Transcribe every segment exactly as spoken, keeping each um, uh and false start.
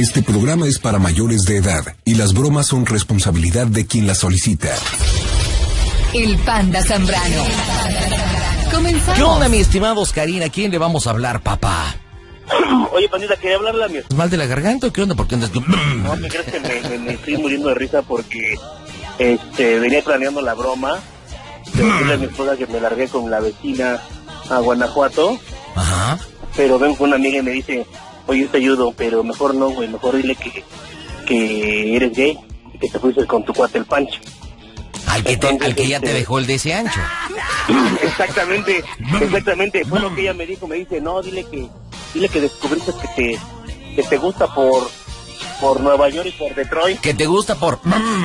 Este programa es para mayores de edad y las bromas son responsabilidad de quien las solicita. El Panda Zambrano. Comenzamos. ¿Qué onda, mi estimado Oscarín? ¿A quién le vamos a hablar, papá? Oye, pandita, quería hablarle a mi... ¿Mal de la garganta o qué onda? ¿Por qué andas...? No, ¿me crees que me, me, me estoy muriendo de risa porque este venía planeando la broma de decirle a mi esposa que me largué con la vecina a Guanajuato? Ajá. Pero ven con una amiga y me dice, oye, yo te ayudo, pero mejor no, güey, mejor dile que, que eres gay y que te fuiste con tu cuate el Pancho. Al que, te, Entonces, al que ya este... te dejó el de ese ancho. Exactamente, exactamente, fue lo que ella me dijo, me dice, no, dile que dile que descubriste que te, que te gusta por, por Nueva York y por Detroit. Que te gusta por...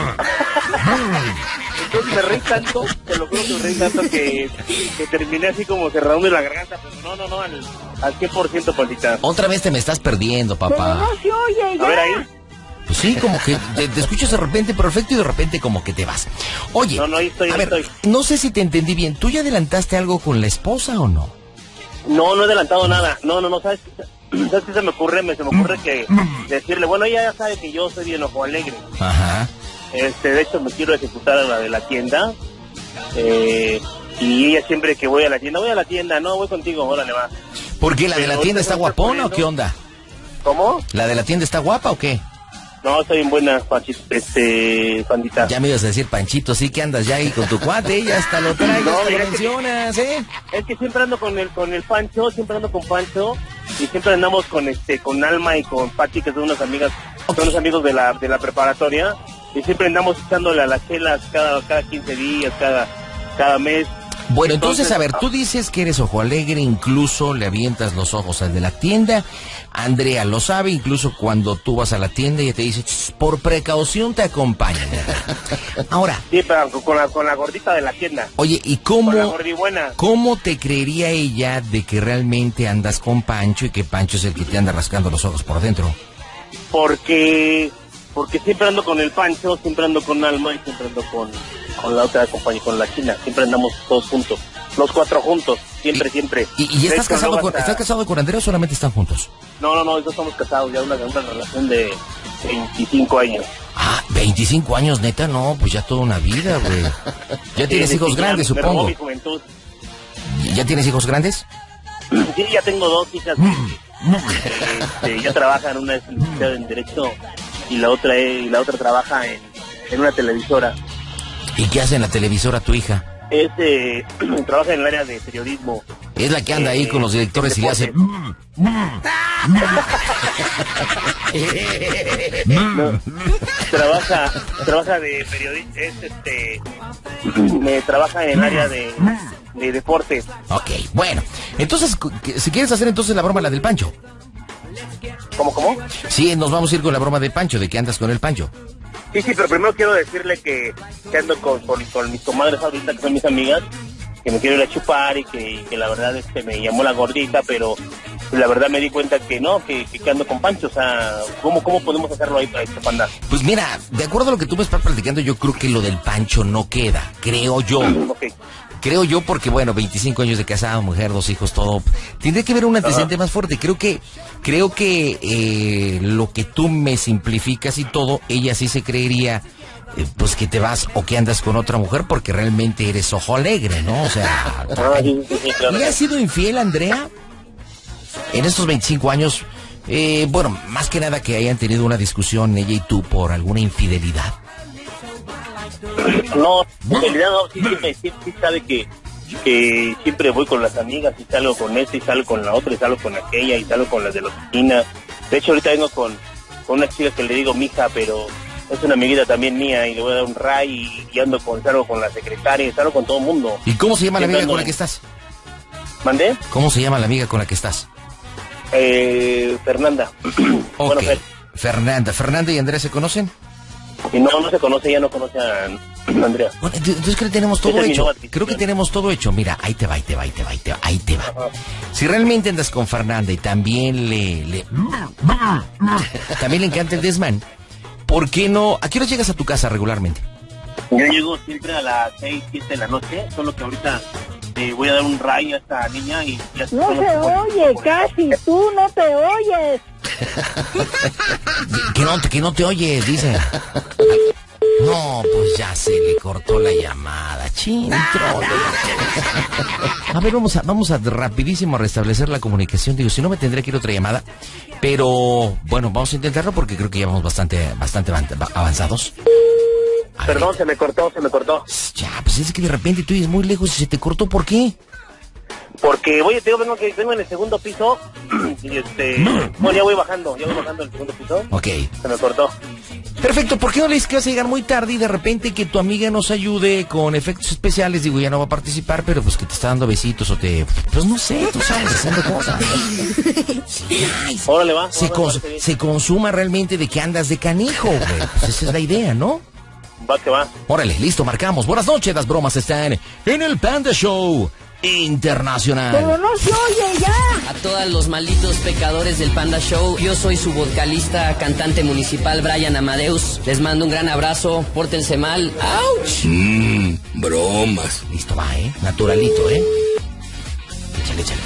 Entonces me reí tanto, te lo juro que me reí tanto que, que terminé así como cerrando la garganta, pero no, no, no, al, al cien por ciento, pandita. Otra vez te me estás perdiendo, papá. No se oye ya. A ver ahí. Pues sí, como que te, te escuchas de repente perfecto y de repente como que te vas. Oye, No, no, ahí estoy, a ahí ver, estoy. no sé si te entendí bien. ¿Tú ya adelantaste algo con la esposa o no? No, no he adelantado nada, no, no, no, ¿sabes? ¿Sabes qué se me ocurre? Me, se me ocurre que decirle, bueno, ella ya sabe que yo soy bien ojo alegre. Ajá. Este, de hecho me quiero ejecutar a la de la tienda, eh, y ella siempre que voy a la tienda, voy a la tienda, no, voy contigo, órale, va. ¿Por qué? ¿La de la Pero tienda ahorita está se me guapona está o qué onda? ¿Cómo? ¿La de la tienda está guapa o qué? No, estoy en buena, Panchito, este, pandita. Ya me ibas a decir, Panchito, sí que andas ya ahí con tu cuate, ya hasta lo traes, No, hasta lo mira que- mencionas, ¿eh? Es que siempre ando con el, con el Pancho, siempre ando con Pancho, y siempre andamos con este, con Alma y con Pati, que son unas amigas, Ok. son unos amigos de la, de la preparatoria, y siempre andamos echándole a las chelas cada, cada quince días, cada, cada mes. Bueno, entonces, Entonces, a ver, tú dices que eres ojo alegre, incluso le avientas los ojos al de la tienda. Andrea lo sabe, incluso cuando tú vas a la tienda ella te dice, "Ch, por precaución te acompaño". Ahora, Sí, pero con la, con la gordita de la tienda, oye, ¿y con la cómo, gordibuena. cómo te creería ella de que realmente andas con Pancho y que Pancho es el que te anda rascando los ojos por dentro? Porque, porque siempre ando con el Pancho, siempre ando con Alma y siempre ando con, con la otra compañía, con la China, siempre andamos todos juntos, los cuatro juntos, siempre, Y- siempre. ¿Y, y De estás hecho, casado luego con, hasta- estás casado con Andrea o solamente están juntos? No, no, no, ya estamos casados, ya una, una relación de veinticinco años. Ah, veinticinco años, neta, no, pues ya toda una vida, güey. Ya tienes Sí, hijos sí, grandes, ya me robó supongo. mi juventud. ¿Ya tienes hijos grandes? Sí, ya tengo dos hijas. Este, ya trabajan, una es licenciada en Derecho y la otra es- y la otra trabaja en, en una televisora. ¿Y qué hace en la televisora tu hija? Es, eh, trabaja en el área de periodismo. Es la que anda ahí Eh, con los directores y le hace... No, trabaja, trabaja de periodista, es este, me trabaja en el área de, de deporte. Ok, bueno. Entonces, cu- que- si quieres hacer entonces la broma, la del Pancho. ¿Cómo, cómo? Sí, nos vamos a ir con la broma del Pancho, de que andas con el Pancho. Sí, sí, pero primero quiero decirle que, que ando con, con, con mis comadres ahorita, que son mis amigas, que me quiero ir a chupar y que, y que la verdad este, me llamó la gordita, pero la verdad me di cuenta que no, que, que, que ando con Pancho, o sea, ¿cómo, cómo podemos hacerlo ahí para este panda? Pues mira, de acuerdo a lo que tú me estás platicando, yo creo que lo del Pancho no queda, creo yo. Ok. Creo yo porque, bueno, veinticinco años de casado, mujer, dos hijos, todo. Tendría que haber un antecedente más fuerte. Creo que, creo que eh, lo que tú me simplificas y todo, ella sí se creería, eh, pues que te vas o que andas con otra mujer porque realmente eres ojo alegre, ¿no? O sea, Ah, sí, sí, sí, claro. ¿le has sido infiel, Andrea? En estos veinticinco años, eh, bueno, más que nada que hayan tenido una discusión ella y tú por alguna infidelidad. No, en realidad no, sí, sí, sí, sí sabe que, que siempre voy con las amigas y salgo con esta y salgo con la otra y salgo con aquella y salgo con las de la oficina. De hecho ahorita vengo con, con una chica que le digo mija, pero es una amiguita también mía y le voy a dar un ray y, y ando con, salgo con la secretaria y salgo con todo el mundo. ¿Y cómo se llama la Siempre amiga con ando- la que estás? ¿Mandé? ¿Cómo se llama la amiga con la que estás? Eh, Fernanda. Ok. Bueno, Fer. Fernanda. ¿Fernanda y Andrea se conocen? Y no, no se conoce, ella no conoce a Andrea. Bueno, ent- entonces creo que tenemos todo Esa es mi hecho. nueva adquisición. Creo que tenemos todo hecho. Mira, ahí te va, ahí te va, ahí te va, ahí te va. Ahí te va. Si realmente andas con Fernanda y también le, le también le encanta el desmán, ¿por qué no? ¿A qué hora llegas a tu casa regularmente? Yo llego siempre a las seis, siete de la noche, solo que ahorita eh, voy a dar un ray a esta niña y ya No se oye, casi, tú no te oyes. que, no, que no te oye, dice. No, pues ya se le cortó la llamada. Chin, trolo. A ver, vamos a, vamos a rapidísimo a restablecer la comunicación. Digo, si no me tendré que ir otra llamada. Pero, bueno, vamos a intentarlo porque creo que ya vamos bastante, bastante avanzados. A Perdón, ver. se me cortó, se me cortó. Ya, pues es que de repente tú eres muy lejos y se te cortó, ¿por qué? Porque, oye, te digo, vengo, que vengo en el segundo piso y este... Bueno, ya voy bajando, ya voy bajando el segundo piso. Ok. Se me cortó. Perfecto, ¿por qué no le dices que vas a llegar muy tarde y de repente que tu amiga nos ayude con efectos especiales? Digo, ya no va a participar, pero pues que te está dando besitos o te... Pues no sé, tú sabes, haciendo cosas. Sí, ay, Órale, va. se, cons se consuma realmente de que andas de canijo, güey. Pues esa es la idea, ¿no? Va que va. Órale, listo, marcamos. Buenas noches, las bromas están en el Panda Show Internacional. Pero no se oye ya. A todos los malditos pecadores del Panda Show, yo soy su vocalista, cantante municipal Brian Amadeus. Les mando un gran abrazo, pórtense mal. ¡Auch! Mmm, bromas. Listo, va, ¿eh? Naturalito, ¿eh? Échale, échale.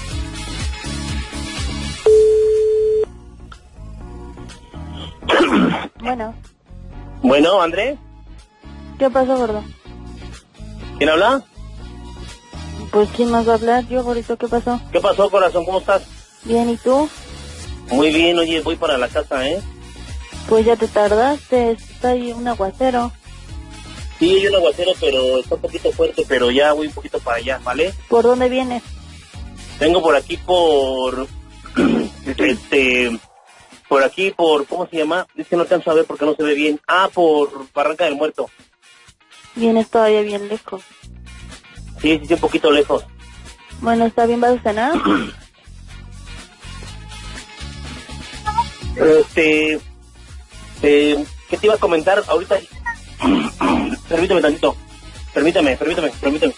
Bueno, Bueno, Andrés, ¿qué pasó, gordo? ¿quién habla? Pues, ¿quién más va a hablar? Yo, gordito, ¿qué pasó? ¿Qué pasó, corazón? ¿Cómo estás? Bien, ¿y tú? Muy bien, oye, voy para la casa, ¿eh? Pues ya te tardaste, está ahí un aguacero. Sí, hay un aguacero, pero está un poquito fuerte, pero ya voy un poquito para allá, ¿vale? ¿Por dónde vienes? Vengo por aquí por... este... Por aquí, por... ¿Cómo se llama? Es que no alcanzo a ver porque no se ve bien. Ah, por Barranca del Muerto. Vienes todavía bien lejos. Sí, sí, sí, un poquito lejos. Bueno, ¿está bien? ¿Vas a cenar? Este... Eh, ¿Qué te iba a comentar ahorita? Permíteme tantito. Permítame, permítame, permítame.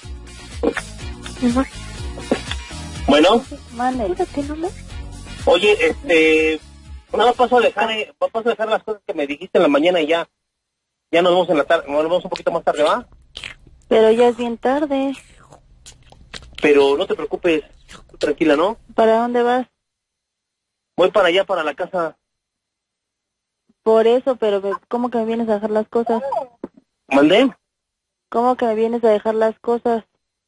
Bueno, Mande. oye, este... Nada más paso a dejar, eh, paso a dejar las cosas que me dijiste en la mañana y ya. Ya nos vemos en la tarde, nos vemos un poquito más tarde, ¿va? Pero ya es bien tarde. Pero no te preocupes, tú tranquila, ¿no? ¿Para dónde vas? Voy para allá, para la casa. Por eso, pero me- ¿cómo que me vienes a dejar las cosas? ¿Mandé? ¿Cómo que me vienes a dejar las cosas?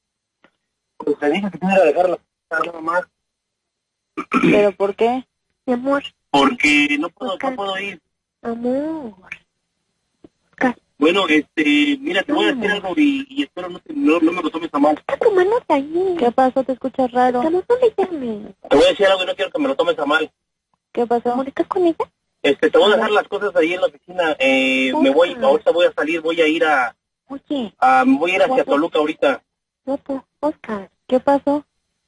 Pues te dije que te iba a dejar la casa nada más. ¿Pero por qué? Mi amor, Porque no puedo, no puedo ir. amor. Bueno, este, mira, te voy a decir algo y, y espero no, te- no, no me lo tomes a mal. Está tu mano ahí. ¿Qué pasó? ¿Te escuchas raro? Estamos, no le llames. Te voy a decir algo y no quiero que me lo tomes a mal. ¿Qué pasó? Amor, ¿estás con ella? Este, te voy a dejar las cosas ahí en la oficina. Eh, me voy, ahorita voy a salir, voy a ir a, Oye, a voy a ir hacia Toluca ahorita. guapo, Oscar, ¿Qué pasó?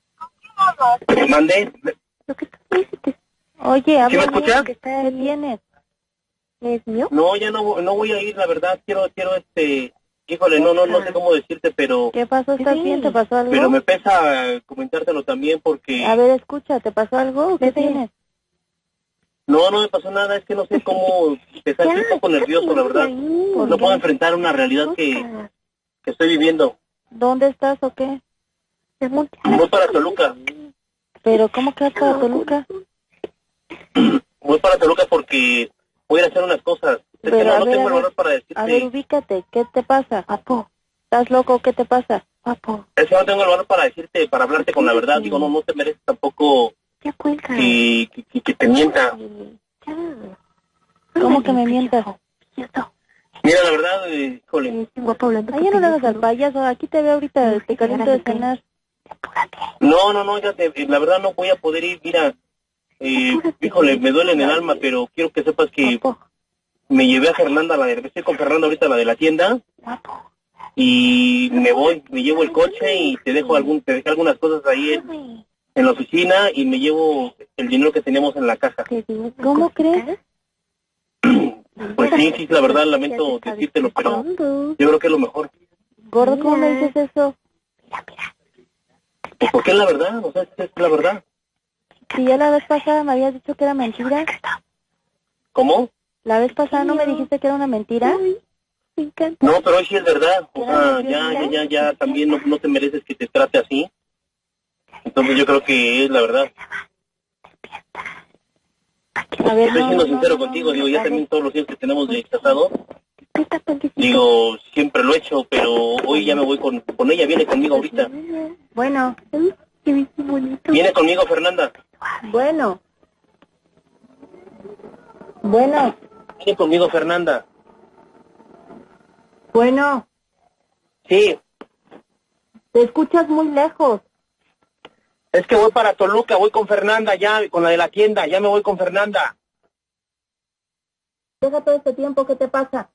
¿Mandé? lo que tú dices Oye, ¿Sí me habla escuchas? bien, ¿qué tienes? es mío. No, ya no, no voy a ir, la verdad. Quiero, quiero, este, híjole, no, no, no sé cómo decirte, pero, ¿Qué pasó? ¿Estás Sí. bien? ¿Te pasó algo? pero me pesa comentártelo también porque, A ver, escucha, ¿te pasó algo? ¿Qué Bebé. tienes? no, no me pasó nada. Es que no sé cómo, que estoy un poco nervioso, la verdad. ¿Por No qué? puedo enfrentar una realidad que, que estoy viviendo. ¿Dónde estás o qué? Voy para Toluca. ¿Pero cómo que vas para Toluca? Voy para Toluca porque voy a ir a hacer unas cosas. Es que Pero, no, a no ver, tengo a el ver, valor para A ver, decirte. ubícate, ¿qué te pasa? Papo, ¿Estás loco? ¿Qué te pasa? papo, Es que no tengo el valor para decirte, para hablarte con la verdad. Digo, no, no te mereces tampoco ya cuelga. que, que, que te mienta. Ya. ¿Cómo que me mientas? Cierto. Mira, la verdad, eh, híjole. Este guapo hablando. Ay, ya no le hagas al payaso, aquí te veo ahorita, te caliento de cenar. Apúrate. No, no, no, ya te, eh, la verdad no voy a poder ir. Mira, eh, híjole, me duele en el alma, pero quiero que sepas que Guapo, me llevé a Fernanda, la de, estoy con Fernanda ahorita, la de la tienda, guapo. y me voy, me llevo el coche y te dejo algún, te dejé algunas cosas ahí en, Ay, en la oficina y me llevo el dinero que tenemos en la caja. te digo una ¿Cómo cosita. crees? Pues sí, sí, la verdad lamento decírtelo, pero yo creo que es lo mejor. Gordo, ¿cómo me dices eso? Mira, mira. Pues porque es la verdad, o sea, es, es la verdad. Si ya la vez pasada me habías dicho que era mentira. ¿Cómo? La vez pasada no me dijiste que era una mentira. Me encanta. No, pero hoy sí es verdad. O sea, ya, ya, ya, ya también no, no te mereces que te trate así. Entonces yo creo que es la verdad. A ver, Estoy no, siendo no, sincero no, contigo, no, digo, no, ya no, también todos los días que tenemos de casado, ¿Qué está pandicito? digo, siempre lo he hecho, pero hoy ya me voy con, con ella, viene conmigo ahorita. Bueno, Ay, qué bien bonito. Viene conmigo, Fernanda. bueno. Bueno, Viene conmigo, Fernanda. bueno. Sí, Te escuchas muy lejos. es que voy para Toluca, voy con Fernanda, ya, con la de la tienda, ya me voy con Fernanda. Deja todo este tiempo, ¿qué te pasa?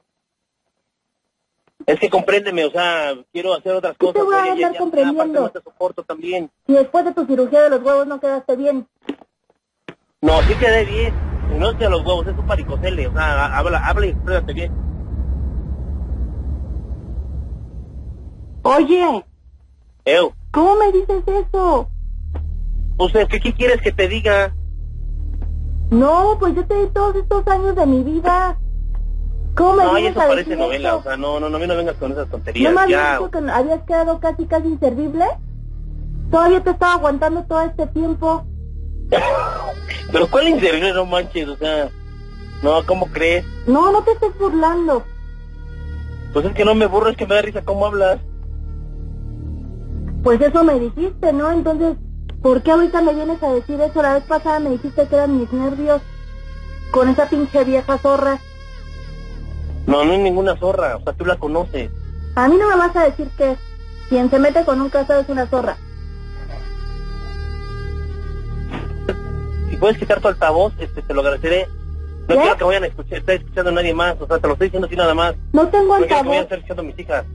Es que compréndeme, o sea, quiero hacer otras ¿Qué cosas. te voy a oye, andar ya- ya, comprendiendo? aparte no te soporto también. Si después de tu cirugía de los huevos no quedaste bien. No, sí quedé bien. No es que a los huevos, es un paricocele. O sea, habla, habla y exprésate bien. Oye, Ew. ¿cómo me dices eso? Pues es que, ¿qué quieres que te diga? No, pues yo te di todos estos años de mi vida. ¿Cómo me No, y vienes eso a parece decir novela. eso? O sea, no, no, no, a mí no vengas con esas ¿No tonterías. me habías Ya. dicho que habías quedado casi, casi inservible? Todavía te estaba aguantando todo este tiempo. Pero ¿cuál inservible? No manches, o sea. No, ¿cómo crees? No, no te estés burlando. Pues es que no me burro, es que me da risa cómo hablas. Pues eso me dijiste, ¿no? Entonces, ¿por qué ahorita me vienes a decir eso? La vez pasada me dijiste que eran mis nervios con esa pinche vieja zorra. No, no hay ninguna zorra, o sea, tú la conoces. A mí no me vas a decir que quien se mete con un casado es una zorra. Si puedes quitar tu altavoz, este, te lo agradeceré. No ¿Qué? quiero que vayan a escuchar, estar escuchando a nadie más, o sea, te lo estoy diciendo así nada más. No tengo No quiero que vayan a altavoz. estar escuchando a mis hijas.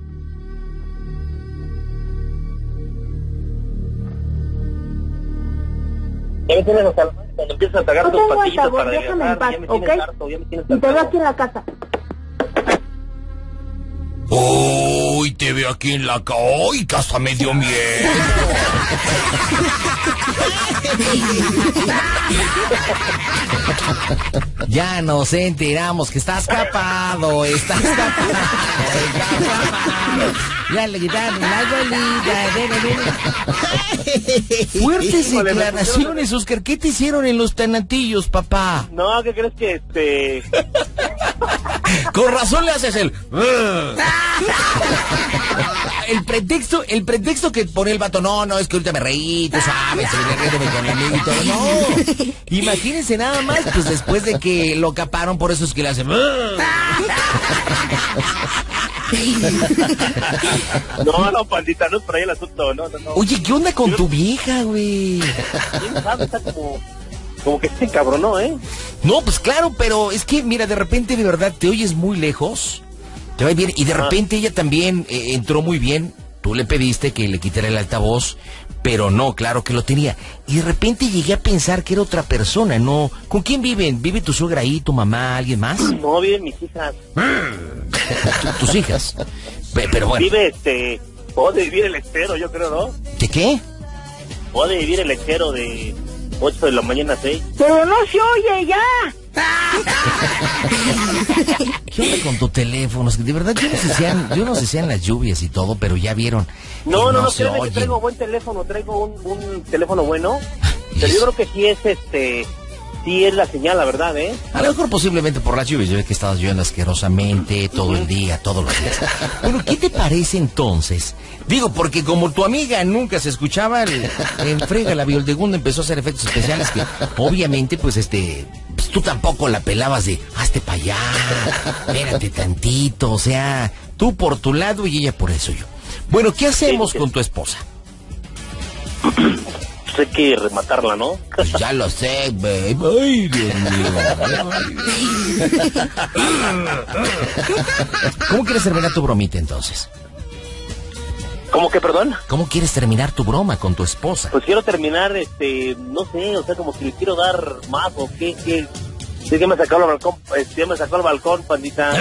Ya me tienes hasta la madre cuando empiezas a tragar No tus tengo pastillitas altavoz, para déjame en adelgazar, paz, ya me tienes ¿ok? harto, ya me tienes Y te veo harto. aquí en la casa. Uy, te veo aquí en la ca... ¡Uy, que hasta me dio miedo! Ya nos enteramos que estás capado, estás capado, capado. Ya le quitaron la abuelita. Fuertes Híjole, me declaraciones, Oscar. ¿Qué te hicieron en los tanatillos, papá? No, ¿qué crees que este...? Con razón le haces el... El pretexto, el pretexto que pone el vato, no, no, es que ahorita me reí, tú sabes, se viene riéndome con el amigo y todo. No, imagínense nada más, pues después de que lo caparon, por eso es que le hacen... No, no, pandita, no es por ahí el asunto, no, no, no. Oye, ¿qué onda con tu vieja, güey? ¿Quién sabe? Está como... Como que se encabronó, ¿eh? No, pues claro, pero es que, mira, de repente, de verdad, te oyes muy lejos, te va bien, y de repente ella también eh, entró muy bien, tú le pediste que le quitara el altavoz, pero no, claro que lo tenía, y de repente llegué a pensar que era otra persona, ¿no? ¿Con quién viven? ¿Vive tu suegra ahí, tu mamá, alguien más? No, viven mis hijas. Tu- tus hijas. Pe- Pero bueno, Vive, este... Puede vivir el lechero, yo creo, ¿no? ¿de qué? Puede vivir el lechero de ocho de la mañana a seis. Pero no se oye ya. ¿Qué onda con tu teléfono? Es que de verdad, yo no sé si sean, yo no sé si sean las lluvias y todo, pero ya vieron. que No, no, no, se créeme que oyen. traigo buen teléfono, traigo un, un teléfono bueno. Pero yo creo que sí es, este... Sí es la señal, la verdad, ¿eh? A lo mejor posiblemente por las lluvias, yo sé que estabas lloviendo asquerosamente todo el día, todos los días. Bueno, ¿qué te parece entonces? Digo, porque como tu amiga nunca se escuchaba, el, en frega la Violdegunda empezó a hacer efectos especiales que obviamente pues este, pues, tú tampoco la pelabas de, hazte para allá, espérate tantito, o sea, tú por tu lado y ella por el suyo. Bueno, ¿qué hacemos Sí, sí. con tu esposa? Pues hay que rematarla, ¿no? Pues ya lo sé, babe. Ay, Dios mío. ¿Cómo quieres terminar tu bromita entonces? ¿Cómo que, perdón? ¿Cómo quieres terminar tu broma con tu esposa? Pues quiero terminar, este... No sé, o sea, como que le quiero dar más o qué, qué... Sí, que me sacó al balcón, este, ya me sacó al balcón, pandita.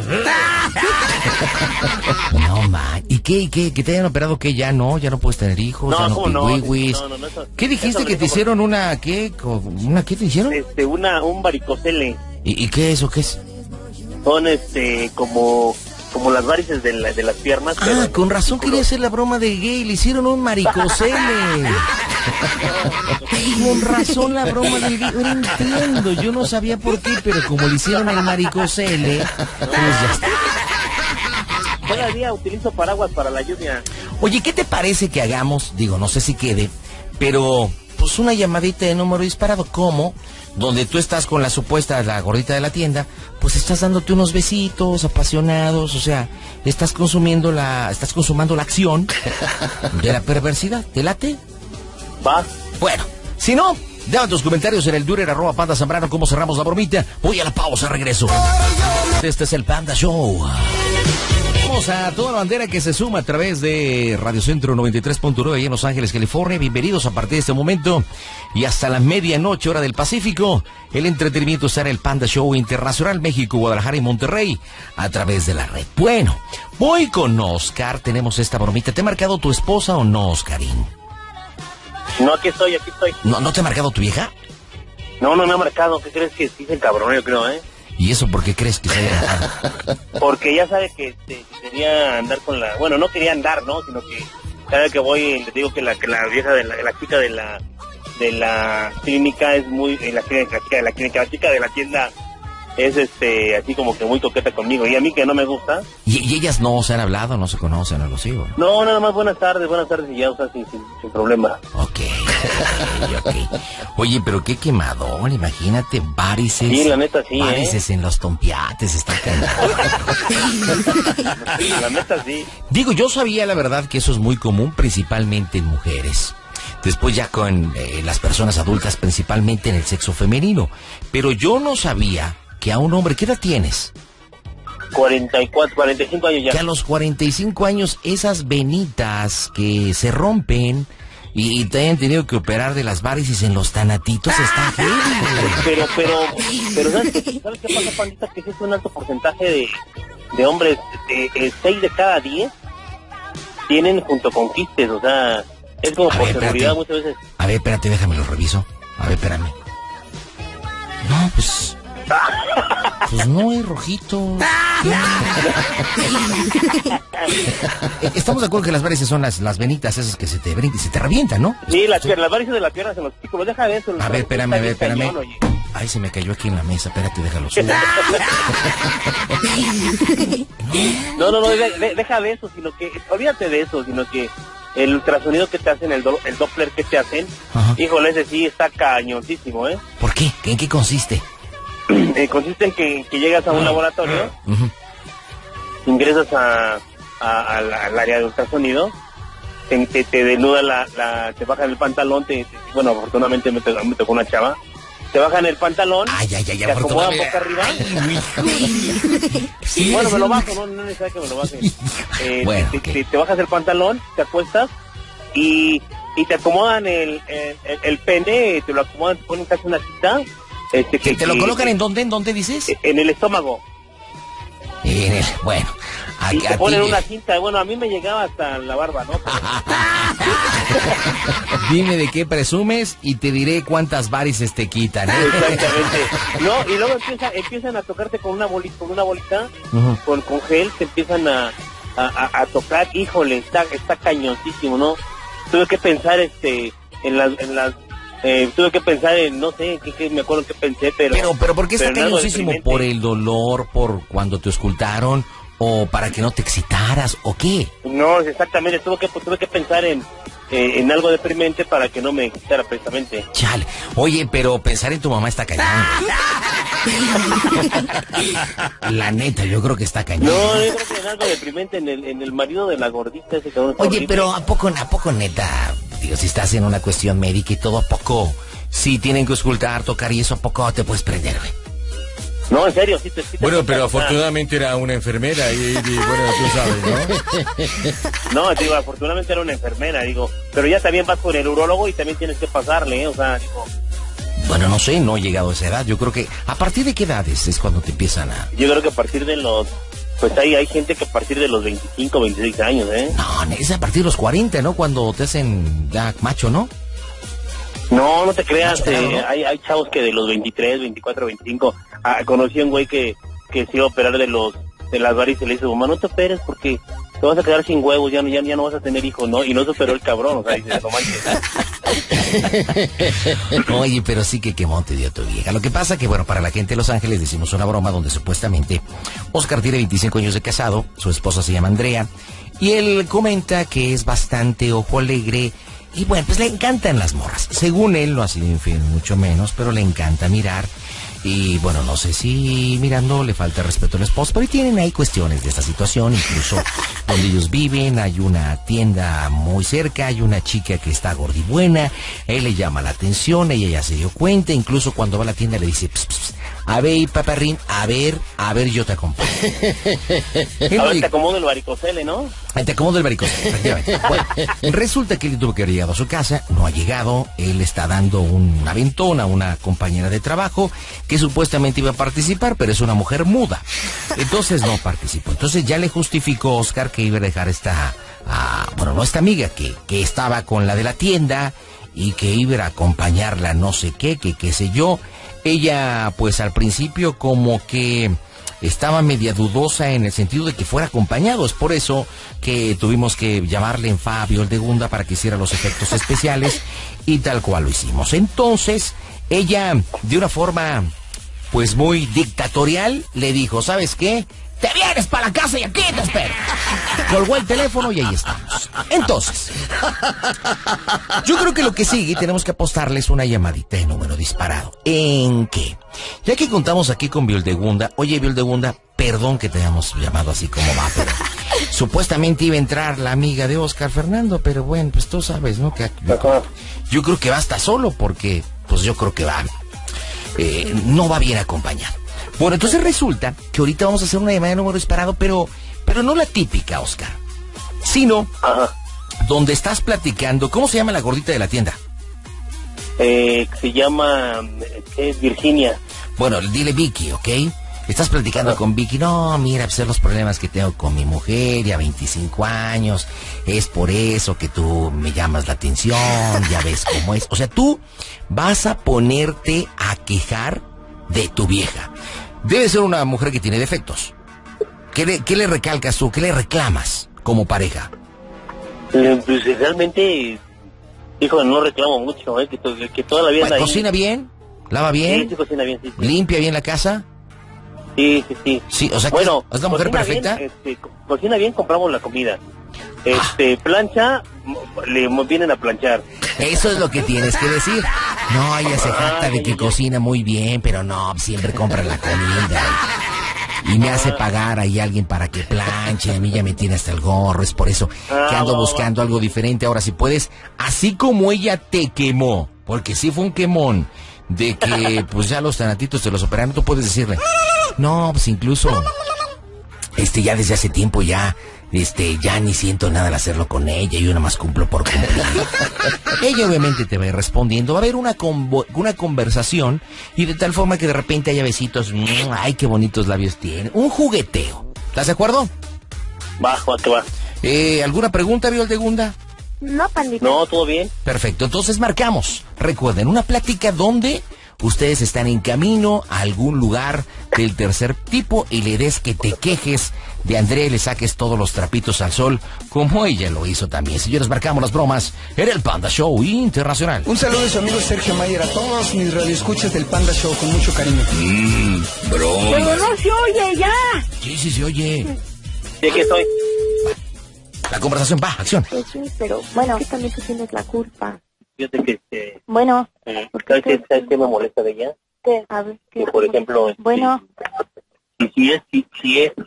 No, man. ¿Y qué, y qué? ¿Que te hayan operado que ya no? ¿Ya no puedes tener hijos? No, ¿Ya no ¿cómo no? pingüiwis? No, no, no, eso- ¿Qué dijiste eso que lo te dijo hicieron una, qué? co- ¿Una qué te hicieron? Este, una, un varicocele. ¿Y, y qué es o qué es? Son, este, como... Como las varices de, la, de las piernas. pero Ah, en con razón círculo. quería hacer la broma de gay. Le hicieron un maricocele. Con razón la broma del Vico, no entiendo, yo no sabía por qué, pero como le hicieron el maricosele, pues ya está. Todavía utilizo paraguas para la lluvia. Oye, ¿qué te parece que hagamos? Digo, no sé si quede, pero pues una llamadita de número disparado, ¿cómo? Donde tú estás con la supuesta, la gordita de la tienda, pues estás dándote unos besitos apasionados, o sea, estás consumiendo la, estás consumando la acción de la perversidad. ¿Te late? Va. Bueno, si no, déjame tus comentarios en el Durer, arroba Panda Zambrano, cómo cerramos la bromita. Voy a la pausa, regreso. Este es el Panda Show. Vamos a toda la bandera que se suma a través de Radio Centro noventa y tres punto nueve en Los Ángeles, California. Bienvenidos a partir de este momento y hasta la medianoche hora del Pacífico. El entretenimiento estará en el Panda Show Internacional, México, Guadalajara y Monterrey a través de la red. Bueno, voy con Oscar. Tenemos esta bromita. ¿Te ha marcado tu esposa o no, Oscarín? No, aquí estoy, aquí estoy. ¿No, ¿No te ha marcado tu vieja? No, no me ha marcado. ¿Qué crees que sí es el cabrón, yo creo, eh? ¿Y eso por qué crees que se haya enojado? Porque ya sabe que este, quería andar con la... Bueno, no quería andar, ¿no? Sino que cada vez que voy, le digo que la, que la vieja, de la, la chica de la de la clínica es muy... Eh, la, la chica de la clínica, la chica de la tienda es este así como que muy coqueta conmigo. Y a mí que no me gusta. ¿Y, y ellas no se han hablado, no se conocen, algo así, ¿o no? No, nada más buenas tardes, buenas tardes y ya, o sea, sin, sin, sin problema. Ok, ok, ok. Oye, pero qué quemador, imagínate, varices. Sí, la neta sí, varices ¿eh? en los tompiates, está quemado. La neta sí. Digo, yo sabía la verdad que eso es muy común, principalmente en mujeres. Después ya con eh, las personas adultas, principalmente en el sexo femenino. Pero yo no sabía que a un hombre, ¿qué edad tienes? cuarenta y cuatro, cuarenta y cinco años ya. Que a los cuarenta y cinco años esas venitas que se rompen y, y te hayan tenido que operar de las varices en los tanatitos está heavy. Pero, pero, pero, ¿sabes qué, ¿sabes qué pasa, Pandita? Que es un alto porcentaje de, de hombres, de seis de cada diez tienen junto con quistes, o sea, es como A por ver, seguridad espérate. muchas veces. A ver, espérate, déjame lo reviso. A ver, espérame. No, pues... Pues no hay rojito. Estamos de acuerdo que las varices son las, las venitas esas que se te brincan y se te revientan, ¿no? Sí, las, las varices de las piernas en los picos, deja de eso. A ver, espérame, a ver, espérame. Cañón, oye. Ay, se me cayó aquí en la mesa, espérate, déjalo subir. No, no, no, de, de, deja de eso, sino que, olvídate de eso, sino que el ultrasonido que te hacen, el, do, el Doppler que te hacen, Ajá. Híjole, ese sí está cañoncísimo, ¿eh? ¿Por qué? ¿En qué consiste? Eh, consiste en que, que llegas a un laboratorio, Uh-huh. ingresas a, a, a la, al área de ultrasonido, te, te, te desnuda la, la, te bajan el pantalón, te, te, bueno, afortunadamente me tocó, me tocó una chava, te bajan el pantalón, Ay, ay, ay, te acomodan afortunadamente. boca arriba. Ay, sí, Bueno, sí, me lo sí. bajo, no, no necesita que me lo bajen. Eh, Bueno, te, ok. te, te bajas el pantalón, te acuestas y, y te acomodan el, el, el, el pene, te lo acomodan, te ponen casi una cita. Este, ¿Que te lo colocan en dónde? ¿En dónde dices? En el estómago. En el, bueno, a, Y a te ponen ti- una cinta, bueno, a mí me llegaba hasta la barba, ¿no? Dime de qué presumes y te diré cuántas varices te quitan, ¿eh? Exactamente. No, y luego empieza, empiezan a tocarte con una bolita, con una bolita, Ujú. con, con gel, te empiezan a, a, a, a tocar, híjole, está, está cañoncísimo, ¿no? Tuve que pensar este en las, en las eh, tuve que pensar en, no sé, que, que me acuerdo que pensé, pero... Pero, pero ¿por qué está pero en algo cañosísimo? deprimente. ¿Por el dolor, por cuando te auscultaron o para que no te excitaras o qué? No, exactamente, tuve que, tuve que pensar en, eh, en algo deprimente para que no me quitara precisamente. Chale. Oye, pero pensar en tu mamá está cañón. La neta, yo creo que está cañón. No, yo creo que en algo deprimente, en el, en el marido de la gordita, ese cabrón. está Oye, horrible. pero ¿a poco, a poco neta? Digo, si estás en una cuestión médica y todo, ¿a poco? Si tienen que auscultar, tocar y eso, ¿a poco te puedes prender, güey? No, en serio, sí te... Sí te Bueno, toca, pero o sea, afortunadamente era una enfermera y, y, bueno, tú sabes, ¿no? No, digo, afortunadamente era una enfermera, digo, pero ya también vas con el urólogo y también tienes que pasarle, ¿eh? O sea, digo, Bueno, no sé, no he llegado a esa edad. Yo creo que, ¿a partir de qué edades es cuando te empiezan a...? yo creo que a partir de los, pues hay, hay gente que a partir de los veinticinco, veintiséis años, ¿eh? No, es a partir de los cuarenta, ¿no? Cuando te hacen ya macho, ¿no? No, no te creas, Mucho claro, eh, ¿no? hay, hay chavos que de los veintitrés, veinticuatro, veinticinco, ah, conocí a un güey que, que se iba a operar de los, de las varices y le dice, mamá, no te operes porque te vas a quedar sin huevos, ya no, ya, ya no vas a tener hijos, ¿no? Y no se operó el cabrón, o sea, dice, no manches. Oye, pero sí que qué monte dio tu vieja. Lo que pasa que, bueno, para la gente de Los Ángeles decimos una broma donde supuestamente Oscar tiene veinticinco años de casado, su esposa se llama Andrea, y él comenta que es bastante ojo alegre, y bueno, pues le encantan las morras. Según él, no ha sido infiel, mucho menos, pero le encanta mirar. Y bueno, no sé si mirando le falta respeto al esposo, pero tienen ahí cuestiones de esta situación. Incluso donde ellos viven hay una tienda muy cerca, hay una chica que está gordibuena, él le llama la atención, ella ya se dio cuenta, incluso cuando va a la tienda le dice, pss, pss, a ver, paparrín, a ver, a ver, yo te acompaño. A ver, te acomodo el varicocele, ¿no? Te acomodo el varicocele, efectivamente. Bueno, resulta que él tuvo que haber llegado a su casa, no ha llegado, él está dando un aventón a una compañera de trabajo que supuestamente iba a participar, pero es una mujer muda. Entonces no participó. Entonces ya le justificó Oscar que iba a dejar esta, uh, bueno, no esta amiga, que, que estaba con la de la tienda y que iba a acompañarla no sé qué, que qué sé yo. Ella, pues al principio como que estaba media dudosa en el sentido de que fuera acompañado. Es por eso que tuvimos que llamarle en Fabio Oldegunda para que hiciera los efectos especiales y tal cual lo hicimos. Entonces, ella, de una forma pues muy dictatorial, le dijo, ¿sabes qué? Te vienes para la casa y aquí te espero. Colgó el teléfono y ahí estamos. Entonces, yo creo que lo que sigue, tenemos que apostarles una llamadita de número disparado. ¿En qué? Ya que contamos aquí con Violdegunda, oye Violdegunda, perdón que te hayamos llamado así como va, pero supuestamente iba a entrar la amiga de Oscar Fernando, pero bueno, pues tú sabes, ¿no? Que yo, yo creo que va hasta solo porque, pues yo creo que va, eh, no va bien acompañado. Bueno, entonces resulta que ahorita vamos a hacer una llamada de número disparado, pero, pero no la típica, Oscar, sino Ajá. donde estás platicando. ¿Cómo se llama la gordita de la tienda? Eh, se llama, ¿qué es? Virginia. Bueno, dile Vicky, ¿ok? Estás platicando Ajá. con Vicky. No, mira, pues los problemas que tengo con mi mujer, ya veinticinco años, es por eso que tú me llamas la atención, ya ves cómo es. O sea, tú vas a ponerte a quejar de tu vieja. Debe ser una mujer que tiene defectos. ¿Qué le, qué le recalcas tú? ¿Qué le reclamas como pareja? Eh, pues realmente, hijo, no reclamo mucho, ¿eh? Que, to, que toda la vida... Bueno, ¿cocina bien? ¿Lava bien? Sí, sí, cocina bien, sí, sí. ¿Limpia bien la casa? Sí, sí, sí. Sí, o sea, bueno, ¿es la mujer perfecta? Bien, este, co cocina bien, compramos la comida. Este, ah. plancha, le vienen a planchar. Eso es lo que tienes que decir. No, ella se jacta de que cocina muy bien, pero no, siempre compra la comida. Y me hace pagar ahí a alguien para que planche, a mí ya me tiene hasta el gorro, es por eso que ando buscando algo diferente. Ahora, si puedes, así como ella te quemó, porque sí fue un quemón, de que pues ya los tanatitos te los operaron, tú puedes decirle, no, pues incluso, este, ya desde hace tiempo ya, este, ya ni siento nada al hacerlo con ella, yo nada más cumplo por cumplir. Ella obviamente te va a ir respondiendo, va a haber una, una conversación y de tal forma que de repente haya besitos, mmm, ay, qué bonitos labios tiene, un jugueteo. ¿Estás de acuerdo? Bajo, ¿a qué va? Eh, ¿alguna pregunta, Violdegunda? No, pandita. No, todo bien. Perfecto, entonces marcamos. Recuerden, una plática donde ustedes están en camino a algún lugar del tercer tipo y le des que te quejes de Andrea y le saques todos los trapitos al sol, como ella lo hizo también. Señores, marcamos las bromas en el Panda Show Internacional. Un saludo de su amigo Sergio Mayer a todos mis radioescuchas del Panda Show con mucho cariño. Mmm, bromas. Pero no se oye ya. Sí, sí, se oye. ¿De qué estoy? La conversación va, acción. Pues sí, pero bueno, que también tú tienes la culpa. Fíjate que este... Bueno, eh, ¿sabes qué, ¿sabes qué me molesta de ella? ¿Qué? A ver, ¿qué? Que por ejemplo... Bueno. Si, si es, si, si es...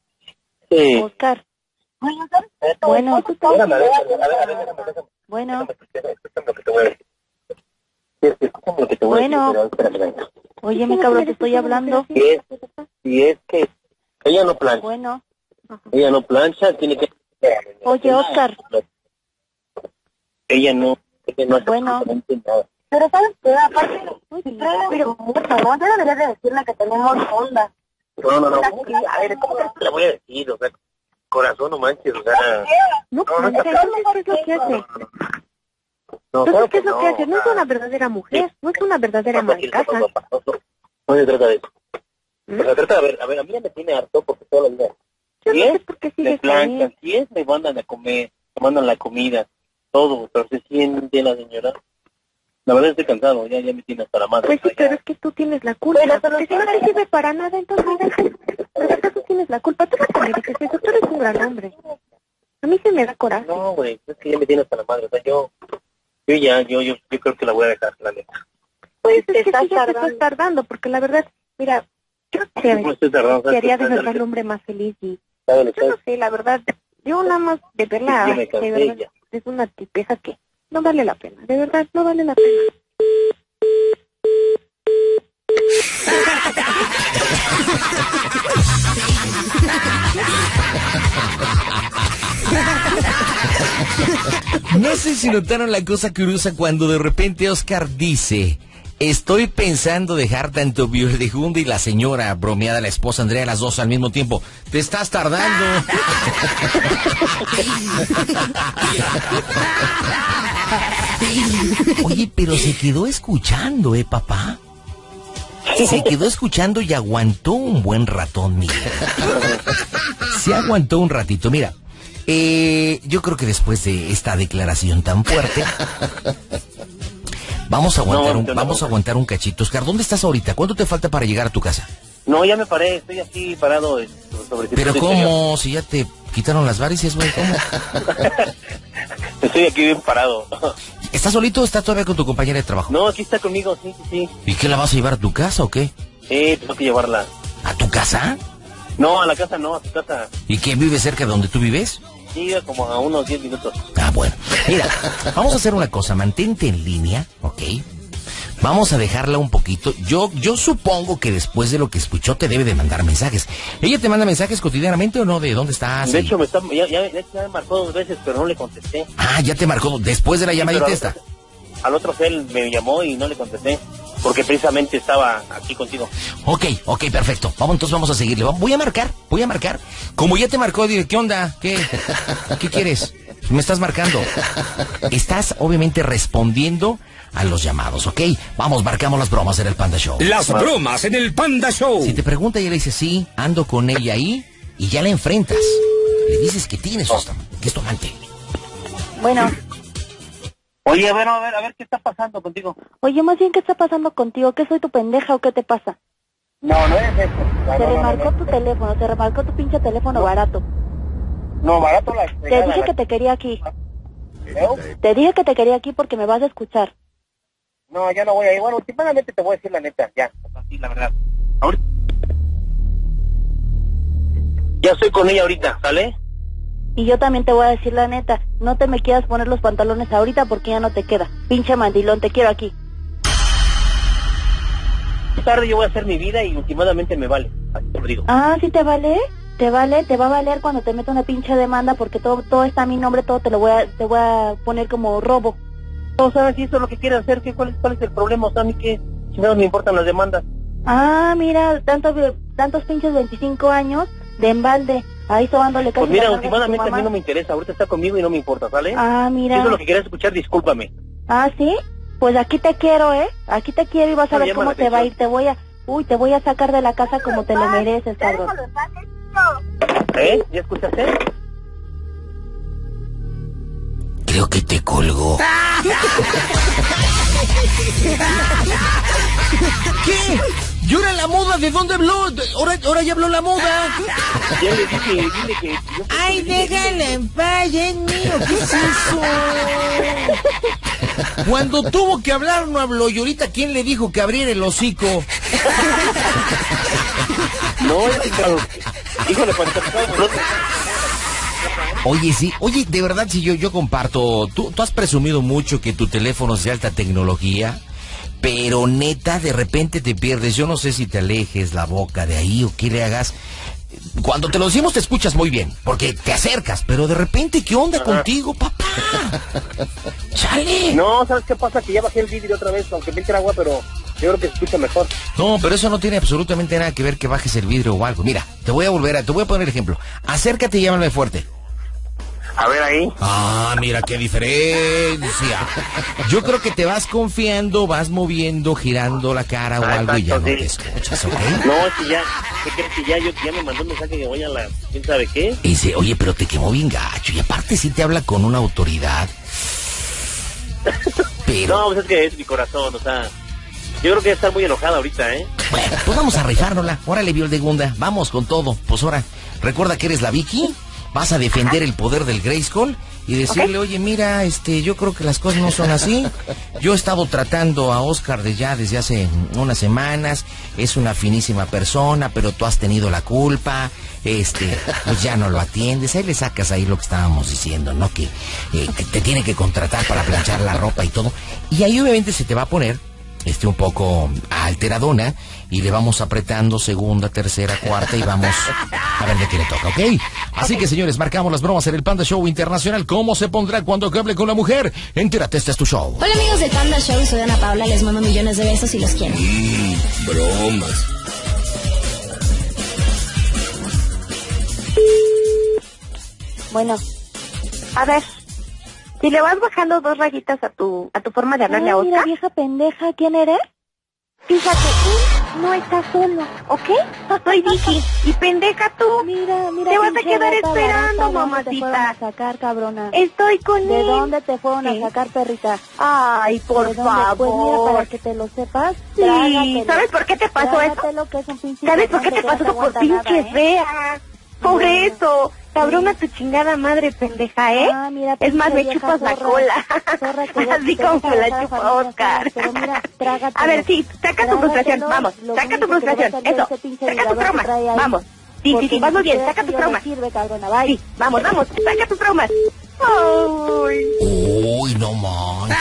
Eh, Oscar. Bueno, ¿sabes? Bueno. Espérame, a ver, a ver, a ver, déjame, déjame. Bueno. Escúchame lo que te voy a decir. Escúchame lo que te voy Bueno. a decir, pero espérame, venga. Oye, mi cabrón, te estoy hablando. Si es, si es que ella no plancha, Bueno. ella no plancha, tiene que... Oye, Oscar. Ella no, ella no hace Bueno. absolutamente nada. Pero ¿sabes qué? Aparte, pero mucho, ¿no? Yo debería de decirle que tenemos onda. No, no, no. A ver, ¿cómo que le voy a decir? O sea, corazón, no manches, o sea... No, No, no, no, ¿qué es lo que hace? No, Entonces, claro ¿qué es que lo que hace? No es una verdadera mujer, no es una verdadera ama de casa. No se trata de eso. ¿Mm? O sea, trata de, a ver, a ver, a mí ya me tiene harto porque todos los días... Yo Si no sé es, por qué me sigues planchan, ahí. si es, me mandan a comer, me mandan la comida. todo, pero se siente la señora. La verdad estoy cansado, ya, ya me tiene hasta la madre. Pues sí, pero es que tú tienes la culpa. Porque si no te sirve para nada, entonces tú tienes la culpa. Tú no te mereces eso, tú eres un gran hombre. A mí se me da coraje. No, güey, es que ya me tiene hasta la madre. O sea, yo, yo ya, yo, yo, yo creo que la voy a dejar, la neta. Pues es que sí, ya te estás tardando, porque la verdad, mira, yo te No estoy tardando, ¿sabes? quería de verdad el hombre más feliz y ¿Sabes? yo no sé, la verdad, yo nada más de verla, Sí, me cansé de verdad, ya. es una tipeza que no vale la pena, de verdad, no vale la pena. No sé si notaron la cosa curiosa cuando de repente Oscar dice: estoy pensando dejar tanto Bioldigunda y la señora bromeada, la esposa Andrea, las dos al mismo tiempo. Te estás tardando. Oye, pero se quedó escuchando, ¿eh, papá? Se quedó escuchando y aguantó un buen ratón, mira. Se aguantó un ratito, mira. Eh, yo creo que después de esta declaración tan fuerte, vamos a aguantar, No, un, no, vamos no. a aguantar un cachito. Oscar, ¿dónde estás ahorita? ¿Cuánto te falta para llegar a tu casa? No, ya me paré, estoy aquí parado eh, sobre Pero ¿cómo? Si ya te quitaron las varices, güey, ¿cómo? Estoy aquí bien parado. ¿Estás solito o estás todavía con tu compañera de trabajo? No, aquí está conmigo, sí, sí, sí. ¿Y qué, la vas a llevar a tu casa o qué? Eh, tengo que llevarla. ¿A tu casa? No, a la casa no, a tu casa. ¿Y quién vive cerca de donde tú vives? Sí, como a unos diez minutos. Ah, bueno. Mira, vamos a hacer una cosa. Mantente en línea, ¿ok? Vamos a dejarla un poquito. Yo yo supongo que después de lo que escuchó te debe de mandar mensajes. ¿Ella te manda mensajes cotidianamente o no? ¿De dónde estás? De Y- hecho, me está, ya, ya, ya me marcó dos veces, pero no le contesté. Ah, ya te marcó después de la Sí, llamadita pero esta. al otro- Al otro cel me llamó y no le contesté, porque precisamente estaba aquí contigo. Ok, ok, perfecto. Vamos, entonces vamos a seguirle. Vamos- Voy a marcar, voy a marcar. Como ya te marcó, dile, ¿qué onda? ¿Qué? ¿Qué quieres? Me estás marcando. Estás obviamente respondiendo a los llamados, ¿ok? Vamos, marcamos las bromas en el Panda Show. Las bromas en el Panda Show. Si te pregunta y le dices, sí, ando con ella ahí, y ya la enfrentas. Le dices que tienes su estam- que es tu amante. Bueno, Oye, a ver, a ver, a ver, ¿qué está pasando contigo? oye, más bien, ¿qué está pasando contigo? ¿Qué soy tu pendeja o qué te pasa? No, no es eso. No, Se no, no, remarcó no, tu teléfono, se remarcó tu pinche teléfono barato. no, barato la... Te dije que te quería aquí. ¿Eh? Te dije que te quería aquí porque me vas a escuchar. No, ya no voy a ir. Bueno, últimamente te voy a decir la neta, ya. Así, la verdad. Ahorita... Ya estoy con ella ahorita, ¿sale? Y yo también te voy a decir la neta, no te me quieras poner los pantalones ahorita porque ya no te queda. Pinche mandilón, te quiero aquí. Más tarde yo voy a hacer mi vida y últimamente me vale. Así te lo digo. Ah, ¿sí te vale? Te vale, te va a valer cuando te meta una pinche demanda porque todo todo está a mi nombre, todo te lo voy a te voy a poner como robo. No sabes si eso es lo que quieres hacer, ¿qué, cuál, es, ¿cuál es el problema? O sea, a mí que si no me importan las demandas. Ah, mira, tantos tantos pinches veinticinco años de embalde, ahí sobándole casi. Pues mira, las nalgas a tu últimamente a mí mamá. no me interesa, ahorita está conmigo y no me importa, ¿sale? Ah, Si mira. eso es lo que quieres escuchar, discúlpame. Ah, ¿sí? Pues aquí te quiero, ¿eh? Aquí te quiero y vas a No, ver llama cómo la te va a atención. ir. Te voy a... Uy, te voy a sacar de la casa como te lo mereces, cabrón. ¿Eh? ¿Ya escuchaste? Creo que te colgó. ¿Qué? ¿Y ahora la moda? ¿De dónde habló? Ahora, ahora ya habló la moda. Ya le dije, dile que... yo- Ay, déjala en paz, es mío. ¿Qué es eso? Cuando tuvo que hablar no habló. Y ahorita, ¿quién le dijo que abriera el hocico? No, es que... Híjole, cuando te no, Oye, sí. Oye, de verdad, si yo, yo comparto. Tú, tú has presumido mucho que tu teléfono es de alta tecnología. Pero neta, de repente te pierdes. Yo no sé si te alejes la boca de ahí o qué le hagas. Cuando te lo decimos te escuchas muy bien, porque te acercas, pero de repente, ¿qué onda contigo, papá? ¡Chale! No, ¿sabes qué pasa? Que ya bajé el vídeo otra vez, aunque me entre agua, pero yo creo que se escucha mejor. No, pero eso no tiene absolutamente nada que ver que bajes el vidrio o algo. Mira, te voy a volver a, te voy a poner ejemplo. Acércate y llámame fuerte. A ver ahí. Ah, mira qué diferencia. Yo creo que te vas confiando, vas moviendo, girando la cara o Ah, algo y ya no exacto, te escuchas, ¿ok? No, es que ya, ¿qué crees que ya, yo, ya me mandó un mensaje que voy a la, ¿quién sabe qué? Y dice, oye, pero te quemó bien gacho. Y aparte sí te habla con una autoridad. Pero... No, pues es que es mi corazón, o sea... Yo creo que está muy enojada ahorita, ¿eh? Bueno, pues vamos a rifárnosla. Órale, Violdegunda, vamos con todo. Pues ahora, recuerda que eres la Vicky, vas a defender el poder del Grayskull y decirle, okay, oye, mira, este, yo creo que las cosas no son así. Yo he estado tratando a Oscar de ya desde hace unas semanas, es una finísima persona, pero tú has tenido la culpa, este, pues ya no lo atiendes. Ahí le sacas ahí lo que estábamos diciendo, ¿no? Que, eh, que te tiene que contratar para planchar la ropa y todo. Y ahí obviamente se te va a poner este un poco alteradona y le vamos apretando segunda, tercera, cuarta y vamos a ver de qué le toca, ¿ok? Así que, señores, marcamos las bromas en el Panda Show Internacional. ¿Cómo se pondrá cuando hable con la mujer? Entérate, este es tu show. Hola, amigos del Panda Show, soy Ana Paula, les mando millones de besos y los quiero. Mmm, bromas. Bueno, a ver, si le vas bajando dos rayitas a tu a tu forma de hablarle Ay, a Oscar. mira, vieja pendeja, ¿quién eres? Fíjate, él no está solo, ¿ok? Soy Vicky, y pendeja tú. Mira, mira. Te vas a pinche quedar gata esperando, barata, ¿dónde te fueron a mamacita. sacar, cabrona? Estoy con ¿De él. dónde te fueron ¿Sí? a sacar, perrita? Ay, por ¿De dónde? favor. Pues mira, para que te lo sepas, Sí, trágatelo. ¿sabes por qué te pasó eso? Trágatelo, que es un pinche ¿Sabes por qué cabrón te que ya pasó no eso? Por aguanta pinche nada, ¿eh? fea. Por Sí. eso. Cabrona tu chingada madre, pendeja, ¿eh? Ah, mira, es más, me pinche chupas vieja la zorra. cola. Zorra que ya Así te como gusta me la dejar a chupa familia Oscar. sola, pero mira, trágatelo. A ver, sí, saca tu frustración, Trágatelo, vamos, lo saca tu único que le va a frustración, salir eso, ese pinche saca tu vibrador que trauma, trae ahí. vamos, sí, sí, Porque sí, vas muy ni bien, siquiera saca tu tuyo trauma, no sirve, cabrona, bye. sí, vamos, vamos, saca tus traumas. Ay. Uy, no manches.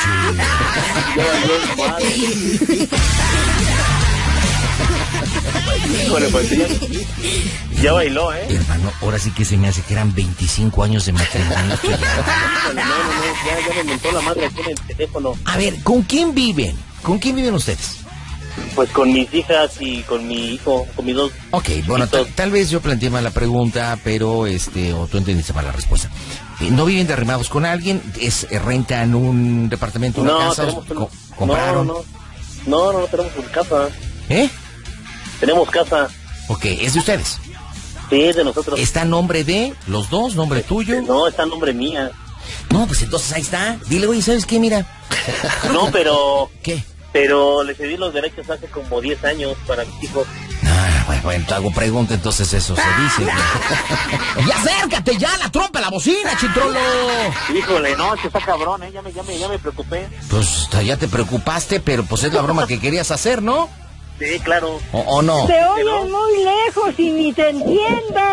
Híjole, pues ya, ya bailó, ¿eh? Hermano, ahora sí que se me hace que eran veinticinco años de matrimonio. Híjole, no, no, no, ya, ya me mentó la madre aquí en el teléfono. A ver, ¿con quién viven? ¿Con quién viven ustedes? Pues con mis hijas y con mi hijo, con mis dos. Ok, bueno, tal, tal vez yo planteé mal la pregunta, pero este, o tú entendiste mal la respuesta. Eh, ¿No viven derrimados con alguien? ¿Es eh, rentan un departamento, una No, casa? tenemos un- Co- ¿Compraron? No, no, no, no, no tenemos una casa. ¿Eh? Tenemos casa. Ok, ¿es de ustedes? Sí, es de nosotros. ¿Está a nombre de los dos? ¿Nombre tuyo? No, está a nombre mía. No, pues entonces ahí está. Dile, oye, ¿sabes qué? Mira. No, pero... ¿Qué? Pero le cedí los derechos hace como diez años para mis hijos. Ah, bueno, bueno, te hago pregunta, entonces eso se dice. ¡Y acércate ya, la trompa, la bocina, chitrolo! Híjole, no, que está cabrón, ¿eh? Ya me, ya me, ya me preocupé. Pues ya te preocupaste, pero pues es la broma que querías hacer, ¿no? Sí, claro. ¿O, o no? Te oyes muy lejos y ni te entiendo.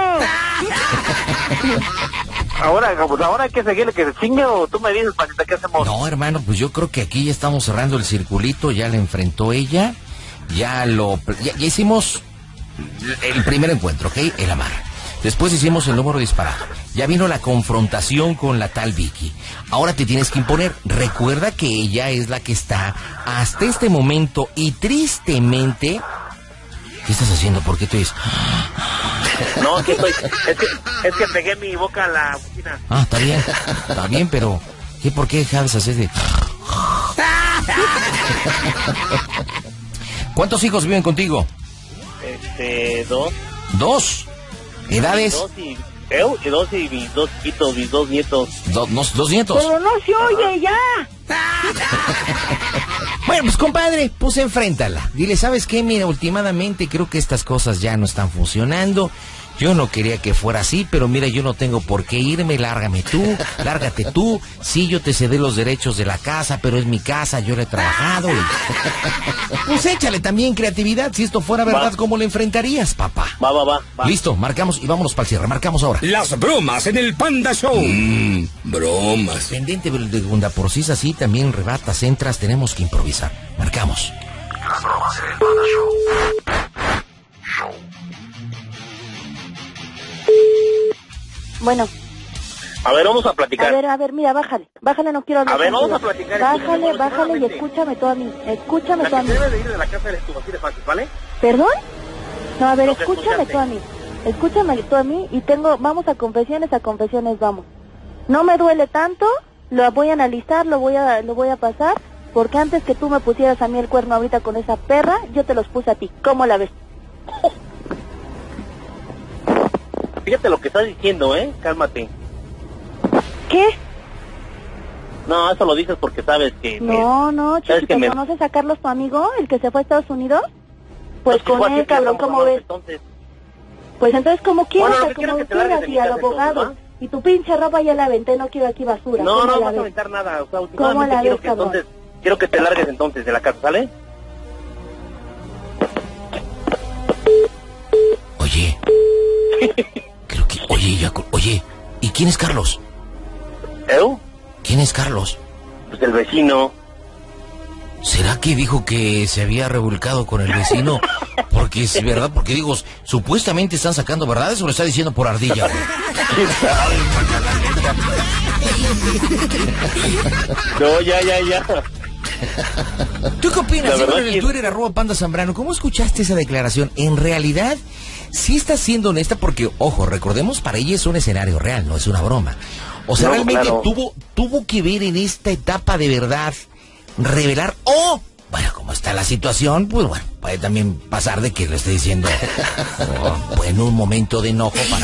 Ahora, pues ahora hay que seguirle que se chingue o tú me dices, Panita, ¿qué hacemos? No, hermano, pues yo creo que aquí ya estamos cerrando el circulito, ya la enfrentó ella, ya lo, ya, ya hicimos el primer encuentro, ¿ok? El amar. Después hicimos el número disparado. Ya vino la confrontación con la tal Vicky. Ahora te tienes que imponer. Recuerda que ella es la que está hasta este momento y tristemente... ¿Qué estás haciendo? ¿Por qué te dices? No, aquí estoy. Es que, es que pegué mi boca a la oficina. Ah, está bien, está bien, pero... ¿Qué, ¿Por qué sabes hacer de...? ¿Cuántos hijos viven contigo? Este, dos. ¿Dos? ¿Edades? Dos y... ¿Eh? Y dos y mis dos chiquitos, mis dos nietos. Do- no, ¿Dos nietos? Pero no se oye ya. Bueno, pues compadre, pues enfréntala. Dile, ¿sabes qué? Mira, últimamente creo que estas cosas ya no están funcionando. Yo no quería que fuera así, pero mira, yo no tengo por qué irme, lárgame tú, lárgate tú. Sí, yo te cedé los derechos de la casa, pero es mi casa, yo la he trabajado. Y... Pues échale también creatividad, si esto fuera verdad, Va. ¿cómo lo enfrentarías, papá? Va, va, va, va. Listo, marcamos y vámonos para el cierre, marcamos ahora. Las bromas en el Panda Show. Mmm, bromas. Pendiente de segunda, por si es así, también rebatas, entras, tenemos que improvisar. Marcamos. Las bromas en el Panda Show. Bueno, A ver, vamos a a platicar. ver, a ver, mira, bájale, bájale, no quiero hablar A ver, contigo. vamos a platicar, Bájale, escúchame, bájale y solamente. escúchame tú a mí, escúchame La tú a que mí. se debe de ir de la casa eres tú, así de fácil, ¿vale? ¿Perdón? No, a ver, No te escúchame escuchaste. tú a mí, escúchame tú a mí y tengo, vamos a confesiones, a confesiones, vamos. No me duele tanto, lo voy a analizar, lo voy a, lo voy a pasar, porque antes que tú me pusieras a mí el cuerno ahorita con esa perra, yo te los puse a ti. ¿Cómo la ves? Fíjate lo que estás diciendo, ¿eh? Cálmate. ¿Qué? No, eso lo dices porque sabes que... No, no, chiquito, me... ¿conoces a Carlos, tu amigo, el que se fue a Estados Unidos? Pues con él, cabrón, ¿cómo ves? Entonces... Pues entonces, como quieras, bueno, como que quieras, y al abogado. Entonces, ¿no? Y tu pinche ropa ya la aventé, no quiero aquí basura. No, no vas a aventar nada, o sea, últimamente quiero ves, que cabrón? entonces... Quiero que te largues entonces de la casa, ¿sale? Oye, creo que... Oye, ya... Oye, ¿y quién es Carlos? ¿Eu? ¿Quién es Carlos? Pues el vecino. ¿Será que dijo que se había revolcado con el vecino? Porque es verdad, porque digo, supuestamente están sacando verdades o lo está diciendo por ardilla, güey. No, ya, ya, ya. ¿Tú qué opinas? En el que... Twitter, arroba Panda Zambrano, ¿cómo escuchaste esa declaración? En realidad, sí está siendo honesta porque, ojo, recordemos, para ella es un escenario real, no es una broma. O sea, no, realmente claro. tuvo, tuvo que ver en esta etapa de verdad, revelar, o, bueno, como está la situación, pues bueno, puede también pasar de que lo esté diciendo oh, en un momento de enojo para...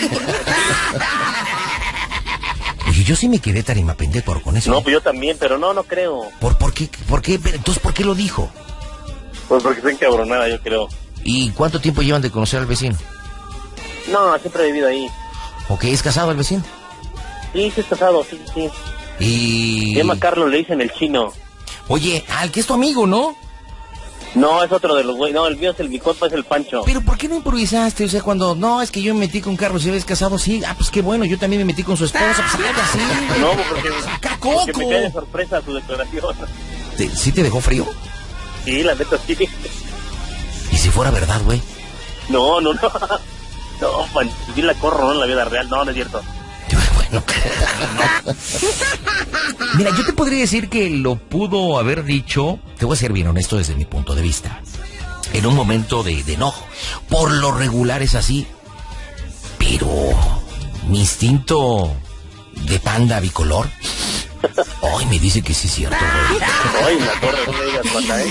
Oye, yo sí me quedé tarimapendecor con eso. No, pues yo también, pero no, no creo. ¿Por, por qué? ¿Por qué? Entonces, ¿por qué lo dijo? Pues porque está encabronada, yo creo. ¿Y cuánto tiempo llevan de conocer al vecino? No, siempre he vivido ahí. ¿Ok? ¿Es casado el vecino? Sí, sí es casado, sí, sí. Y... Se llama Carlos, le dicen el chino. Oye, al que es tu amigo, ¿no? No, es otro de los güeyes. No, el mío es el mi compa, es el Pancho. Pero ¿por qué no improvisaste? O sea, cuando, no, es que yo me metí con Carlos y eres casado, sí. Ah, pues qué bueno, yo también me metí con su esposa. Pues algo así. No, porque, ¡Sacacoco! porque me cae de sorpresa su declaración. ¿Te, ¿Sí te dejó frío? Sí, la neta sí. ¿Y si fuera verdad, güey? No, no, no. No, man, sí la corro, ¿no? En la vida real. No, no es cierto. Bueno, no. Mira, yo te podría decir que lo pudo haber dicho, te voy a ser bien honesto desde mi punto de vista, en un momento de, de enojo. Por lo regular es así, pero mi instinto de panda bicolor, hoy me dice que sí es cierto, güey. Ay, la torre, no me digas panda,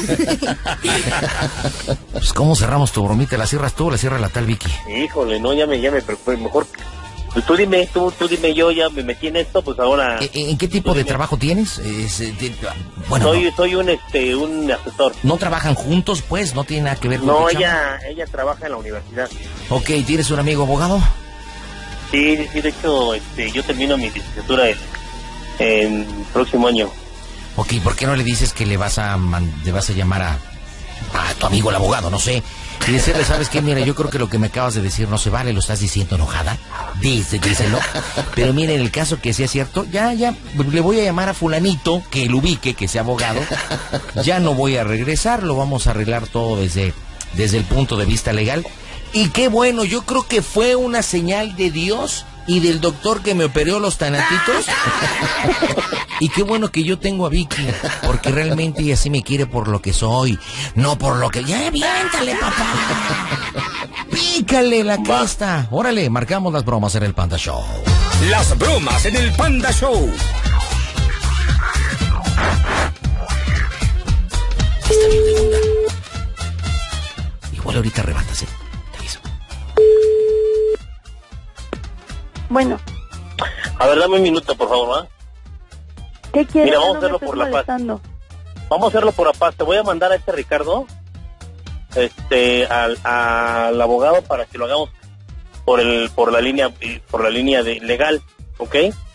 ¿eh? Pues, ¿cómo cerramos tu bromita? ¿La cierras tú o la cierra la tal Vicky? Híjole, no, ya me, ya me preocupé, mejor... Pues tú dime, tú, tú dime, yo ya me metí en esto, pues ahora... ¿En, en qué tipo de trabajo tienes? Es, de, bueno, soy, no. soy un, este, un asesor. ¿No trabajan juntos, pues? ¿No tiene nada que ver con No, ella, ella trabaja en la universidad. Ok, ¿tienes un amigo abogado? Sí, sí, de hecho, este, yo termino mi licenciatura en, en próximo año. Ok, ¿por qué no le dices que le vas a, man, le vas a llamar a, a tu amigo el abogado, no sé? Y decirle, ¿sabes qué? Mira, yo creo que lo que me acabas de decir no se vale, lo estás diciendo enojada. Dice, díselo. Pero mira, en el caso que sea cierto, ya, ya, le voy a llamar a fulanito, que lo ubique, que sea abogado. Ya no voy a regresar, lo vamos a arreglar todo desde, desde el punto de vista legal. Y qué bueno, yo creo que fue una señal de Dios y del doctor que me operó los tanatitos. Y qué bueno que yo tengo a Vicky, porque realmente ella sí me quiere por lo que soy, no por lo que... ¡Ya, aviéntale, papá! ¡Pícale la cresta! Órale, marcamos las bromas en el Panda Show. Las bromas en el Panda Show. Está bien de onda. Igual ahorita arrebatas, ¿eh? Te aviso. Bueno. A ver, dame un minuto, por favor, ¿va? ¿Qué quieres? Mira, vamos a hacerlo por la paz. Vamos a hacerlo por la paz. Te voy a mandar a este Ricardo, este, al, al abogado para que lo hagamos por el, por la línea, por la línea de legal, ¿ok?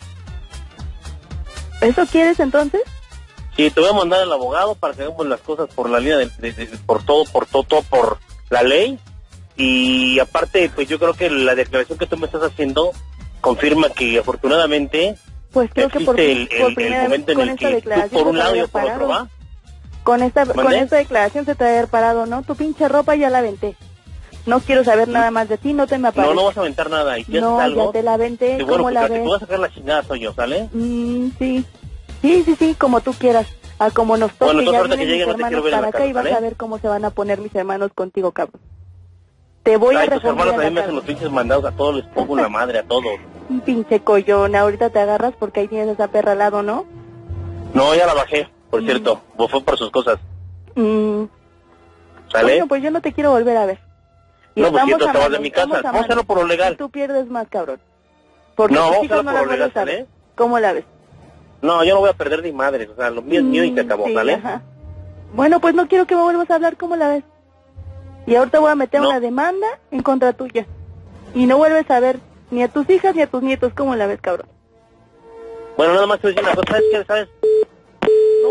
¿Eso quieres entonces? Sí, te voy a mandar al abogado para que hagamos las cosas por la línea de, de, de por todo, por todo, todo, por la ley. Y aparte, pues yo creo que la declaración que tú me estás haciendo confirma que afortunadamente pues creo que por, el, el, por el momento en el que tú por un lado y yo por otro, ¿va? Con esta, con esta declaración se te va a haber parado, ¿no? Tu pinche ropa ya la aventé. No quiero saber nada más de ti, no te me aparezcas. No, no vas a aventar nada. ¿Y si no, haces algo? Ya te la aventé, sí, bueno, ¿cómo la ves? ves? Tú vas a sacar la chingada, soy yo, ¿sale? Mm, sí. Sí, sí, sí, como tú quieras. A como nos toque, bueno, ya ahorita vienen que llegue, mis no te hermanos quiero ver para en la acá casa, y vas ¿vale? a ver cómo se van a poner mis hermanos contigo, cabrón. Te voy Ay, a tus hermanos también me hacen los pinches mandados, a todos les pongo la madre, a todos. Un pinche collón, ahorita te agarras porque ahí tienes esa perra al lado, ¿no? No, ya la bajé, por mm. cierto, vos fue por sus cosas. Mm. ¿Sale? Bueno, pues yo no te quiero volver a ver. Y no, pues siento te vas mano, de mi casa, vamos a hacerlo por lo legal. Tú pierdes más, cabrón. Porque no, tus vamos a hijos hacerlo no por lo la legal, vuelves a ver. ¿sale? ¿Cómo la ves? No, yo no voy a perder ni madre, o sea, lo mío es mío y se acabó, sí, ¿vale? Ajá. Bueno, pues no quiero que me vuelvas a hablar, ¿cómo la ves? Y ahorita voy a meter no. una demanda en contra tuya. Y no vuelves a ver ni a tus hijas ni a tus nietos, ¿cómo la ves, cabrón? Bueno, nada más te voy a decir una cosa, ¿sabes qué? ¿Sabes? No,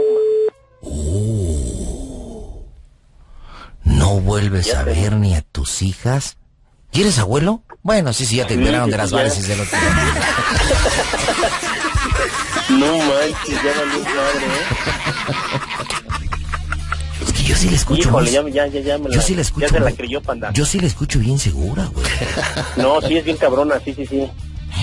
Oh. No vuelves Ya a te- ver ni a tus hijas. ¿Y eres abuelo? Bueno, sí, sí, ya te Sí, liberaron sí, de las ya. varices del otro. No manches, ya valió madre, ¿eh? Es que yo sí la escucho. Híjole, muy- ya, ya, ya, ya me la, Yo sí la escucho. ya se la muy- creyó, panda. Yo sí la escucho bien segura, güey. No, sí, es bien cabrona, sí, sí, sí.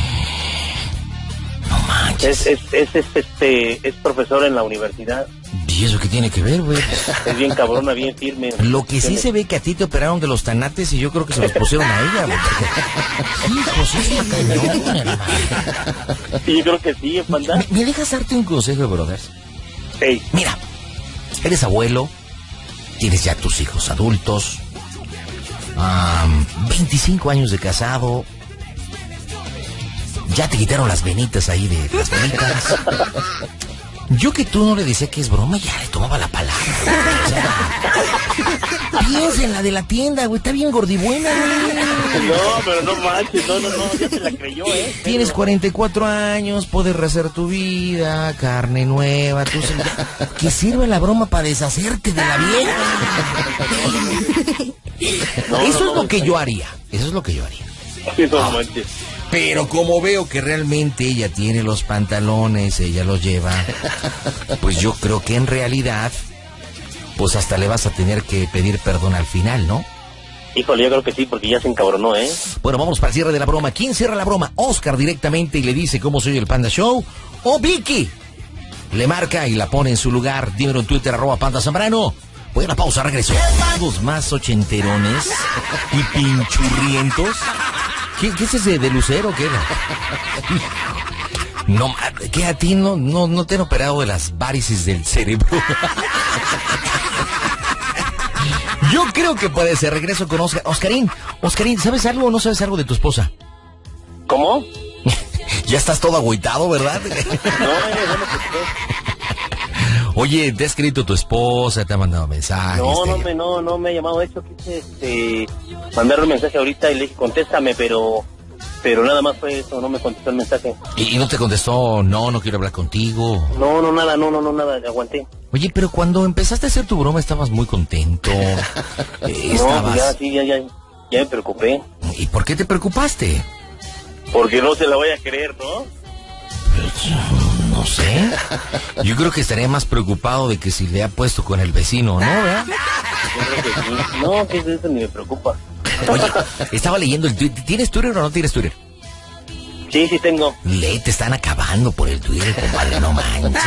No manches. Es, es, es, es, este, es profesor en la universidad. ¿Y eso qué tiene que ver, güey? Es bien cabrona, bien firme. Lo que sí Tiene- se ve que a ti te operaron de los tanates y yo creo que se los pusieron a ella, güey. Hijo, sí está cañón, hermano. Sí, yo creo que sí, panda. ¿Me, me dejas darte un consejo, brothers? Hey, Mira, eres abuelo, tienes ya tus hijos adultos, um, veinticinco años de casado, ya te quitaron las venitas ahí de las venitas. Yo que tú no le decía que es broma, ya le tomaba la palabra. O sea, piensa en la de la tienda, güey, está bien gordibuena, güey. no, pero no manches, no, no, no, ya se la creyó, ¿eh? Tienes cuarenta y cuatro años, puedes rehacer tu vida, carne nueva, tú se- que sirve la broma para deshacerte de la vieja. No, Eso no, es lo no, que no. yo haría, eso es lo que yo haría. Sí, no manches. Pero como veo que realmente ella tiene los pantalones, ella los lleva, pues yo creo que en realidad, pues hasta le vas a tener que pedir perdón al final, ¿no? Híjole, yo creo que sí, porque ya se encabronó, ¿eh? Bueno, vamos para el cierre de la broma. ¿Quién cierra la broma? Oscar directamente y le dice cómo soy el Panda Show. O Vicky le marca y la pone en su lugar. Dímelo en Twitter, arroba Panda Zambrano. Voy a la pausa, regreso. Los más ochenterones y pinchurrientos. ¿Qué, qué es ese de Lucero? ¿Qué era? No, ¿qué a ti no, no, no te han operado de las varices del cerebro? Yo creo que puede ser. Regreso con Oscar. Oscarín, Oscarín, ¿sabes algo o no sabes algo de tu esposa? ¿Cómo? Ya estás todo agüitado, ¿verdad? No, eh, bueno, pues, Oye, ¿te ha escrito tu esposa? ¿Te ha mandado mensajes? no, te- no me, no, no me ha llamado. De hecho, quise este, mandarle un mensaje ahorita y le dije, contéstame, pero, pero nada más fue eso, no me contestó el mensaje. ¿Y, y no te contestó? No, no quiero hablar contigo. No, no, nada, no, no, no, nada, aguanté. Oye, pero cuando empezaste a hacer tu broma estabas muy contento. Eh, No, estabas... pues ya, sí, ya, ya, ya me preocupé. ¿Y por qué te preocupaste? Porque no se la vaya a creer, ¿no? No sé. Yo creo que estaría más preocupado de que si le ha puesto con el vecino, ¿no? ¿Verdad? Yo creo que sí. No, que eso ni me preocupa. Oye, estaba leyendo el Twitter. ¿Tienes Twitter o no tienes Twitter? Sí, sí tengo. Le, te están acabando por el Twitter, compadre, no manches.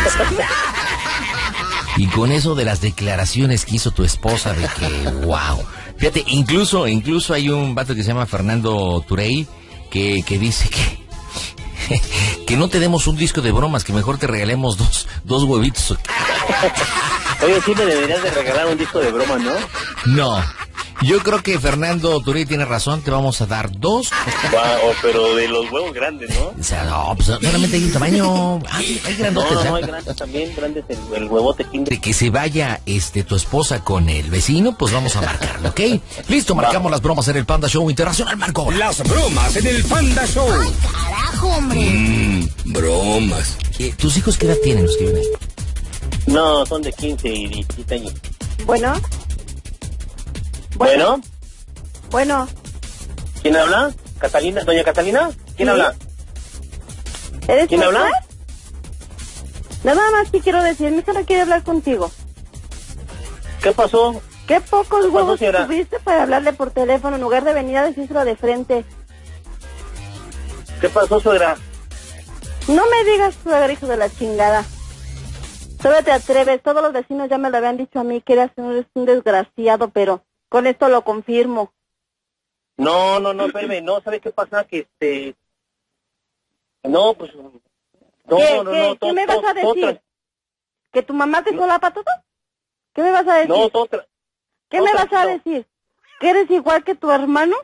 Y con eso de las declaraciones que hizo tu esposa de que, wow. Fíjate, incluso, incluso hay un vato que se llama Fernando Turey que, que dice que que no te demos un disco de bromas, que mejor te regalemos dos, dos huevitos. Oye, sí me deberías de regalar un disco de broma, ¿no? No. Yo creo que Fernando Turey tiene razón, te vamos a dar dos. Wow, pero de los huevos grandes, ¿no? O sea, no, pues solamente hay un tamaño. Ah, hay grandotes, No, no, ¿eh? no, hay grandes también, grandes el, el huevote Kinder. De que se vaya este tu esposa con el vecino, pues vamos a marcarlo, ¿ok? Listo, marcamos las bromas en el Panda Show Internacional, Marco. Las bromas en el Panda Show. Carajo, hombre. Mmm, bromas. Eh, ¿Tus hijos qué edad tienen los que viven ahí? No, son de quince y diecisiete años. Bueno, Bueno, bueno, ¿quién habla? ¿Catalina? ¿Doña Catalina? ¿Quién ¿Sí? habla? ¿eres ¿Quién habla? Oscar? Nada más que quiero decir, mi hija no quiere hablar contigo. ¿Qué pasó? Qué pocos pasó, huevos señora? tuviste para hablarle por teléfono en lugar de venir a decírselo de frente. ¿Qué pasó, suegra? No me digas, suegra, hijo de la chingada. Todavía te atreves, todos los vecinos ya me lo habían dicho a mí, que eras un, un desgraciado, pero con esto lo confirmo. No, no, no, espérame, no, ¿sabes qué pasa? Que este... No, pues... No, ¿Qué, no, qué, no, qué todo- me vas a todo- todo decir? tra- ¿Que tu mamá te solapa todo? ¿Qué me vas a decir? No, todo... tra- ¿Qué todo me vas a tranquilo. decir? ¿Que eres igual que tu hermano?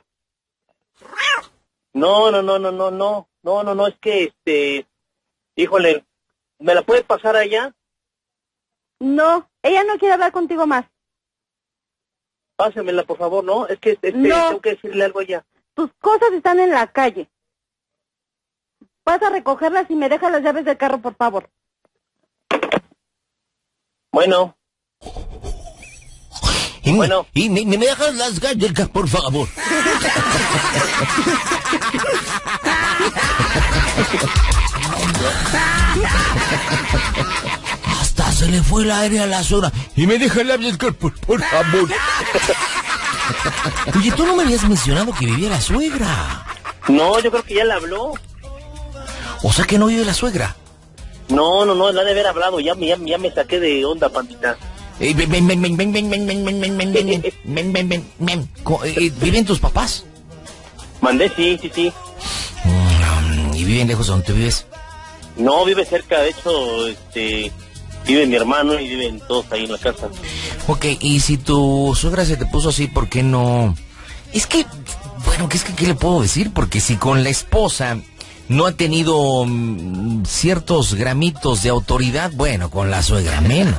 No, no, no, no, no, no, no, no, no, es que, este... Híjole, ¿Me la puede pasar allá? No, ella no quiere hablar contigo más. Pásemela, por favor, ¿no? Es que este, No. tengo que decirle algo allá. Tus cosas están en la calle. Vas a recogerlas y me dejas las llaves del carro, por favor. Bueno. Y, Bueno. y me, me dejas las galletas, por favor. Hasta se le fue el aire a la zona. Y me deja las galletas, por, por favor. Oye, tú no me habías mencionado que vivía la suegra. No, yo creo que ya le habló. O sea que no vive la suegra. No, no, no, la de haber hablado. Ya, ya, ya me saqué de onda, pandita. Eh, ven, ven, ven, ven, ven, ven, ven, ven, ven, ven, ven, ven, ven, ven, ven, ven. Co- eh, ¿Viven tus papás? Mandé, sí, sí, sí. Mm, ¿Y viven lejos de donde tú vives? No, vive cerca, de hecho, este, vive mi hermano y viven todos ahí en la casa. Ok, y si tu suegra se te puso así, ¿por qué no? Es que, bueno, ¿qué es que qué le puedo decir? Porque si con la esposa no ha tenido mm, ciertos gramitos de autoridad, bueno, con la suegra menos.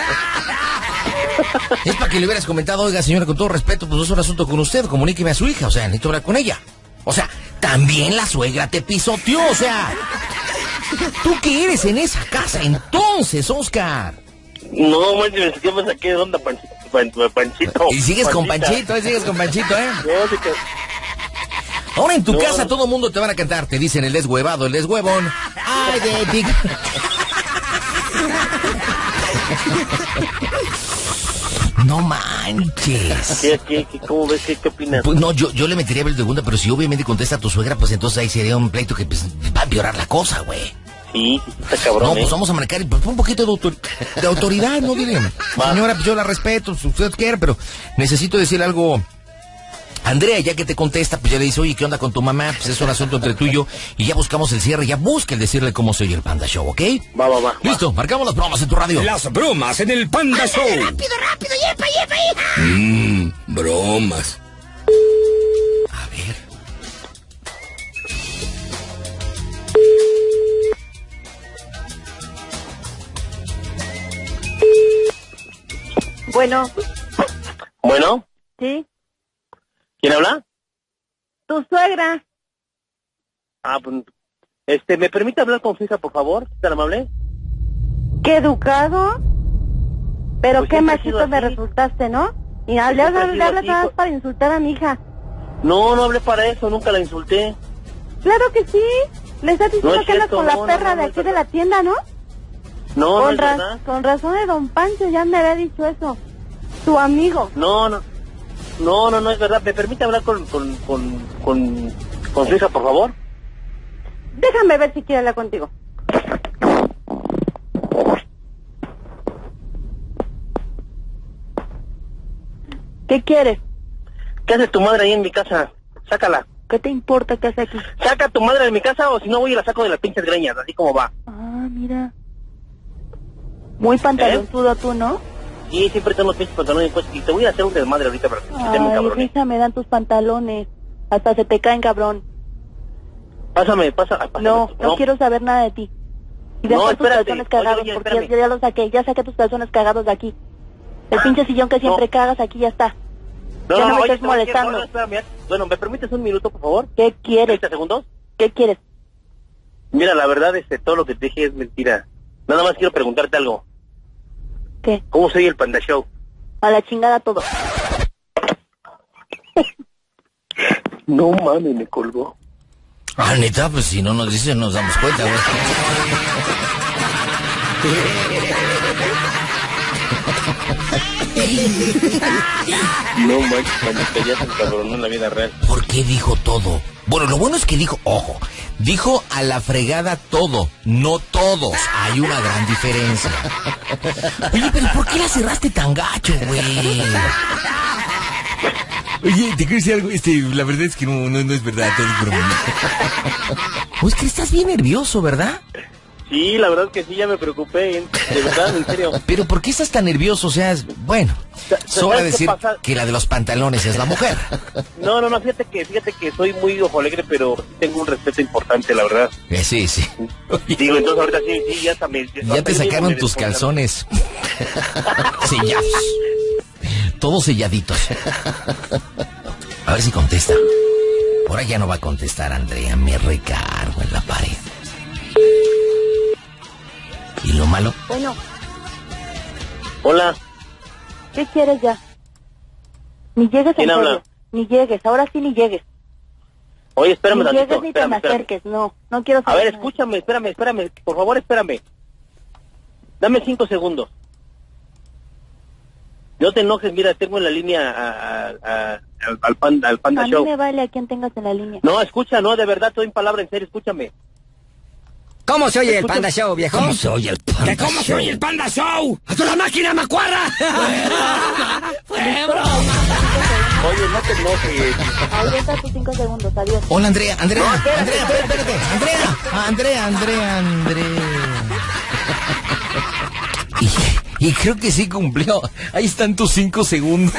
Es para que le hubieras comentado, oiga, señora, con todo respeto, pues no es un asunto con usted, comuníqueme a su hija, o sea, necesito hablar con ella. O sea, también la suegra te pisoteó, o sea, ¿tú qué eres en esa casa entonces, Oscar? No, manches, yo me saqué de onda, Panchito. Pan- Panchito. Y sigues con Panchita. Panchito, ¿eh? Sigues con Panchito, ¿eh? No, sí que- Ahora en tu No. casa todo el mundo te van a cantar, te dicen el deshuevado, el deshuevón. Ay, de ti. No manches. ¿Qué, qué, qué, ¿Cómo ves? ¿Qué, qué opinas? Pues no, yo, yo le metería el segunda, pero si obviamente contesta a tu suegra, pues entonces ahí sería un pleito que pues, va a empeorar la cosa, güey. Sí, sí, está cabrón, No, ¿eh? pues vamos a marcar pues, un poquito de, autor- de autoridad, ¿no? Dile, señora, pues yo la respeto, si usted quiere, pero necesito decir algo. Andrea, ya que te contesta, pues ya le dice, oye, ¿qué onda con tu mamá? Pues es un asunto entre tú y yo, y ya buscamos el cierre, ya busca el decirle cómo se oye el Panda Show, ¿ok? Va, va, va. Listo, marcamos las bromas en tu radio. Las bromas en el Panda Show. ¡Rápido, rápido! ¡Yepa, yepa, yepa! Mmm, bromas. A ver. Bueno, Bueno, ¿sí? ¿quién habla? Tu suegra. Ah, pues, este, ¿me permite hablar con su hija, por favor? ¿Es tan amable? Qué educado. Pero Pues qué siempre ha sido machito me así. resultaste, ¿no? Y le Siempre ha hablas sido le hablas así, nada más pues. para insultar a mi hija. No, no hablé para eso, nunca la insulté. Claro que sí. Le estás diciendo No es que andas cierto, con no, la no, perra no, no de es aquí de la tienda, ¿no? No, no con, es ra- verdad. con razón de don Pancho ya me había dicho eso. Tu amigo. No, no. No, no, no es verdad. ¿Me permite hablar con, con, con, con, con su hija, por favor? Déjame ver si quiere hablar contigo. ¿Qué quieres? ¿Qué hace tu madre ahí en mi casa? Sácala. ¿Qué te importa qué hace aquí? Saca a tu madre de mi casa o si no voy y la saco de las pinches greñas, así como va. Ah, mira. Muy pantalonzudo tú, ¿no? Sí, siempre tengo los pinches pantalones pues y te voy a hacer un desmadre ahorita para que se me Ay, cabrón. risa me dan tus pantalones. Hasta se te caen, cabrón. Pásame, pasa, ah, pásame. No, no quiero saber nada de ti. Y No, deja tus espérate. calzones Oye, cagados, oye, porque espérame. ya, ya los saqué. Ya saqué tus calzones cagados de aquí. El pinche sillón que siempre cagas aquí ya está. No, ya no, no, me oye, estés te voy a decir, molestando. no, no, espérame. Bueno, ¿me permites un minuto, por favor? ¿Qué quieres? ¿treinta segundos? ¿Qué quieres? Mira, la verdad, este, todo lo que te dije es mentira. Nada más quiero preguntarte algo. ¿Qué? ¿Cómo soy el Panda Show? A la chingada todo. No mames, me colgó. Ah, neta, pues si no nos dicen, nos damos cuenta, güey. No manches, Panchita, ya se encabronó en la vida real. ¿Por qué dijo todo? Bueno, lo bueno es que dijo, ojo, dijo a la fregada todo, no todos. Hay una gran diferencia. Oye, pero ¿por qué la cerraste tan gacho, güey? Oye, te quiero decir algo, este, la verdad es que no, no, no es verdad, todo es broma. Pues que estás bien nervioso, ¿verdad? Sí, la verdad que sí, ya me preocupé, ¿eh? De verdad, en serio. Pero ¿por qué estás tan nervioso? O sea, es, bueno, sobra decir que la de los pantalones es la mujer. No, no, no, fíjate que fíjate que soy muy ojo alegre, pero tengo un respeto importante, la verdad. Eh, sí, sí. Digo, entonces ahorita sí, sí, ya también. Ya, ya te sacaron tus calzones sellados. Todos selladitos. A ver si contesta. Ahora ya no va a contestar, Andrea. Me recargo en la pared. ¿Y lo malo? Bueno. Hola. ¿Qué quieres ya? Ni llegues ¿Quién en habla? serio. Ni llegues, ahora sí ni llegues. Oye, espérame Ni tantito, llegues ni espérame, te me espérame. acerques, no, no quiero A saber ver, nada. escúchame, espérame, espérame, por favor, espérame. Dame cinco segundos. No te enojes, mira, tengo en la línea a, a, a, al, al Panda, al Panda A mí Show. me vale a quien tengas en la línea. No, escucha, no, de verdad, te doy palabra en serio, escúchame. ¿Cómo se oye el Escucha- Panda Show, viejo? ¿Cómo se oye el Panda ¿Que ¿Cómo Show? se oye el Panda Show? ¡A toda máquina, macuarra! ¡Fue broma! Oye, no te enojes. Ahí están tus cinco segundos, adiós. Hola, Andrea, Andrea, No, espérate, Andrea, espérate, espérate, Andrea, Ah, Andrea, Andrea, Andrea. Y, y creo que sí cumplió. Ahí están tus cinco segundos.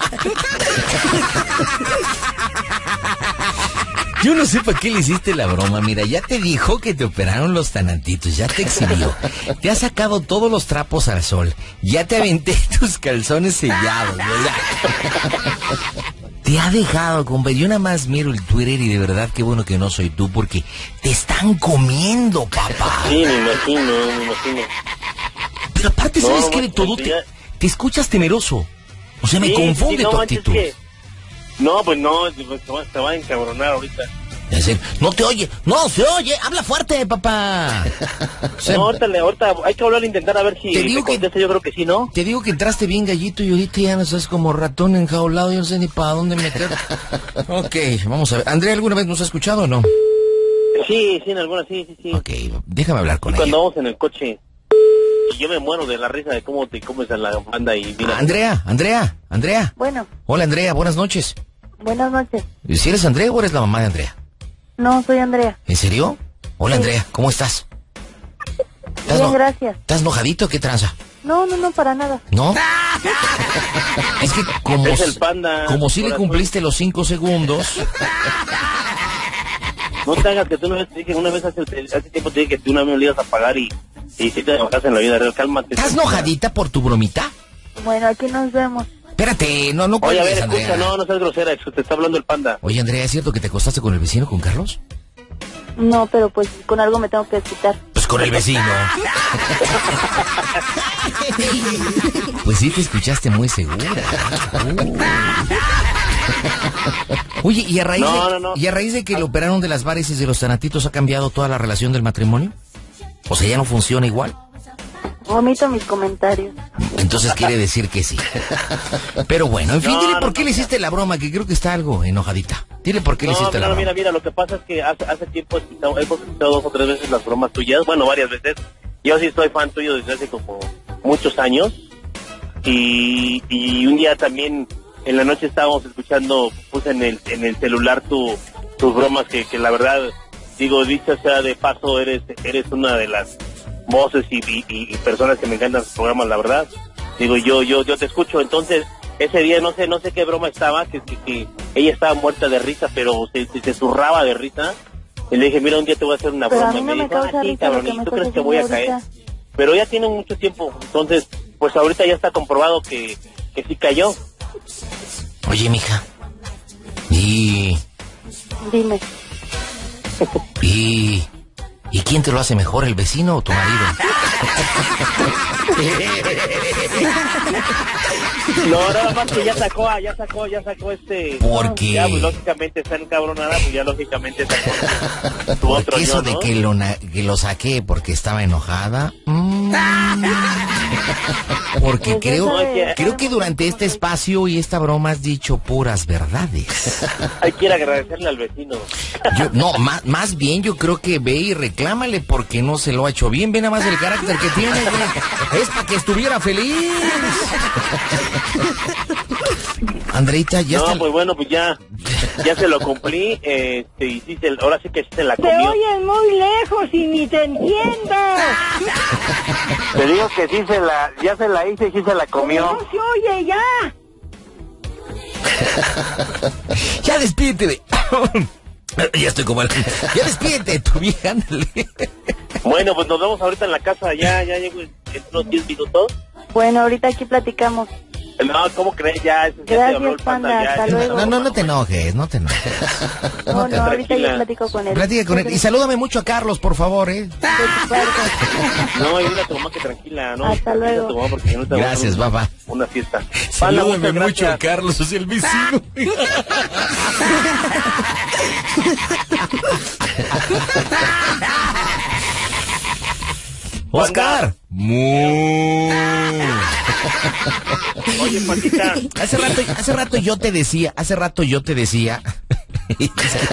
Yo no sé para qué le hiciste la broma, mira, ya te dijo que te operaron los tanantitos, ya te exhibió, te ha sacado todos los trapos al sol, ya te aventé tus calzones sellados, ¿verdad? Te ha dejado, compa. Yo nada más miro el Twitter y de verdad qué bueno que no soy tú porque te están comiendo, papá. Sí, me imagino, me imagino. Pero aparte, No, ¿sabes no qué? De manches, todo te, ya- te escuchas temeroso. O sea, me Sí, confunde sí, no tu manches, actitud. que- No, pues no, pues se va, se va a encabronar ahorita. Es decir, no te oye, no se oye, habla fuerte, papá. O sea, No, ahorita, le- ahorita hay que hablar, intentar a ver si Te digo me que- contesta, yo creo que sí, ¿no? te digo que entraste bien gallito y ahorita ya no estás como ratón enjaulado, yo no sé ni para dónde meter. Ok, vamos a ver. ¿Andrea alguna vez nos ha escuchado o no? Sí, sí, en alguna, sí, sí, sí. Ok, déjame hablar con Y ella. cuando vamos en el coche, y yo me muero de la risa de cómo te comes a la banda y mira. Andrea, Andrea, Andrea. Bueno, Hola, Andrea, buenas noches. buenas noches. ¿Si eres Andrea o eres la mamá de Andrea? No, soy Andrea. ¿En serio? Hola, Sí. Andrea, ¿cómo estás? ¿Estás Bien, no- gracias. ¿Estás enojadito o qué tranza? No, no, no, para nada. ¿No? Es que como, Es el si- Panda, como si le corazón. cumpliste los cinco segundos. No te hagas que tú una vez te dije, una vez hace, hace tiempo te dije que tú una vez me lo ibas a pagar y, y si te enojas en la vida real, cálmate. ¿Estás enojadita por tu bromita? Bueno, aquí nos vemos. Espérate, no, no Oye, a cuelgues, ver, Andrea. escucha, no, no seas grosera, te está hablando el Panda. Oye, Andrea, ¿es cierto que te acostaste con el vecino, con Carlos? No, pero pues con algo me tengo que desquitar. Pues con el vecino. Pues sí te escuchaste muy segura. Uh. Oye, ¿y a raíz, No, de, no, no. ¿y a raíz de que le operaron de las varices y de los tanatitos ha cambiado toda la relación del matrimonio? O sea, ¿ya no funciona igual? Omito mis comentarios. Entonces quiere decir que sí. Pero bueno, en fin, No, dile no, por qué no, le no. hiciste la broma, que creo que está algo enojadita. Dile por qué le No, hiciste la no, broma. mira, mira, lo que pasa es que hace, hace tiempo he escuchado, hemos escuchado dos o tres veces las bromas tuyas, bueno, varias veces. Yo sí soy fan tuyo desde hace como muchos años. Y, y un día también en la noche estábamos escuchando, puse en el en el celular tu, tus bromas que, que la verdad, digo, dicho sea de paso, eres eres una de las voces y, y, y personas que me encantan sus programas, la verdad. Digo, yo yo yo te escucho, entonces ese día no sé no sé qué broma estaba, que, que, que ella estaba muerta de risa, pero se, se, se zurraba de risa. Y le dije, mira, un día te voy a hacer una Pero a broma. mí no Y me me dijo, causa ah, sí, risa lo cabrón, que ¿y me tú estás crees que voy a haciendo caer? ahorita. Pero ya tiene mucho tiempo, entonces, pues ahorita ya está comprobado que, que sí cayó. Oye, mija. Y... Dime. Y... ¿Y quién te lo hace mejor, el vecino o tu marido? No, nada más que ya sacó, ah, ya sacó, ya sacó este... ¿Por qué? Ya, pues lógicamente está encabronada, pues ya lógicamente sacó tu otro Porque eso yo, de ¿no? que lo, na- que lo saqué porque estaba enojada. mm, Porque Pues creo, eso de- creo que durante este espacio y esta broma has dicho puras verdades. Hay que ir a agradecerle al vecino. Yo, no, más, más bien yo creo que ve y reclámale porque no se lo ha hecho bien. Ve nada más el carácter que tiene, güey. Es para que estuviera feliz. Andreita, ya No, está. pues bueno, pues ya. ya se lo cumplí, este, y sí, se, ahora sí que sí se la comió. Te oyes muy lejos y ni te entiendo. Te digo que sí se la, ya se la hice y sí se la comió. No se oye ya. Ya despídete de... Ya estoy como el... Ya despídete de tu vieja, ándale. Bueno, pues nos vemos ahorita en la casa, ya, ya llego en unos diez minutos. Bueno, ahorita aquí platicamos. No, ¿cómo crees? Ya, eso ya Gracias, te habló el Panda, Panda, ya, hasta ya, luego. No, no, no te enojes, no te enojes. No, no, ahorita tranquila. yo platico con él. Platica con él. Y salúdame mucho a Carlos, por favor, ¿eh? No, y dile a tu mamá que tranquila, ¿no? Hasta Tranquila luego. a tu mamá porque no te va a Gracias, dar una, papá. una fiesta. Salúdame Panda, mucho a gracias. Carlos, es el vecino. Oscar. Mu. Oye, Pandita. Hace rato, hace rato yo te decía, hace rato yo te decía. Es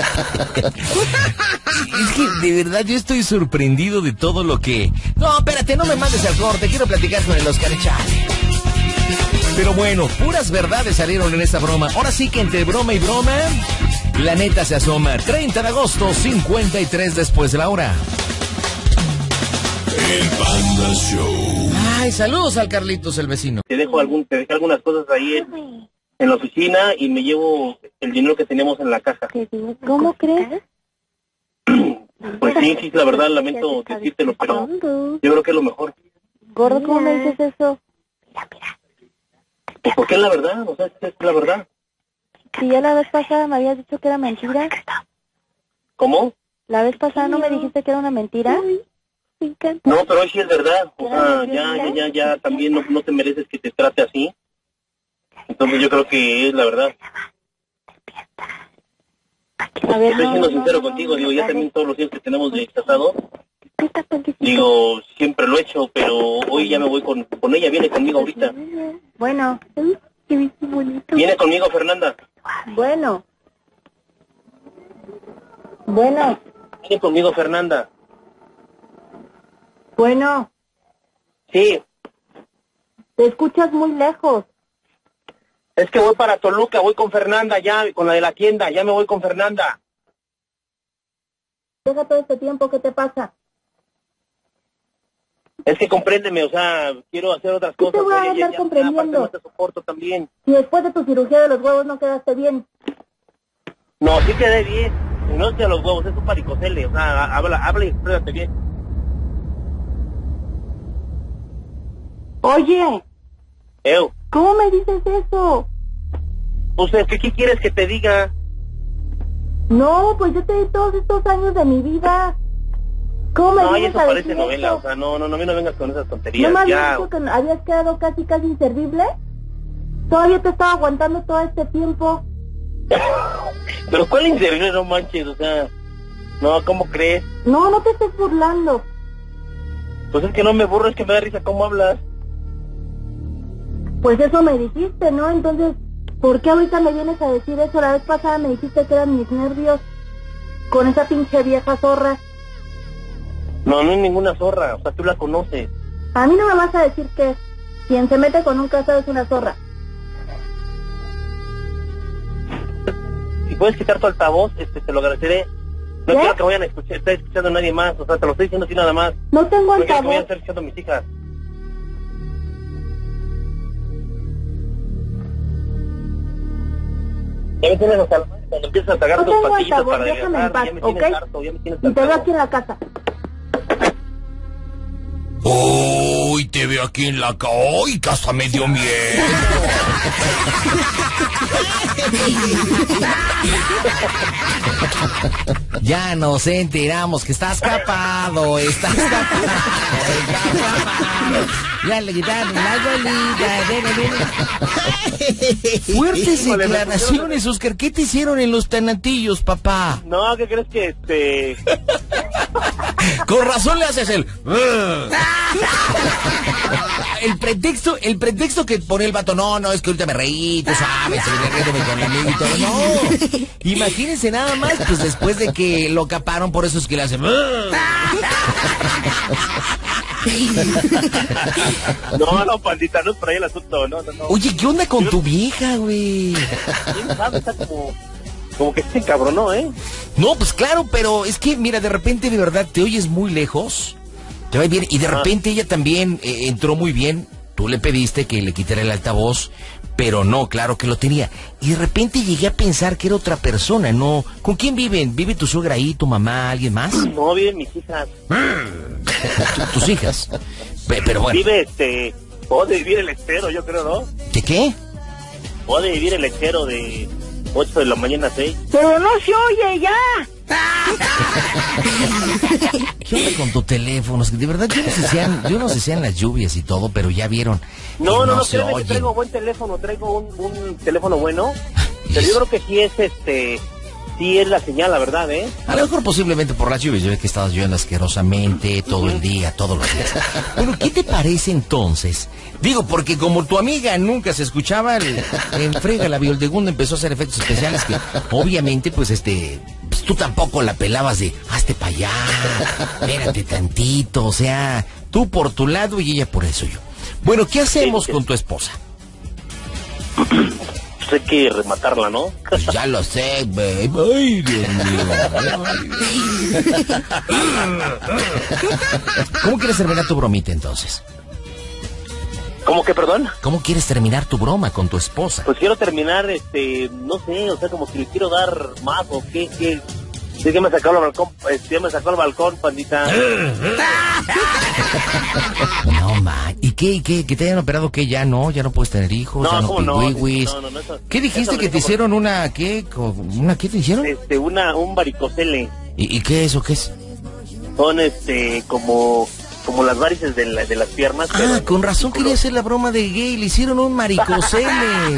que de verdad yo estoy sorprendido de todo lo que... No, espérate, no me mandes al corte, quiero platicar con el Oscar, chale. Pero bueno, puras verdades salieron en esta broma. Ahora sí que entre broma y broma, la neta se asoma. treinta de agosto, cincuenta y tres después de la hora. El Panda Show. Ay, saludos al Carlitos, el vecino. Te dejo algún, te dejé algunas cosas ahí en, en la oficina y me llevo el dinero que teníamos en la caja. ¿Cómo crees? Pues sí, sí, la verdad, lamento decírtelo, pero yo creo que es lo mejor. Gordo, ¿cómo me dices eso? Pues porque es la verdad, o sea, es la verdad. Si ya la vez pasada me habías dicho que era mentira. ¿Cómo? La vez pasada no me dijiste que era una mentira. No, pero hoy sí es verdad. O sea, ya, ya, ya, ya, también no, no te mereces que te trate así. Entonces yo creo que es la verdad. A ver, Estoy no, siendo no, sincero no, contigo, no, digo, no, ya no, también todos los días que tenemos de casado, digo, siempre lo he hecho, pero hoy ya me voy con, con ella, viene conmigo ahorita. Bueno. Viene conmigo, Fernanda. Bueno. Bueno. Viene conmigo, Fernanda. Bueno. Sí. Te escuchas muy lejos. Es que voy para Toluca, voy con Fernanda ya, con la de la tienda, ya me voy con Fernanda. Deja todo este tiempo, ¿qué te pasa? Es que compréndeme, o sea, quiero hacer otras ¿Qué cosas. te voy a Oye, andar ya, ya, comprendiendo? aparte no te soporto también. Si después de tu cirugía de los huevos no quedaste bien. No, sí quedé bien. No es que a los huevos, es un paricocele, o sea, habla, habla y exprésate bien. Oye. Eu. ¿Cómo me dices eso? O sea, ¿qué, ¿qué quieres que te diga? No, pues yo te di todos estos años de mi vida. ¿Cómo me No, y vienes eso a parece decir novela, eso? o sea, no, no, no, a mí no vengas con esas ¿No tonterías, me habías ya. dicho que habías quedado casi, casi inservible? Todavía te estaba aguantando todo este tiempo. Pero ¿cuál inservible, no manches? O sea, no, ¿cómo crees? No, no te estés burlando. Pues es que no me burro, es que me da risa cómo hablas. Pues eso me dijiste, ¿no? Entonces, ¿por qué ahorita me vienes a decir eso? La vez pasada me dijiste que eran mis nervios con esa pinche vieja zorra. No, no es ninguna zorra, o sea, tú la conoces. A mí no me vas a decir que quien se mete con un casado es una zorra. Si puedes quitar tu altavoz, este, te lo agradeceré. No ¿Qué? quiero que vayan a escuchar, estar escuchando a nadie más, o sea, te lo estoy diciendo así nada más. No tengo No quiero que altavoz. vayan a estar escuchando a mis hijas. Ya me tienes hasta la madre cuando empiezas a tragar No tus tengo pastillitas altavoz, para déjame en adelgazar, paz, ya me ¿ok? tienes harto, ya me tienes Y te veo cansado. aquí en la casa. Uy, te veo aquí en la ca... ¡Uy, que hasta me dio miedo! Ya nos enteramos que estás capado, estás capado, estás capado. Ya le quitaron la bolita. Fuertes Híjole, me declaraciones, Oscar. ¿Qué te hicieron en los tanatillos, papá? No, ¿qué crees que este...? Con razón le haces el... El pretexto, el pretexto que pone el vato, no, no, es que ahorita me reí, tú sabes, se viene riéndome con la amiga y todo. No, imagínense nada más, pues después de que lo caparon, por eso es que le hacen... No, no, pandita, no es por ahí el asunto, no, no, no. Oye, ¿qué onda con tu vieja, güey? ¿Quién sabe? Está como... como que se encabronó, ¿eh? No, pues claro, pero es que, mira, de repente, de verdad, te oyes muy lejos, te va bien, y de repente ella también eh, entró muy bien, tú le pediste que le quitara el altavoz, pero no, claro que lo tenía, y de repente llegué a pensar que era otra persona, ¿no? ¿Con quién viven? ¿Vive tu suegra ahí, tu mamá, alguien más? No, viven mis hijas. ¿Tu, tus hijas? Pe- Pero bueno. Vive, este, puede vivir el lechero, yo creo, ¿no? ¿De qué? Puede vivir el lechero de ocho de la mañana a seis. Pero no se oye ya. ¿Qué onda con tu teléfono? Es que de verdad yo no sé si sean, yo no sé si sean las lluvias y todo, pero ya vieron. No, no, no, no, se créeme que oyen. traigo buen teléfono, traigo un, un teléfono bueno. Pero yo creo que sí es, este, sí es la señal, la verdad, ¿eh? A lo mejor posiblemente por las lluvias, yo ve que estabas lloviendo asquerosamente todo el día, todos los días. Bueno, ¿qué te parece entonces? Digo, porque como tu amiga nunca se escuchaba, el, en frega la Violdegunda empezó a hacer efectos especiales que obviamente, pues este, pues, tú tampoco la pelabas de, hazte para allá, espérate tantito, o sea, tú por tu lado y ella por el suyo. Bueno, ¿qué hacemos con tu esposa? Pues hay que rematarla, ¿no? Pues ya lo sé, babe. Ay, Dios mío. ¿Cómo quieres terminar tu bromita entonces? ¿Cómo que, perdón? ¿Cómo quieres terminar tu broma con tu esposa? Pues quiero terminar, este, no sé, o sea, como que le quiero dar más, o qué, qué. Sí, que me sacó al balcón, este, ya me sacó al balcón, pandita. No, ma. ¿Y qué, y qué? ¿Que te hayan operado que ya no? ¿Ya no puedes tener hijos? No, ¿Ya no ¿cómo no? pihuihuis? No, no, no, eso- ¿Qué dijiste eso que lo te dijo hicieron una, qué? co- ¿Una qué te hicieron? Este, una, un varicocele. ¿Y, y qué es o qué es? Son, este, como, como las varices de, la, de las piernas. Ah, pero- con razón quería hacer la broma de gay, le hicieron un maricocele.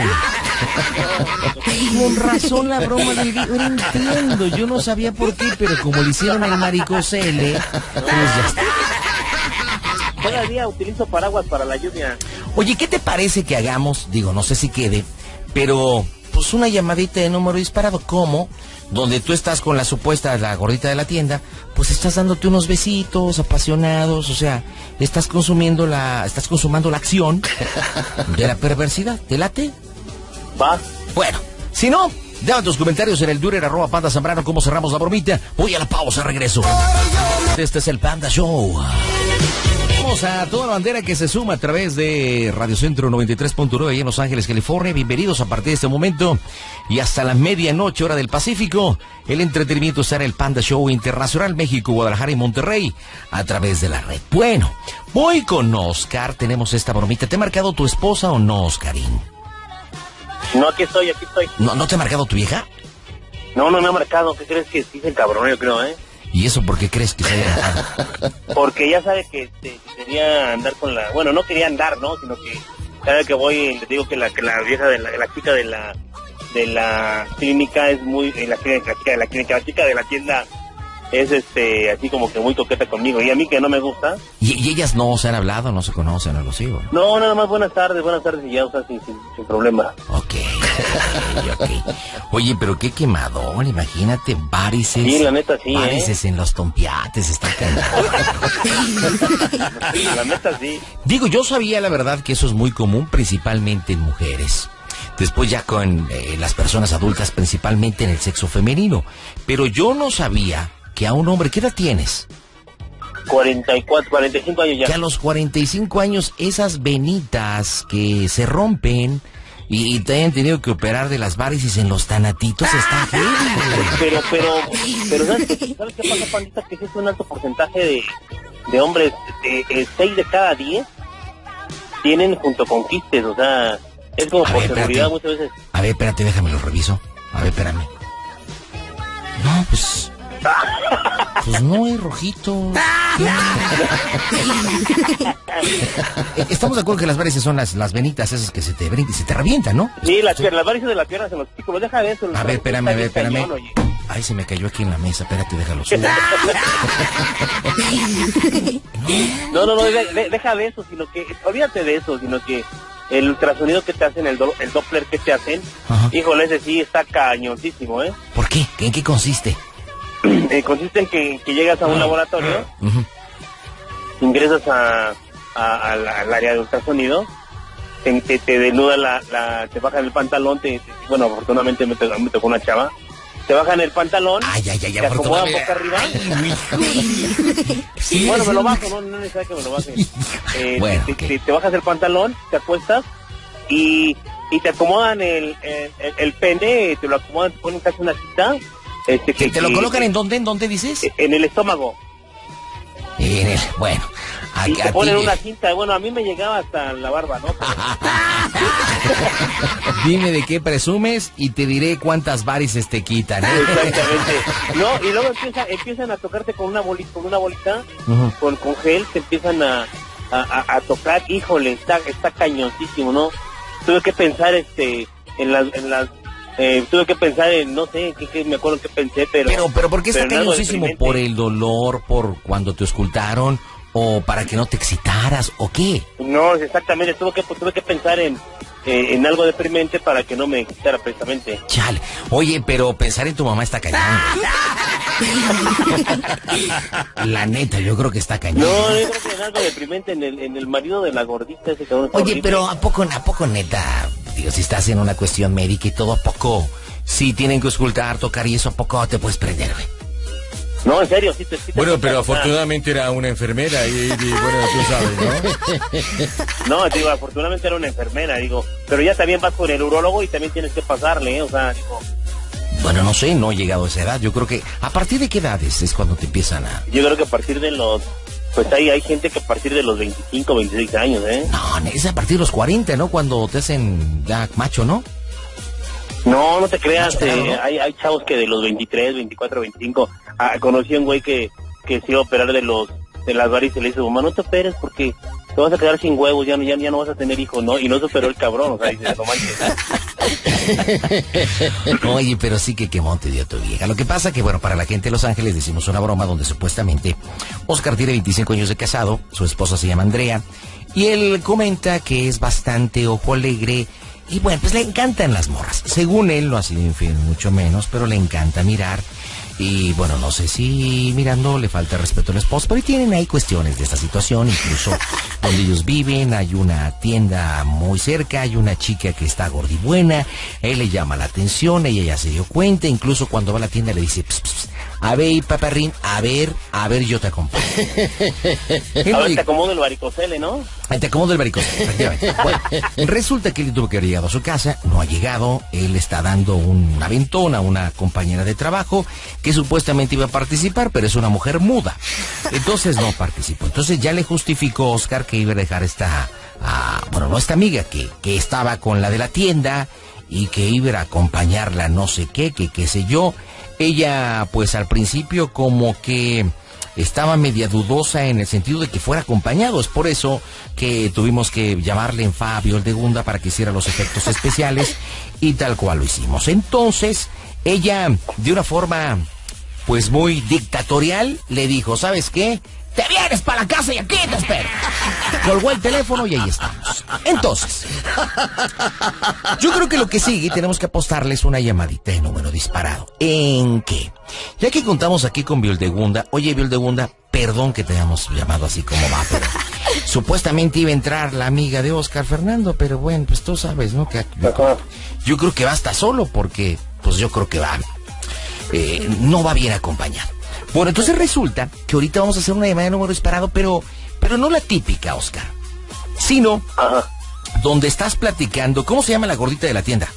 Con razón la broma del gay, ahora entiendo, yo no sabía por qué, pero como le hicieron el maricocele, pues ya está. Cada día utilizo paraguas para la lluvia. Oye, ¿qué te parece que hagamos? Digo, no sé si quede, pero pues una llamadita de número disparado, ¿cómo? Donde tú estás con la supuesta, la gordita de la tienda, pues estás dándote unos besitos apasionados, o sea, estás consumiendo la, estás consumando la acción de la perversidad. ¿Te late? Va. Bueno, si no, déjame tus comentarios en el Durer, arroba Panda Zambrano, cómo cerramos la bromita. Voy a la pausa, regreso. Este es el Panda Show. Vamos a toda la bandera que se suma a través de Radio Centro noventa y tres punto nueve ahí en Los Ángeles, California. Bienvenidos a partir de este momento y hasta la medianoche hora del Pacífico. El entretenimiento estará en el Panda Show Internacional, México, Guadalajara y Monterrey a través de la red. Bueno, voy con Oscar. Tenemos esta bromita. ¿Te ha marcado tu esposa o no, Oscarín? No, aquí estoy, aquí estoy. ¿No, ¿No te ha marcado tu vieja? No, no me ha marcado. ¿Qué crees que sí se encabronó, yo creo, eh? ¿Y eso por qué crees que se haya marcado? Porque ella sabe que, este, que quería andar con la... Bueno, no quería andar, ¿no? Sino que cada vez que voy, le digo que la, que la vieja, de la, la chica de la de la clínica es muy... eh, La, clínica, la chica de la clínica, la chica de la tienda es este así como que muy coqueta conmigo. Y a mí que no me gusta. ¿Y, y ellas no se han hablado, no se conocen o algo así? ¿O no? No, nada más buenas tardes, buenas tardes y ya, o sea, sin, sin, sin problema. Ok, ok, ok. Oye, pero qué quemador, imagínate, varices. Sí, la neta sí, Varices en los tompiates, está cayendo. La neta sí. Digo, yo sabía la verdad que eso es muy común, principalmente en mujeres. Después ya con eh, las personas adultas, principalmente en el sexo femenino. Pero yo no sabía que a un hombre, ¿qué edad tienes? cuarenta y cuatro, cuarenta y cinco años ya. Que a los cuarenta y cinco años esas venitas que se rompen y, y te hayan tenido que operar de las varices en los tanatitos está heavy. Pero, pero, pero, ¿sabes qué, ¿sabes qué pasa, pandita? Que ese es un alto porcentaje de, de hombres, de, de seis de cada diez tienen junto con quistes, o sea, es como A por ver, seguridad espérate. muchas veces. A ver, espérate, déjame lo reviso. A ver, espérame. No, pues... Pues no hay rojito. Estamos de acuerdo que las varices son las, las venitas esas que se te brincan y se te revientan, ¿no? Sí, las, las varices de las piernas en los chicos, deja de eso. A ver, espérame, a ver, Está bien espérame. cañón, oye. Ay, se me cayó aquí en la mesa, espérate, déjalo subo. No, no, no, de- de- deja de eso, sino que, olvídate de eso, sino que el ultrasonido que te hacen, el, do- el Doppler que te hacen, Ajá. híjole, ese sí está cañoncísimo, ¿eh? ¿Por qué? ¿En qué consiste? Eh, consiste en que, que llegas a un laboratorio, Ujú. ingresas a, a- a la- al área de ultrasonido, te, te, te desnuda la, la, te bajan el pantalón, te, te- bueno, afortunadamente me, tocó- me tocó una chava, te bajan el pantalón, ay, ay, ay, te acomodan boca arriba. Sí, bueno, sí, me lo sí. bajo, no, no es necesario que me lo bajes. Eh, Bueno, te, okay. te, te bajas el pantalón, te acuestas y, y te acomodan el, el, el, el pene, te lo acomodan, te ponen casi una cita. Este, que, ¿Te lo que- colocan en dónde? ¿En dónde dices? En el estómago. En el, bueno. A, Y te a ponen ti- una cinta, bueno, a mí me llegaba hasta la barba, ¿no? Dime de qué presumes y te diré cuántas varices te quitan. ¿eh? Exactamente. No, y luego empieza, empiezan a tocarte con una bolita, con una bolita, Ujú. con, con gel, te empiezan a, a, a- a tocar, híjole, está, está cañoncísimo, ¿no? Tuve que pensar este en las, en las eh, tuve que pensar en, no sé, qué, qué, me acuerdo que pensé, pero... Pero, pero ¿por qué está pero en algo cañosísimo? deprimente. ¿Por el dolor, por cuando te auscultaron o para que no te excitaras o qué? No, exactamente, tuve que, tuve que pensar en, eh, en algo deprimente para que no me quitara precisamente. Chale. Oye, pero pensar en tu mamá está cañón. La neta, yo creo que está cañón. No, yo creo que en algo deprimente en el, en el marido de la gordita ese cabrón. está Oye, horrible. pero ¿a poco, a poco neta? Digo, si estás en una cuestión médica y todo, ¿a poco? Si tienen que auscultar, tocar y eso, ¿a poco te puedes prender, güey? No, en serio, sí te... Sí te Bueno, toca, pero o sea, afortunadamente era una enfermera y, y, bueno, tú sabes, ¿no? No, digo, afortunadamente era una enfermera, digo, pero ya también vas con el urólogo y también tienes que pasarle, ¿eh? O sea, digo, Bueno, no sé, no he llegado a esa edad. Yo creo que, ¿a partir de qué edades es cuando te empiezan a...? yo creo que a partir de los, pues hay, hay gente que a partir de los veinticinco, veintiséis años, ¿eh? No, es a partir de los cuarenta, ¿no? Cuando te hacen ya macho, ¿no? No, no te creas, Macho, eh, ¿no? hay, hay chavos que de los veintitrés, veinticuatro, veinticinco, ah, conocí a un güey que, que se iba a operar de los, de las varices y le dice, mamá, no te operes porque te vas a quedar sin huevos, ya, no- ya, ya no vas a tener hijos, ¿no? Y no se operó el cabrón, o sea, dice, no manches. Oye, pero sí que quemón te dio tu vieja. Lo que pasa que, bueno, para la gente de Los Ángeles decimos una broma donde supuestamente Oscar tiene veinticinco años de casado, su esposa se llama Andrea, y él comenta que es bastante ojo alegre, y bueno, pues le encantan las morras. Según él, no ha sido infiel, mucho menos, pero le encanta mirar. Y bueno, no sé si mirando le falta respeto a la esposa, pero tienen ahí cuestiones de esta situación, incluso donde ellos viven, hay una tienda muy cerca, hay una chica que está gordibuena, él le llama la atención, ella ya se dio cuenta, incluso cuando va a la tienda le dice, pss, pss, a ver, paparrín, a ver, a ver, yo te acompaño. A ver, te acomodo el varicocele, ¿no? Te acomodo el varicocele, efectivamente. Bueno, resulta que él tuvo que haber llegado a su casa, no ha llegado, él está dando un aventón a una compañera de trabajo que supuestamente iba a participar, pero es una mujer muda. Entonces no participó. Entonces ya le justificó Oscar que iba a dejar esta, ah, bueno, no esta amiga, que, que estaba con la de la tienda y que iba a acompañarla no sé qué, que qué sé yo. Ella, pues al principio como que estaba media dudosa en el sentido de que fuera acompañado. Es por eso que tuvimos que llamarle en Fabio el de Gunda para que hiciera los efectos especiales y tal cual lo hicimos. Entonces, ella, de una forma pues muy dictatorial, le dijo, ¿sabes qué? Te vienes para la casa y aquí te espero. Colgó el teléfono y ahí estamos. Entonces, yo creo que lo que sigue, tenemos que apostarles una llamadita de número disparado. ¿En qué? Ya que contamos aquí con Vildegunda, oye Vildegunda, perdón que te hayamos llamado así como va, pero supuestamente iba a entrar la amiga de Oscar Fernando, pero bueno, pues tú sabes, ¿no? Que yo, yo creo que va hasta solo porque, pues yo creo que va, eh, no va bien acompañado. Bueno, entonces resulta que ahorita vamos a hacer una llamada de número disparado, pero, pero no la típica, Oscar, sino donde estás platicando. ¿Cómo se llama la gordita de la tienda?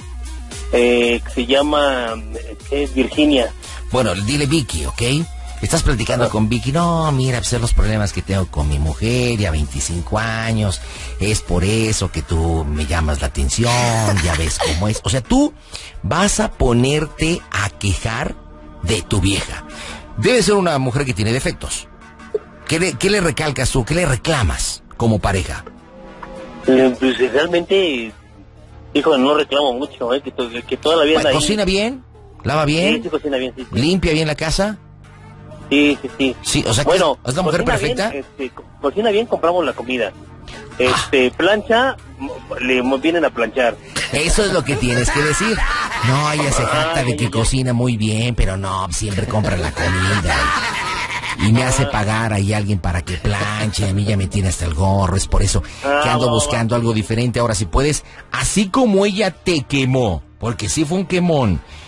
Eh, se llama, ¿qué es? Virginia. Bueno, dile Vicky, ¿ok? Estás platicando Ajá. con Vicky. No, mira, pues los problemas que tengo con mi mujer, ya veinticinco años, es por eso que tú me llamas la atención, ya ves cómo es. O sea, tú vas a ponerte a quejar de tu vieja. Debe ser una mujer que tiene defectos. ¿Qué le, qué le recalcas tú? ¿Qué le reclamas como pareja? Eh, Pues realmente, hijo, no reclamo mucho, ¿eh? Que, to- que toda la vida... anda ahí. ¿Cocina bien? ¿Lava bien? Sí, sí, cocina bien, sí. sí. ¿Limpia bien la casa? Sí, sí, sí. Sí, o sea, que bueno, es la mujer cocina perfecta. bien, este, co- cocina bien, compramos la comida. Este, plancha, m- le m- vienen a planchar. Eso es lo que tienes que decir. No, ella se jacta de que cocina muy bien, pero no, siempre compra la comida. Y, y me hace pagar ahí a alguien para que planche. A mí ya me tiene hasta el gorro. Es por eso que ando buscando algo diferente. Ahora, si puedes, así como ella te quemó, porque sí fue un quemón,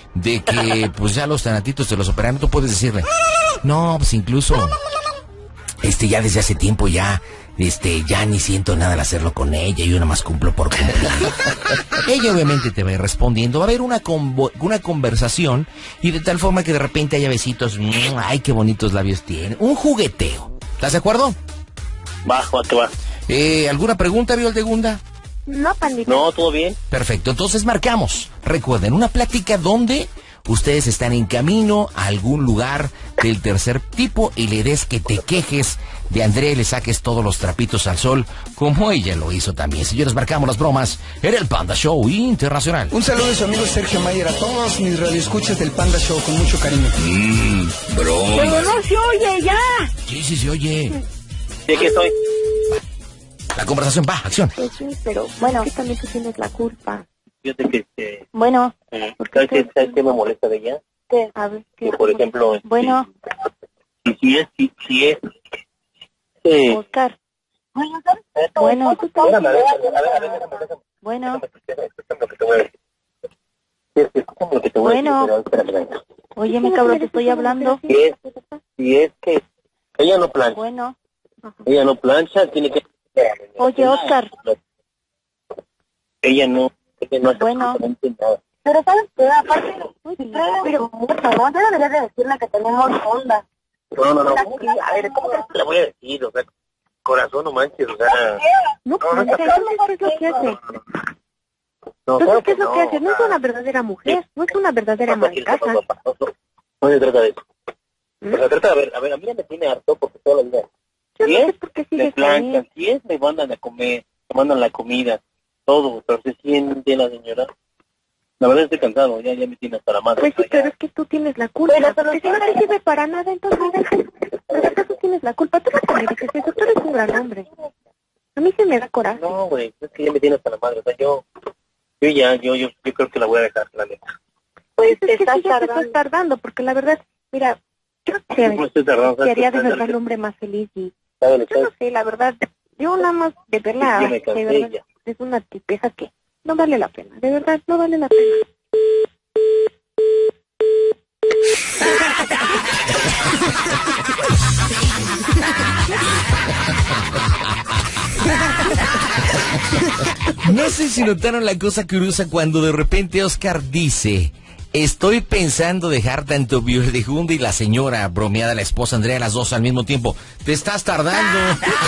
de que pues ya los tanatitos te los operaron, tú puedes decirle, no, pues incluso, este, ya desde hace tiempo ya, este, ya ni siento nada al hacerlo con ella, yo nada más cumplo por cumplir. Ella obviamente te va a ir respondiendo, va a haber una, convo, una conversación y de tal forma que de repente haya besitos, mmm, ay, qué bonitos labios tiene, un jugueteo. ¿Estás de acuerdo? Bajo, ¿a qué va? Eh, ¿alguna pregunta, Violdegunda? No, pandita. No, todo bien. Perfecto, entonces marcamos. Recuerden, una plática donde ustedes están en camino a algún lugar del tercer tipo y la idea es que te quejes de Andrea y le saques todos los trapitos al sol, como ella lo hizo también. Señores, marcamos las bromas en el Panda Show Internacional. Un saludo de su amigo Sergio Mayer a todos mis radioescuchas del Panda Show con mucho cariño. Mmm, bromas. Pero no se oye ya. Sí, sí, se oye. Sí, aquí estoy. La conversación va, acción. Pues sí, pero bueno, que también tú tienes la culpa. Fíjate que, este... Bueno. Eh, ¿Sabes qué, ¿sabes qué me molesta de ella? ¿Qué? A ver, ¿qué? Que, por ejemplo... Este, Bueno. Si, si es, si, si es... Eh, Oscar. Bueno, Bueno. espérame, a ver, a ver, a ver, a ver, a ver, Bueno. escúchame lo que te voy a decir. Sí, escúchame lo que te voy Bueno. a decir, pero espérame, espérame. Oye, mi cabrón, te estoy hablando. Si es, si es que ella no plancha, Bueno. ella no plancha, tiene que... Oye, Oscar. Ella no, ella no hace Bueno. absolutamente nada. Pero sabes que aparte, pero mucho, ¿no? Yo debería de decirle que tenemos onda. No, no, no. A ver, ¿cómo que le voy a decir? O sea, corazón, no manches, o sea... No, No, no, no, ¿qué es lo que hace? No, Entonces, claro ¿qué es que lo que hace? No es una verdadera mujer, no es una verdadera ama de casa. No se trata de eso. O sea, trata de, a ver, a ver, a mí ya me tiene harto porque toda la vida... Yo Si no sé es, por qué me sigues planchan, ahí. si es, me mandan a comer, me mandan la comida, todo, pero se siente la señora. La verdad estoy cansado, ya, ya me tiene hasta la madre. Pues sí, o sea, pero ya. es que tú tienes la culpa. Porque si no te sirve para nada, entonces, de verdad tú tienes la culpa. Tú no te mereces eso, tú eres un gran hombre. A mí se me da coraje. No, güey, es que ya me tiene hasta la madre, o sea, yo... Yo ya, yo, yo, yo creo que la voy a dejar, la neta. Pues te es que estás sí, ya te tardando. estás tardando, porque la verdad, mira, yo te, No estoy tardando, te ¿sabes? haría de ¿Sabes? verdad el hombre más feliz y ¿Sabes? yo no sé, la verdad, yo nada más de verla, Sí, me cansé de verdad, ya. es una tipeza que no vale la pena, de verdad, no vale la pena. No sé si notaron la cosa curiosa cuando de repente Oscar dice, estoy pensando dejar tanto Violdegunda y la señora bromeada, la esposa Andrea, las dos al mismo tiempo. Te estás tardando.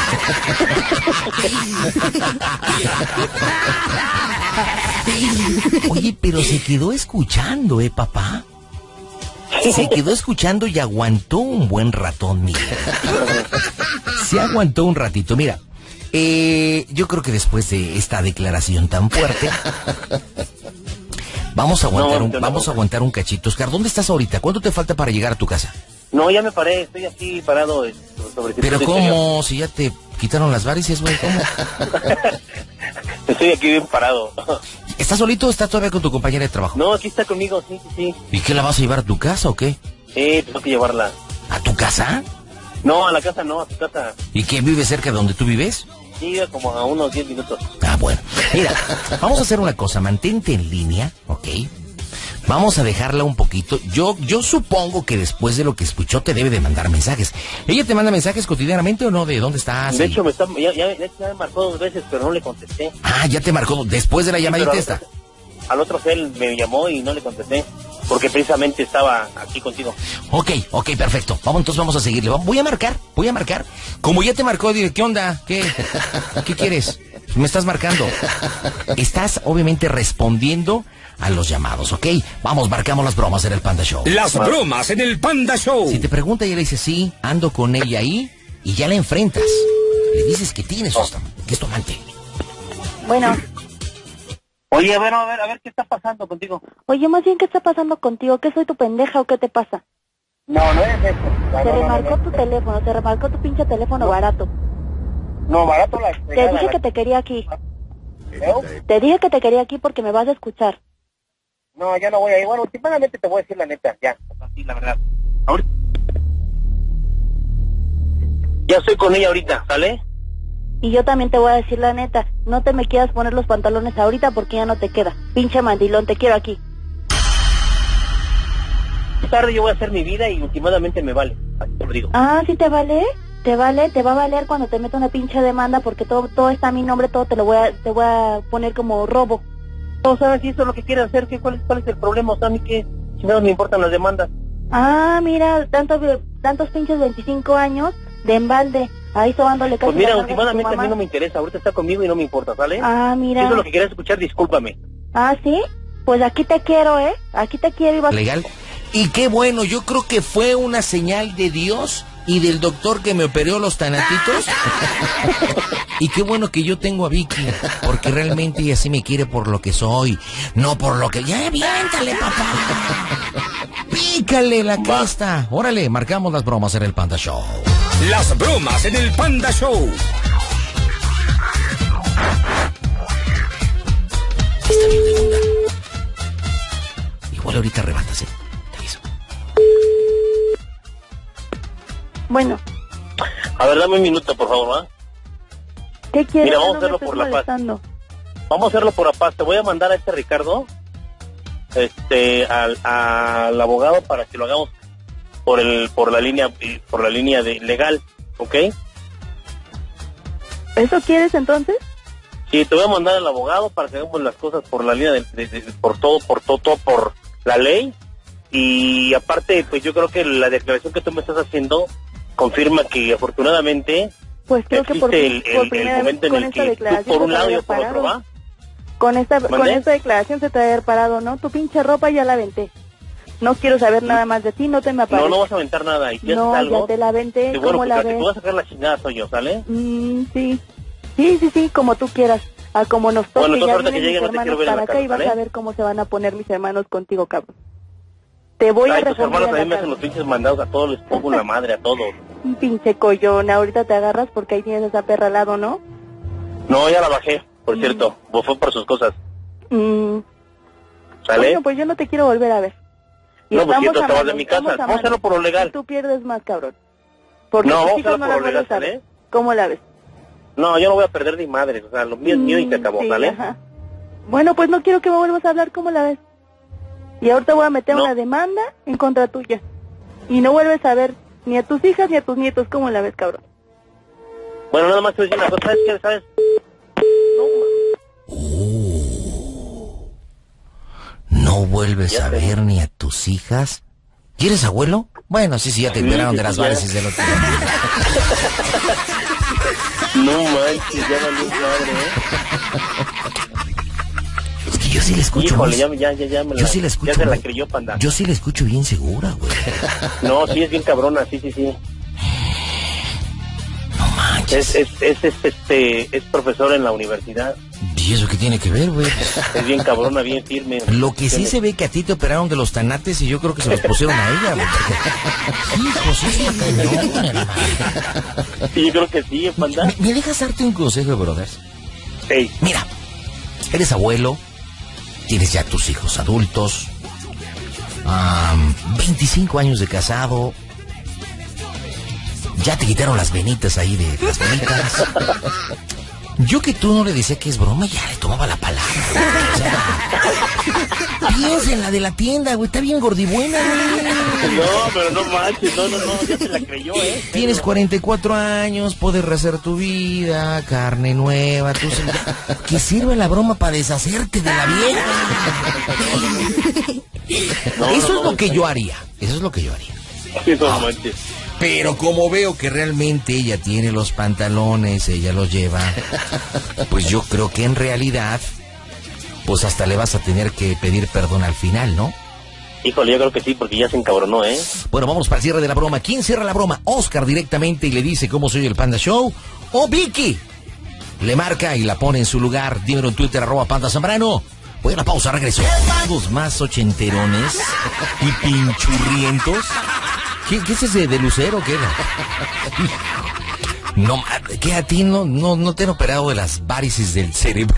Oye, pero se quedó escuchando, ¿eh, papá? Se quedó escuchando y aguantó un buen ratón, mira. Se aguantó un ratito, mira. Eh, yo creo que después de esta declaración tan fuerte, vamos a aguantar No, un, yo no. vamos a aguantar un cachito. Oscar, ¿dónde estás ahorita? ¿Cuánto te falta para llegar a tu casa? No, ya me paré, estoy aquí parado eh, sobre... Pero estoy- ¿cómo? Si ya te quitaron las varices, güey, ¿cómo? Estoy aquí bien parado. ¿Estás solito o estás todavía con tu compañera de trabajo? No, aquí está conmigo, sí, sí, sí. ¿Y qué, la vas a llevar a tu casa o qué? Eh, tengo que llevarla. ¿A tu casa? No, a la casa no, a tu casa. ¿Y quién vive cerca de donde tú vives? Sí, como a unos diez minutos. Ah, bueno. Mira, vamos a hacer una cosa. Mantente en línea, ¿ok? Vamos a dejarla un poquito. Yo yo supongo que después de lo que escuchó te debe de mandar mensajes. ¿Ella te manda mensajes cotidianamente o no? ¿De dónde estás? De Y- hecho, me está, ya, ya, ya me marcó dos veces, pero no le contesté. Ah, ya te marcó después de la Sí, llamadita pero esta. Al otro cel me llamó y no le contesté, porque precisamente estaba aquí contigo. Ok, ok, perfecto. Vamos, entonces vamos a seguirle. Voy a marcar, voy a marcar. Como ya te marcó, dile, ¿qué onda? ¿Qué? ¿Qué quieres? Me estás marcando. Estás obviamente respondiendo a los llamados, ¿ok? Vamos, marcamos las bromas en el Panda Show. Las bromas en el Panda Show. Si te pregunta y le dices, sí, ando con ella ahí, y ya la enfrentas. Le dices que tienes, que es tu amante. Bueno. Oye, a ver, a ver, a ver, ¿qué está pasando contigo? Oye, más bien, ¿qué está pasando contigo? ¿Qué soy tu pendeja o qué te pasa? No, no es eso. No, Se no, no, remarcó no, tu teléfono, se remarcó tu pinche teléfono barato. no, barato la Te fregada, dije la- que te quería aquí. ¿No? Te dije que te quería aquí porque me vas a escuchar. No, ya no voy a ir. Bueno, últimamente te voy a decir la neta, ya. Así, la verdad. Ahorita. Ya estoy con ella ahorita, ¿sale? Y yo también te voy a decir la neta, no te me quieras poner los pantalones ahorita porque ya no te queda. Pinche mandilón, te quiero aquí. tarde yo voy a hacer mi vida y últimamente me vale. Así te lo digo. Ah, ¿sí te vale? Te vale, te va a valer cuando te meta una pinche demanda porque todo todo está a mi nombre, todo te lo voy a te voy a poner como robo. No sabes si eso es lo que quieres hacer, ¿qué, cuál, es, ¿cuál es el problema? O sea, a mí que si no me importan las demandas. Ah, mira, tantos tantos pinches veinticinco años de embalde, ahí sobándole casi. Pues mira, la últimamente a, a mí no me interesa, ahorita está conmigo y no me importa, ¿sale? Ah, mira. Si eso es lo que quieres escuchar, discúlpame. Ah, ¿sí? Pues aquí te quiero, ¿eh? Aquí te quiero y vas... Legal. Y qué bueno, yo creo que fue una señal de Dios y del doctor que me operó los tanatitos. Y qué bueno que yo tengo a Vicky, porque realmente ella sí me quiere por lo que soy, no por lo que... ¡Ya, aviéntale, papá! ¡Pícale la cresta! Órale, marcamos las bromas en el Panda Show. Las bromas en el Panda Show. Está bien de onda. Igual ahorita arrebatas, ¿eh? Te aviso. Bueno. A ver, dame un minuto, por favor, ¿va? ¿Qué quieres? Mira, vamos no a hacerlo por molestando. la paz. Vamos a hacerlo por la paz. Te voy a mandar a este Ricardo, este, al, al abogado para que lo hagamos por el, por la línea, por la línea de legal, ¿ok? ¿Eso quieres entonces? Sí, te voy a mandar al abogado para que hagamos las cosas por la línea de, de, de, de por todo, por todo, todo, por la ley. Y aparte, pues yo creo que la declaración que tú me estás haciendo confirma que afortunadamente pues creo que por, el, el, por primera el momento vez con en el esta que declaración tú por un lado y yo por por otro, ¿va? Con esta, ¿Mandé? con esta declaración se te va a haber parado, ¿no? Tu pinche ropa ya la aventé. No quiero saber nada más de ti, no te me aparezcas. No, no vas a aventar nada. Y si no, haces algo, ya te la aventé, seguro ¿cómo que la la que ves? tú vas a sacar la chingada soy yo, ¿sale? Mm, sí, sí, sí, sí, como tú quieras. A como nos toque, Bueno, entonces ya ahorita vienen que llegue mis no te quiero hermanos ver en para la acá casa, y vas ¿vale? a ver cómo se van a poner mis hermanos contigo, cabrón. Te voy Ay, a tus responder hermanos a la también me hacen cara. los pinches mandados a todos, les pongo la madre a todos. Un pinche collón, ahorita te agarras porque ahí tienes esa perra al lado, ¿no? No, ya la bajé, por cierto, pues fue por sus cosas, Mm. ¿sale? Bueno, pues yo no te quiero volver a ver. Y No, pues si estamos tú a te vas mano, de mi estamos casa, a vamos a hacerlo mano. por lo legal. Y tú pierdes más, cabrón. Porque No, tus vamos a hijas hacerlo no por las lo vuelves legal, a ver. ¿sale? ¿Cómo la ves? No, yo no voy a perder ni madres, o sea, lo mío es mío y se acabó, Sí, ¿sale? ajá. Bueno, pues no quiero que me vuelvas a hablar, ¿cómo la ves? Y ahorita voy a meter No. una demanda en contra tuya. Y no vuelves a ver ni a tus hijas ni a tus nietos, ¿cómo la ves, cabrón? Bueno, nada más te voy a decir una cosa, ¿sabes qué? ¿Sabes? No, No vuelves Ya a sé. ver ni a tus hijas. ¿Quieres abuelo? Bueno, sí, sí, ya te Sí, liberaron sí, de las ya. varices del otro. no manches, ya valió madre, ¿eh? Es que yo sí la escucho. Híjole, muy- ya, ya, ya, ya me la, Yo sí la escucho. ya se la muy- creyó, panda. Yo sí la escucho bien segura, güey. No, sí, es bien cabrona, sí, sí, sí. No manches. Es, es, es, es, este, es profesor en la universidad. ¿Y eso qué tiene que ver, güey? Es bien cabrona, bien firme. Lo que sí se ve que a ti te operaron de los tanates y yo creo que se los pusieron a ella, güey. Hijo, sí está cañón, hermano. Sí, yo creo que sí, panda. ¿Me, me dejas darte un consejo, brothers? Hey. Mira, eres abuelo, tienes ya tus hijos adultos, um, veinticinco años de casado, ya te quitaron las venitas ahí de las venitas. Yo que tú no le decía que es broma, ya le tomaba la palabra. O sea, piensa en la de la tienda, güey, está bien gordibuena, güey. No, pero no manches, no, no, no, ya se la creyó, ¿eh? Tienes cuarenta y cuatro años, puedes rehacer tu vida, carne nueva, tú se- que sirve la broma para deshacerte de la vieja. No, Eso no, es lo no, que no. yo haría, eso es lo que yo haría. Sí, no manches. Pero como veo que realmente ella tiene los pantalones, ella los lleva, pues yo creo que en realidad, pues hasta le vas a tener que pedir perdón al final, ¿no? Híjole, yo creo que sí, porque ya se encabronó, ¿eh? Bueno, vamos para el cierre de la broma. ¿Quién cierra la broma? ¿Oscar directamente y le dice cómo soy el Panda Show? ¿O Vicky le marca y la pone en su lugar? Dímelo en Twitter, arroba Panda Zambrano. Voy a la pausa, regreso. Todos más ochenterones y pinchurrientos. ¿Qué, qué es ese de Lucero o qué? No, ¿qué a ti no, no, no te han operado de las varices del cerebro?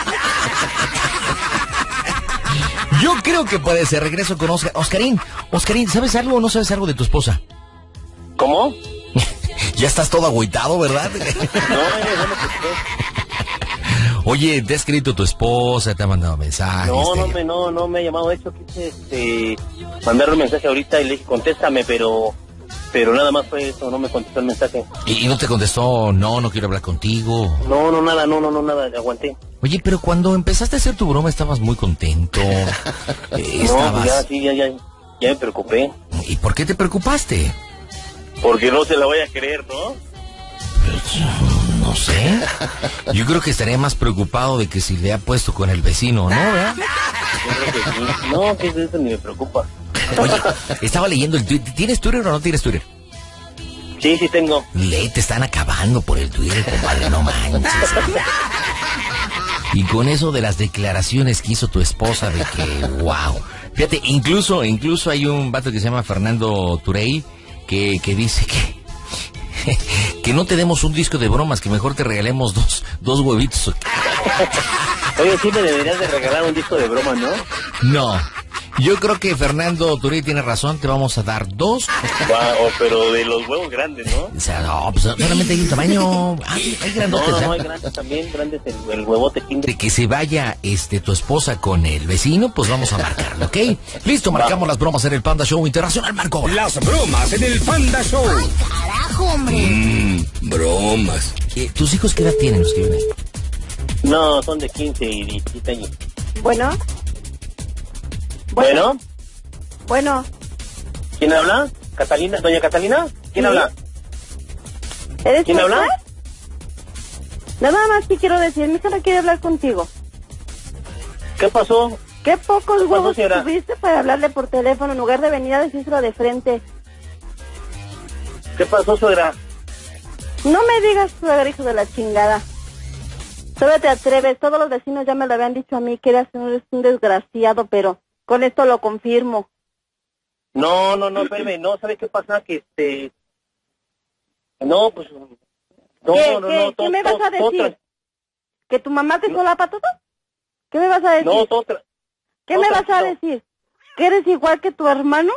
Yo creo que puede ser. Regreso con Oscar. Oscarín, Oscarín, ¿sabes algo o no sabes algo de tu esposa? ¿Cómo? Ya estás todo agüitado, ¿verdad? No, eh, bueno, pues, Oye, ¿te ha escrito tu esposa? ¿Te ha mandado mensajes? no, te- no me, no, no me ha llamado. De hecho, quise, este, mandar un mensaje ahorita y le dije, contéstame, pero pero nada más fue eso, no me contestó el mensaje. ¿Y, y no te contestó, no, no quiero hablar contigo? No, no, nada, no, no, no, nada, aguanté. Oye, pero cuando empezaste a hacer tu broma estabas muy contento. eh, no, estabas... ya, sí, ya, ya, ya me preocupé. ¿Y por qué te preocupaste? Porque no se la voy a creer, ¿no? Pues, no sé. Yo creo que estaría más preocupado de que si le ha puesto con el vecino, ¿no? ¿verdad? Yo creo que sí. No, que eso ni me preocupa. Oye, estaba leyendo el Twitter. ¿Tienes Twitter o no tienes Twitter? Sí, sí tengo. Le, te están acabando por el Twitter, compadre, no manches. Y con eso de las declaraciones que hizo tu esposa de que, wow. Fíjate, incluso, incluso hay un vato que se llama Fernando Turey que, que dice que que no te demos un disco de bromas, que mejor te regalemos dos, dos huevitos. Oye, sí me deberías de regalar un disco de broma, ¿no? No. Yo creo que Fernando Turey tiene razón, te vamos a dar dos. Wow, pero de los huevos grandes, ¿no? O sea, no, pues solamente hay un tamaño. Ah, hay grandotes. No, no, no, hay grandes también, grandes el, el huevote Kinder. De que se vaya este tu esposa con el vecino, pues vamos a marcarlo, ¿ok? Listo, marcamos las bromas en el Panda Show Internacional, Marco. Las bromas en el Panda Show. Ay, carajo, hombre. Mmm, bromas. Eh, ¿Tus hijos qué edad tienen los que viven ahí? No, son de quince y diecisiete años. Bueno. Bueno. Bueno. ¿Quién habla? ¿Catalina? ¿Doña Catalina? ¿Quién ¿Sí? habla? ¿Eres ¿Quién habla? Oscar? Nada más que quiero decir, mi hija no quiere hablar contigo. ¿Qué pasó? ¿Qué pocos ¿Qué pasó, huevos señora? tuviste para hablarle por teléfono en lugar de venir a decírselo de frente? ¿Qué pasó, suegra? No me digas, suegra, hijo de la chingada. Solo te atreves, todos los vecinos ya me lo habían dicho a mí, que eras un, un desgraciado, pero con esto lo confirmo. No, no, no, espérame, no, ¿sabes qué pasa? Que este... No, pues... No, ¿Qué, no, qué, no, ¿qué to, me vas to, a decir? to, ¿Que tu mamá te solapa todo? ¿Qué me vas a decir? No, to, ¿Qué me vas a decir? ¿Que eres igual que tu hermano?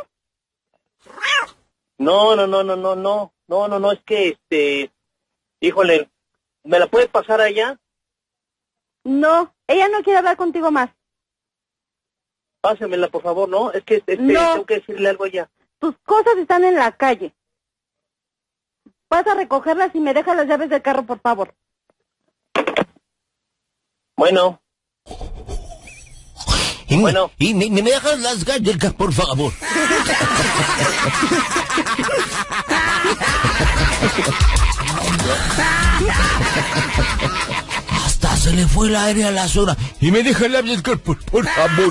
No, no, no, no, no, no, no, no, no, es que, este... Híjole, ¿me la puedes pasar allá? No, ella no quiere hablar contigo más. Pásemela, por favor, ¿no? Es que este, No. tengo que decirle algo a ella. Tus cosas están en la calle. Vas a recogerlas y me dejas las llaves del carro, por favor. Bueno. Y, bueno. Y me, me dejas las galletas, por favor. Hasta se le fue el aire a la zona. Y me deja la galletas, por, por favor.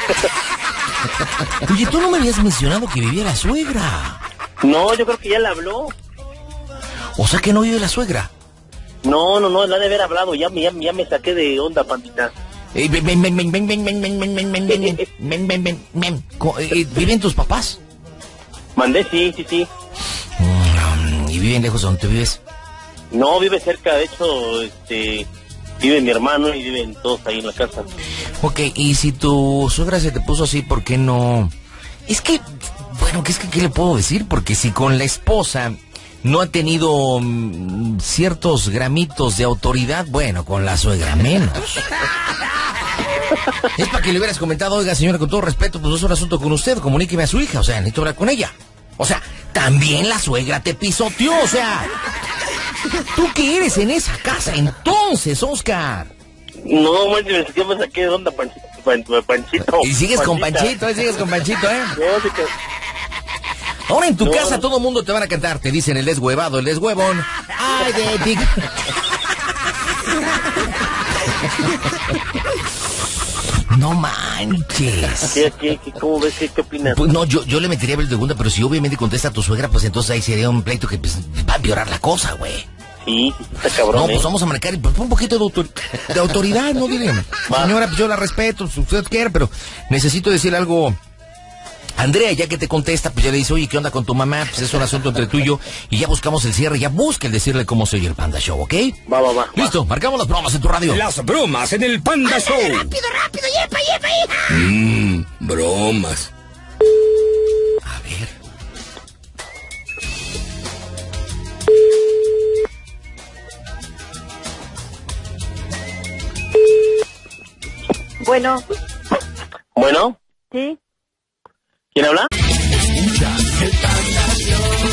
Oye, tú no me habías mencionado que vivía la suegra. No, yo creo que ya le habló. O sea que no vive la suegra. No, no, no, la de haber hablado. Ya, ya, ya me saqué de onda, pandita. Eh, ven, ven, ven, ven, ven, ven, ven, ven, ven, ven, ven, ven, ven, ven, ven. Co- eh, ¿Viven tus papás? Mandé, sí, sí, sí. Mm, ¿Y viven lejos de donde tú vives? No, vive cerca, de hecho, este... Vive mi hermano y viven todos ahí en la casa. Ok, y si tu suegra se te puso así, ¿por qué no? Es que, bueno, ¿qué es que qué le puedo decir? Porque si con la esposa no ha tenido mm, ciertos gramitos de autoridad, bueno, con la suegra menos. Es para que le hubieras comentado, oiga, señora, con todo respeto, pues es un asunto con usted, comuníqueme a su hija, o sea, necesito hablar con ella. O sea, también la suegra te pisoteó, o sea... ¿Tú qué eres en esa casa entonces, Oscar? No, manches, ya me saqué de onda, Panchito. Pan, Panchito. Y sigues Panchita. con Panchito, ¿eh? Sigues con Panchito, ¿eh? No, sí que... Ahora en tu No. casa todo el mundo te van a cantar, te dicen el deshuevado, el deshuevón. Ay, de ti. No manches. ¿Qué, qué, qué, ¿Cómo ves? ¿Qué, qué opinas? Pues no, yo, yo le metería a ver de segunda, pero si obviamente contesta a tu suegra, pues entonces ahí sería un pleito que pues, va a empeorar la cosa, güey. Sí, sí, está cabrón, No, ¿eh? pues vamos a marcar pues, un poquito de, autor- de autoridad, ¿no? Dile, señora, pues yo la respeto, si usted quiere, pero necesito decir algo. Andrea, ya que te contesta, pues ya le dice, oye, ¿qué onda con tu mamá? Pues es un asunto entre tú y yo, y ya buscamos el cierre, ya busca el decirle cómo se oye el Panda Show, ¿ok? Va, va, va. Listo, marcamos las bromas en tu radio. Las bromas en el Panda Show. Rápido, rápido, yepa, yepa, hija. Mmm, bromas. A ver. Bueno, Bueno, ¿sí? ¿Quién habla? Escucha el Panda Show.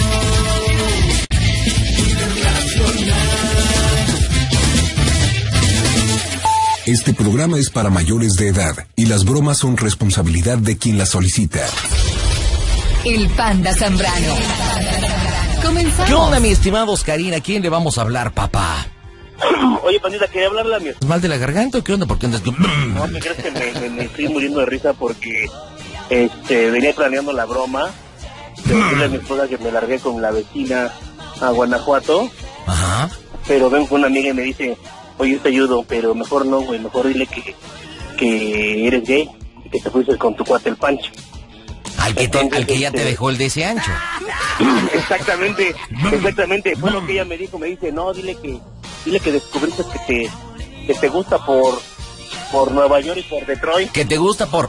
Este programa es para mayores de edad y las bromas son responsabilidad de quien las solicita. El Panda Zambrano. Comenzamos. ¿Qué onda, mi estimado Oscarín? ¿A quién le vamos a hablar, papá? Oye, pandita, quería hablarle a mi... ¿Mal de la garganta o qué onda? ¿Por qué andas con...? No, ¿me crees que me, me, me estoy muriendo de risa porque este venía planeando la broma de decirle a mi esposa que me largué con la vecina a Guanajuato? Ajá. Pero vengo con una amiga y me dice, oye, te ayudo, pero mejor no, güey, mejor dile que, que eres gay y que te fuiste con tu cuate el Pancho. Al que, Entonces, te, al que ya este... te dejó el de ese ancho. Exactamente, exactamente, fue lo que ella me dijo, me dice, no, dile que dile que descubriste que te, que te gusta por, por Nueva York y por Detroit. Que te gusta por...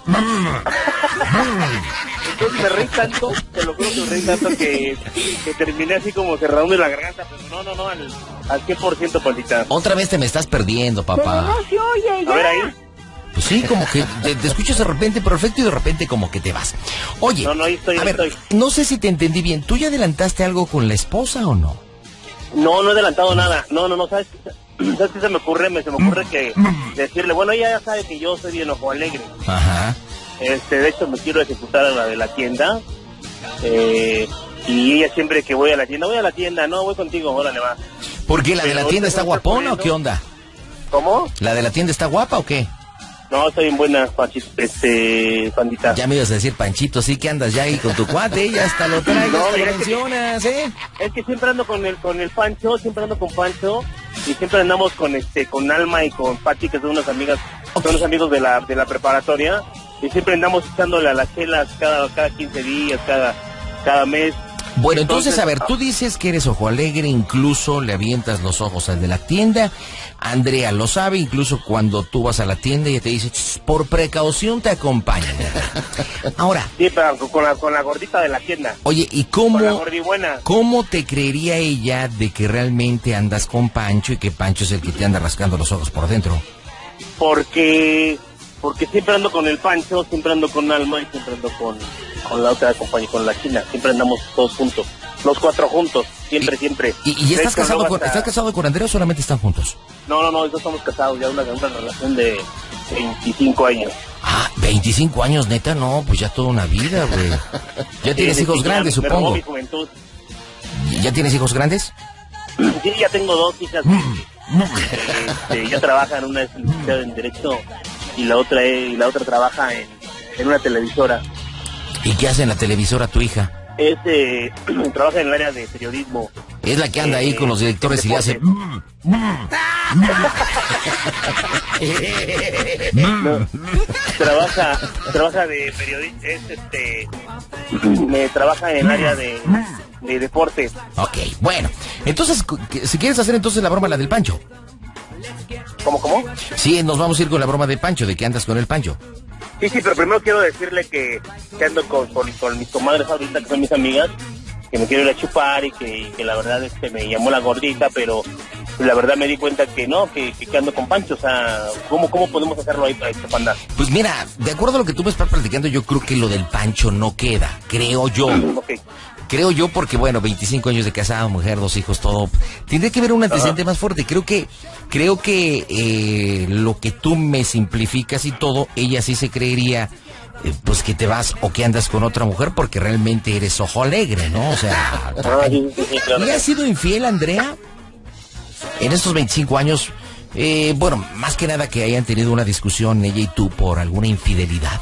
Entonces me reí tanto, te lo juro que me reí tanto que, que terminé así como cerrándome la garganta, pero no, no, no, al, al cien por ciento, pandita. Otra vez te me estás perdiendo, papá. No se oye, ya. A ver ahí. Pues sí, como que te, te escuchas de repente perfecto y de repente como que te vas. Oye, no, no, ahí estoy, a ahí ver, estoy. No sé si te entendí bien. ¿Tú ya adelantaste algo con la esposa o no? No, no he adelantado nada. No, no, no, ¿sabes? ¿Sabes qué se me ocurre? Me, se me ocurre que decirle, bueno, ella ya sabe que yo soy bien ojo alegre. Ajá. Este, de hecho, me quiero ejecutar a la de la tienda. Eh, y ella siempre que voy a la tienda, voy a la tienda, no, voy contigo, órale, va. ¿Por qué? ¿La de la tienda está guapona o qué onda? ¿Cómo? ¿La de la tienda está guapa o qué? No, estoy en buena, Panchito, este, pandita. Ya me ibas a decir, Panchito, sí que andas ya ahí con tu cuate, ya hasta lo traes, No, te lo mira que- mencionas, ¿eh? Es que siempre ando con el con el Pancho, siempre ando con Pancho y siempre andamos con este con Alma y con Pati, que son unas amigas, son unos amigos de la de la preparatoria, y siempre andamos echándole a las chelas cada cada quince días, cada cada mes. Bueno, entonces, Entonces, a ver, tú dices que eres ojo alegre, incluso le avientas los ojos al de la tienda. Andrea lo sabe, incluso cuando tú vas a la tienda y te dice, "Ch, por precaución te acompaño". Ahora, Sí, pero con la con la gordita de la tienda. oye, ¿y Con la cómo, gordibuena. cómo te creería ella de que realmente andas con Pancho y que Pancho es el que te anda rascando los ojos por dentro? Porque porque siempre ando con el Pancho, siempre ando con Alma y siempre ando con con la otra compañía, con la China, siempre andamos todos juntos, los cuatro juntos, siempre, siempre. ¿Y, y ya De estás hecho, casado luego con, hasta- estás casado con Andrea o solamente están juntos? No, no, no, ya estamos casados, ya una, una relación de veinticinco años. Ah, veinticinco años, neta, no, pues ya toda una vida, güey. Ya tienes Sí, hijos sí, ya grandes, me robó supongo. mi juventud. ¿Ya tienes hijos grandes? Sí, ya tengo dos hijas que este, ya trabajan, una es licenciada en Derecho y la otra es- y la otra trabaja en, en una televisora. ¿Y qué hace en la televisora tu hija? Es, eh, trabaja en el área de periodismo. Es la que anda ahí con los directores y le hace... No, trabaja, trabaja de periodista, es este, me trabaja en el área de, de deportes. Ok, bueno. Entonces, cu- que- si quieres hacer entonces la broma, la del Pancho. ¿Cómo, cómo? Sí, nos vamos a ir con la broma del Pancho, de que andas con el Pancho. Sí, sí, pero primero quiero decirle que, que ando con, con, con mis comadres ahorita, que son mis amigas, que me quiero ir a chupar y que, y que la verdad este, me llamó la gordita, pero la verdad me di cuenta que no, que, que, que ando con Pancho, o sea, ¿cómo, cómo podemos hacerlo ahí para este panda? Pues mira, de acuerdo a lo que tú me estás platicando, yo creo que lo del Pancho no queda, creo yo. Ok. Creo yo porque, bueno, veinticinco años de casado, mujer, dos hijos, todo. Tendría que haber un antecedente Ajá. más fuerte. Creo que, creo que eh, lo que tú me simplificas y todo, ella sí se creería, eh, pues que te vas o que andas con otra mujer porque realmente eres ojo alegre, ¿no? O sea, Ah, sí, sí, sí, claro. ¿le has sido infiel, Andrea? En estos veinticinco años, eh, bueno, más que nada que hayan tenido una discusión ella y tú por alguna infidelidad.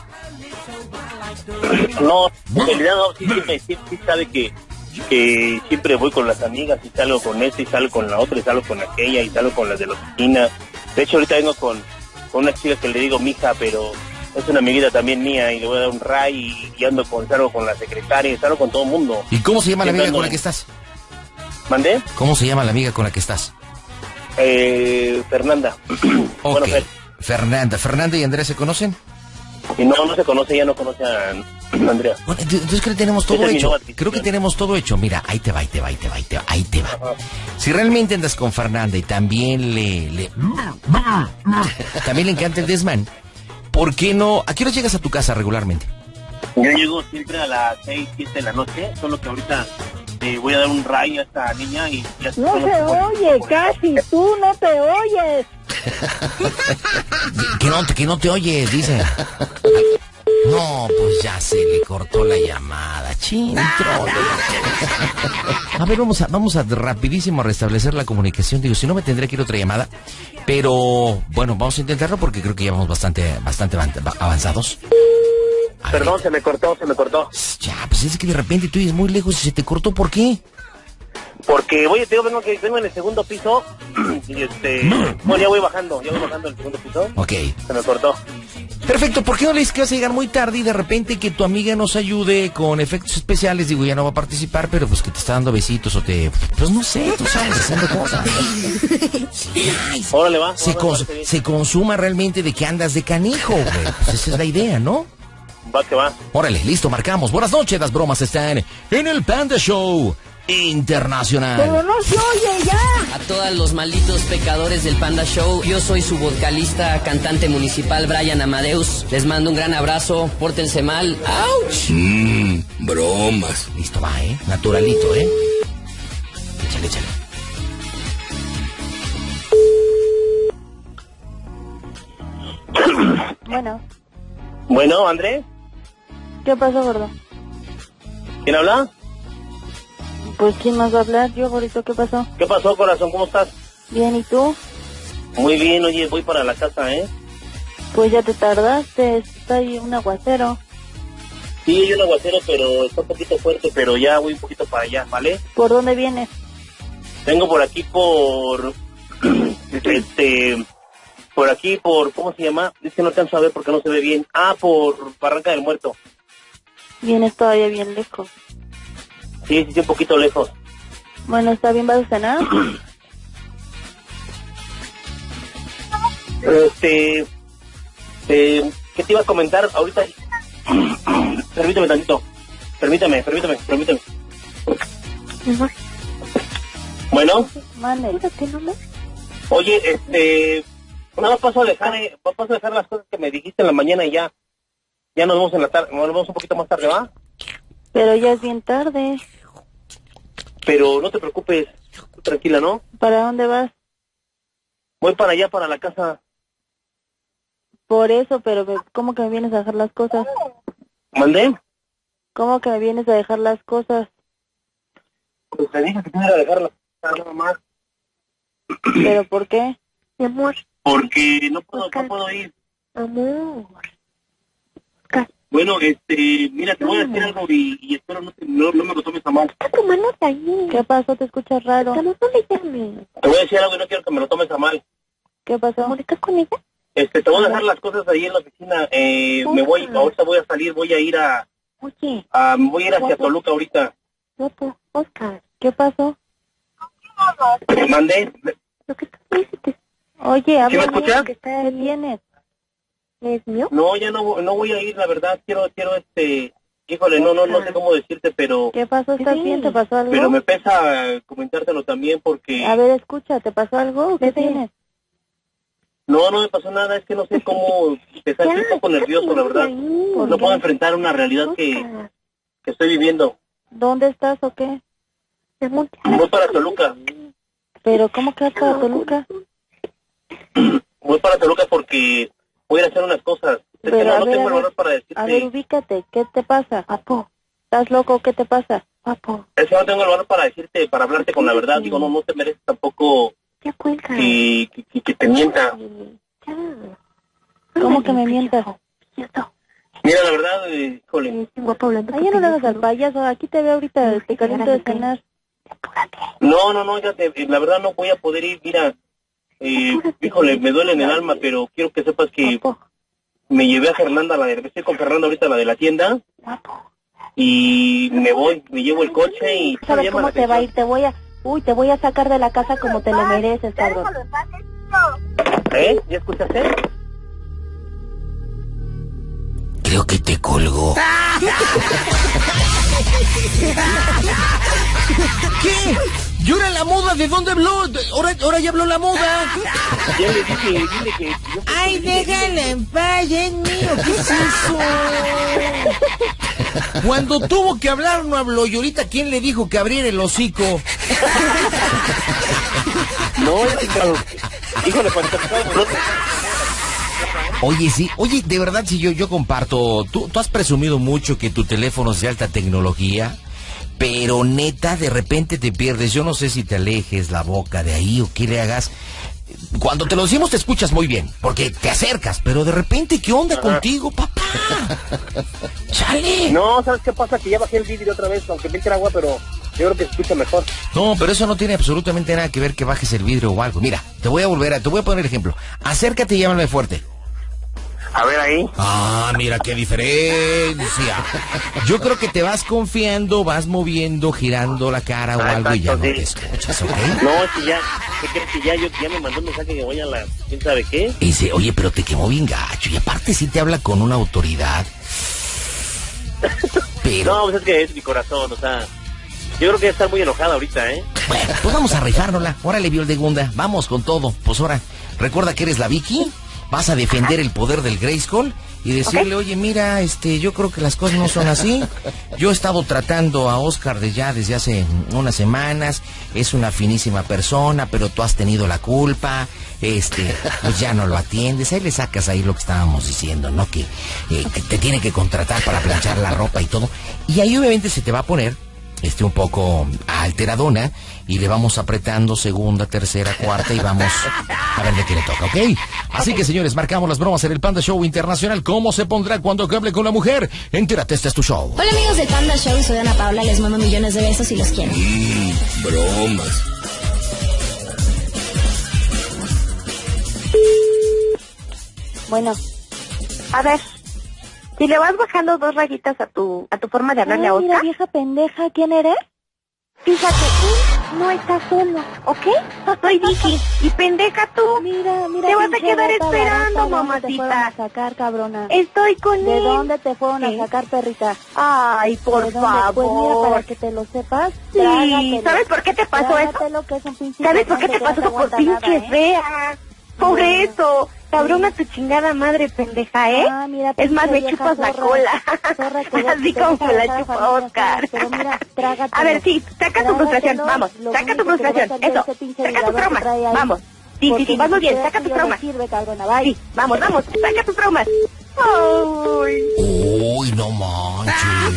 No, en realidad no, sí, sí, sí, sí sabe que, que siempre voy con las amigas y salgo con esta y salgo con la otra y salgo con aquella y salgo con las de la oficina. De hecho, ahorita vengo con, con una chica que le digo mija, pero es una amiguita también mía y le voy a dar un ray y, y ando con, salgo con la secretaria y salgo con todo el mundo. ¿Y cómo se llama la Siempre amiga con ando- la que estás? ¿Mandé? ¿Cómo se llama la amiga con la que estás? Eh, Fernanda. Ok, Bueno, Fer. Fernanda. ¿Fernanda y Andrea se conocen? Y no, no se conoce, ella no conoce a Andrea. Bueno, ent- entonces creo que tenemos todo Esa es mi hecho. nueva adquisición. Creo que tenemos todo hecho. Mira, ahí te va, ahí te va, ahí te va, ahí te va. Ahí te va. Si realmente andas con Fernanda y también le, le también le encanta el desmán, ¿por qué no? ¿A qué hora llegas a tu casa regularmente? Yo llego siempre a las seis, siete de la noche, solo que ahorita eh, voy a dar un rayo a esta niña y ya se No se oye, casi, tú no te oyes. Que no, que no te oyes, dice. No, pues ya se le cortó la llamada, chintro. A ver, vamos a, vamos a rapidísimo a restablecer la comunicación. Digo, si no me tendré que ir otra llamada. Pero, bueno, vamos a intentarlo porque creo que ya vamos bastante, bastante avanzados. A Perdón, ver. se me cortó, se me cortó. Ya, pues es que de repente tú eres muy lejos y se te cortó, ¿por qué? Porque, oye, te digo, vengo, que vengo en el segundo piso y este... Bueno, ya voy bajando, ya voy bajando el segundo piso. Ok. Se me cortó. Perfecto, ¿por qué no le dices que vas a llegar muy tarde y de repente que tu amiga nos ayude con efectos especiales? Digo, ya no va a participar, pero pues que te está dando besitos o te... Pues no sé, tú sabes, haciendo cosas. Sí, ay, Órale, va. Se, cons se consuma realmente de que andas de canijo, güey. Pues esa es la idea, ¿no? Va que va. Órale, listo, marcamos. Buenas noches, las bromas están en el Panda Show Internacional. Pero no se oye ya. A todos los malditos pecadores del Panda Show, yo soy su vocalista, cantante municipal Brian Amadeus. Les mando un gran abrazo, pórtense mal. ¡Auch! Mmm, bromas. Listo, va, ¿eh? Naturalito, ¿eh? Échale, échale. Bueno, Bueno, Andrés, ¿qué pasó, gordo? ¿quién habla? Pues, ¿quién más va a hablar? Yo, gordito, ¿qué pasó? ¿Qué pasó, corazón? ¿Cómo estás? Bien, ¿y tú? Muy bien, oye, voy para la casa, ¿eh? Pues ya te tardaste, está ahí un aguacero. Sí, hay un aguacero, pero está un poquito fuerte, pero ya voy un poquito para allá, ¿vale? ¿Por dónde vienes? Vengo por aquí por... este... Por aquí, por... ¿Cómo se llama? Es que no alcanzo a ver porque no se ve bien. Ah, por Barranca del Muerto. Vienes todavía bien lejos. Sí, sí, sí, un poquito lejos. Bueno, ¿está bien? ¿Vas a cenar? Este... Eh, ¿Qué te iba a comentar ahorita? Permíteme tantito. Permítame, permítame, permítame. Bueno. Mande. Oye, este... Nada más paso a dejar, eh, paso a dejar las cosas que me dijiste en la mañana y ya. Ya nos vemos en la tarde, nos vemos un poquito más tarde, ¿va? Pero ya es bien tarde. Pero no te preocupes, tú tranquila, ¿no? ¿Para dónde vas? Voy para allá, para la casa. Por eso, pero me- ¿cómo que me vienes a dejar las cosas? ¿Mandé? ¿Cómo que me vienes a dejar las cosas? Pues te dije que te iba a dejar la casa nada más. ¿Pero por qué? Mi amor. Porque no puedo, no puedo ir. Amor. Bueno, este, mira, te voy a decir algo y, y espero no, te, no, no me lo tomes a mal. Tu mano está ahí. ¿Qué pasó? ¿Te escuchas raro? No, no le llames. Te voy a decir algo y no quiero que me lo tomes a mal. ¿Qué pasó? Amor, ¿estás con ella? Este, te voy a dejar las cosas ahí en la oficina. Eh, me voy, ahorita voy a salir, voy a ir a, Oye. a voy a ir hacia Guapo. Toluca ahorita. Guapo, Oscar. ¿Qué pasó? Mandé. Lo que tú dices Oye, ¿Sí me habla escuchas? bien, ¿qué tienes? es mío. No, ya no, no voy a ir, la verdad. Quiero, quiero, este, híjole, no, no, no sé cómo decirte, pero, ¿Qué pasó? ¿Estás Sí. bien? ¿Te pasó algo? pero me pesa comentártelo también porque, A ver, escucha, ¿te pasó algo? ¿Qué Bebé. tienes? no, no me pasó nada. Es que no sé cómo, empezar, estoy un poco nervioso, la verdad. ¿Por No qué? puedo enfrentar una realidad que, que estoy viviendo. ¿Dónde estás o qué? Voy para Toluca. ¿Pero cómo que vas para Toluca? Voy para Toluca porque voy a ir a hacer unas cosas. Es que Pero, no, a no ver, tengo a el ver, valor para A ver, decirte. ubícate, ¿qué te pasa? Papo. ¿Estás loco? ¿Qué te pasa? Papo. Es que no tengo el valor para decirte, para hablarte con la verdad. Digo, no, no te mereces tampoco Ya cuelga. que, que, que te mienta. Ya. ¿Cómo que me mientas? Cierto. Mira, la verdad, eh, híjole. Guapo hablando. Ay, ya no le hagas al payaso, aquí te veo ahorita, te caliento de cenar. No, no, no, ya te, la verdad no voy a poder ir. Mira, eh, híjole, me duele en el alma, pero quiero que sepas que me llevé a Fernanda, la de, estoy con Fernanda ahorita, la de la tienda, y me voy, me llevo el coche y... ¿Sabes cómo te va a ir? Te voy a... Uy, te voy a sacar de la casa como te lo mereces, cabrón. ¿Eh? ¿Ya escuchaste? Creo que te colgó. ¿Qué? ¿Y ahora la moda de dónde habló? Ahora, ahora ya habló la moda. Ya le dije, dile que... Ay, déjala en paz, es mío. ¿Qué es eso? Cuando tuvo que hablar no habló. Y ahorita, ¿quién le dijo que abriera el hocico? No, es claro. Híjole, Oye, sí, oye, de verdad, si yo, yo comparto, tú, tú has presumido mucho que tu teléfono es de alta tecnología, pero neta, de repente te pierdes. Yo no sé si te alejes la boca de ahí o qué le hagas. Cuando te lo decimos te escuchas muy bien, porque te acercas, pero de repente, ¿qué onda Ajá. contigo, papá? ¡Chale! No, ¿sabes qué pasa? Que ya bajé el vídeo otra vez, aunque me entre agua, pero yo creo que se escucha mejor. No, pero eso no tiene absolutamente nada que ver que bajes el vidrio o algo. Mira, te voy a volver a, te voy a poner ejemplo. Acércate y llámame fuerte. A ver ahí. Ah, mira qué diferencia. Yo creo que te vas confiando, vas moviendo, girando la cara o ah, algo exacto, y ya sí. no te escuchas, ¿ok? No, es que ya, ¿qué crees que ya, yo, ya me mandó un mensaje que voy a la, ¿quién sabe qué? Y dice, oye, pero te quemó bien gacho. Y aparte sí te habla con una autoridad. Pero... No, pues es que es mi corazón, o sea... Yo creo que está muy enojada ahorita, ¿eh? Bueno, pues vamos a rifárnosla. Órale, Violtegunda, vamos con todo. Pues ahora, recuerda que eres la Vicky... Vas a defender el poder del Grayskull y decirle, okay. oye, mira, este, yo creo que las cosas no son así. Yo he estado tratando a Oscar de ya desde hace unas semanas. Es una finísima persona, pero tú has tenido la culpa. Este, pues ya no lo atiendes. Ahí le sacas ahí lo que estábamos diciendo, ¿no? Que, eh, que te tiene que contratar para planchar la ropa y todo. Y ahí obviamente se te va a poner este un poco alteradona y le vamos apretando segunda, tercera, cuarta y vamos a ver de qué le toca, ¿ok? Así okay. que, señores, marcamos las bromas en el Panda Show Internacional. ¿Cómo se pondrá cuando hable con la mujer? Entérate, este es tu show. Hola, amigos del Panda Show, soy Ana Paula, les mando millones de besos y los quiero. Mmm, bromas. Bueno, a ver... Si le vas bajando dos rayitas a tu a tu forma de hablarle Ay, a Oscar... Mira, vieja pendeja, ¿quién eres? Fíjate, él no está solo, ¿ok? Soy Vicky, y pendeja tú. Mira, mira. Te vas a quedar esperando, mamacita. ¿De dónde te fueron a sacar, cabrona? Estoy con él. ¿De dónde te fueron ¿Sí? a sacar, perrita? Ay, por favor. Pues mira, para que te lo sepas. Sí, trágatelo. ¿Sabes por qué te pasó eso? Que es un pinche ¿Sabes por qué te pasó eso? Por pinche ¿eh? fea. Por eso. Cabrona tu chingada madre, pendeja, ¿eh? Ah, mira, es más, me chupas zorra, la cola. Zorra, Así como me la chupa Oscar. Pero mira, a ver, sí, saca tu frustración, vamos. Saca tu frustración, eso. Saca tu trauma, vamos. Sí, sí, sí, vamos bien, saca tu trauma. Sí, vamos, vamos, saca tu trauma. Uy. Uy, no manches.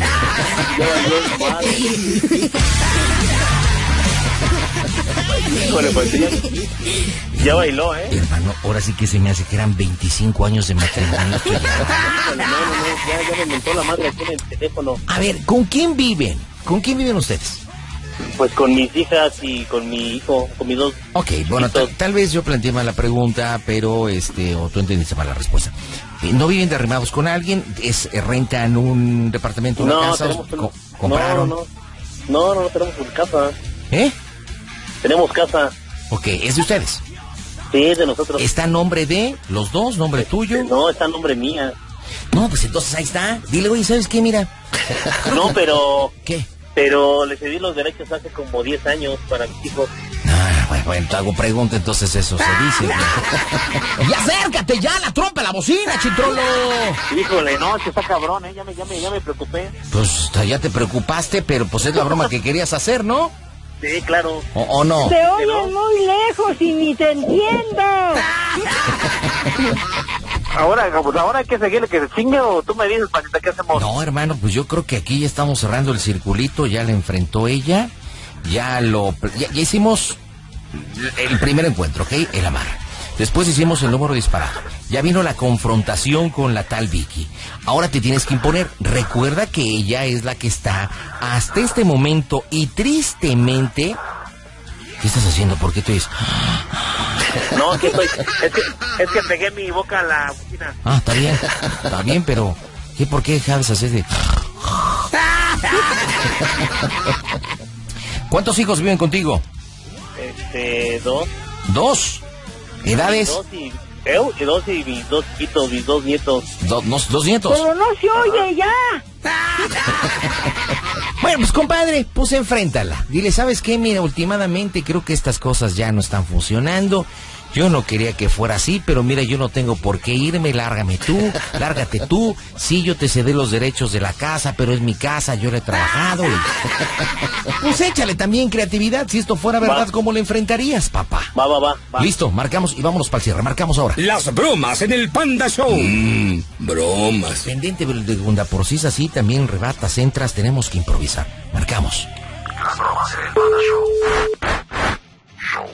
Híjole, pues ya, ya bailó, ¿eh? Hermano, ahora sí que se me hace que eran veinticinco años de matrimonio. No, no, no, ya, ya me mentó la madre aquí en el teléfono. A ver, ¿con quién viven? ¿Con quién viven ustedes? Pues con mis hijas y con mi hijo, con mis dos. Ok, bueno, tal, tal vez yo planteé mal la pregunta, pero este, o tú entendiste mal la respuesta. ¿No viven derrimados con alguien? ¿Es rentan un departamento, una no, casa? Tenemos un, ¿Compraron? No, no, no, no, no tenemos una casa. ¿Eh? Tenemos casa. Ok, ¿es de ustedes? Sí, es de nosotros. ¿Está a nombre de los dos? ¿Nombre tuyo? No, está a nombre mía. No, pues entonces ahí está. Dile, oye, ¿sabes qué? Mira. No, pero... ¿Qué? Pero le cedí los derechos hace como diez años para mis hijos. Ah, bueno, bueno, te hago pregunta, entonces eso se dice. ¡Y acércate ya, la trompa, la bocina, chitrolo! Híjole, no, es que está cabrón, ¿eh? Ya me, ya me, ya me preocupé. Pues ya te preocupaste, pero pues es la broma que querías hacer, ¿no? Sí, claro. ¿O, o no? Te oyes muy lejos y ni te entiendo. Ahora, pues ahora hay que seguirle que se chingue o tú me dices, Panita, ¿qué hacemos? No, hermano, pues yo creo que aquí ya estamos cerrando el circulito, ya la enfrentó ella, ya lo, ya, ya hicimos el primer encuentro, ¿ok? El amar. Después hicimos el número disparado. Ya vino la confrontación con la tal Vicky. Ahora te tienes que imponer. Recuerda que ella es la que está hasta este momento y tristemente... ¿Qué estás haciendo? ¿Por qué tú dices? No, aquí estoy. Es que, es que pegué mi boca a la bocina. Ah, está bien. Está bien, pero... ¿qué, ¿Por qué sabes hacer de...? ¿Cuántos hijos viven contigo? Este, dos. ¿Dos? ¿Edades? Dos y ¿Eh? Y dos y mis dos hijitos, mis dos nietos. Do, no, ¿Dos nietos? Pero no se oye ya. Bueno, pues compadre, pues enfréntala. Dile, ¿sabes qué? Mira, últimamente creo que estas cosas ya no están funcionando. Yo no quería que fuera así, pero mira, yo no tengo por qué irme, lárgame tú, lárgate tú. Sí, yo te cedé los derechos de la casa, pero es mi casa, yo la he trabajado. Y... Pues échale también creatividad, si esto fuera verdad, va. ¿Cómo le enfrentarías, papá? Va, va, va, va. Listo, marcamos y vámonos para el cierre, marcamos ahora. Las bromas en el Panda Show. Mmm, bromas. Pendiente de segunda por sí, así también rebatas, entras, tenemos que improvisar. Marcamos. Las bromas en el Panda Show. Show.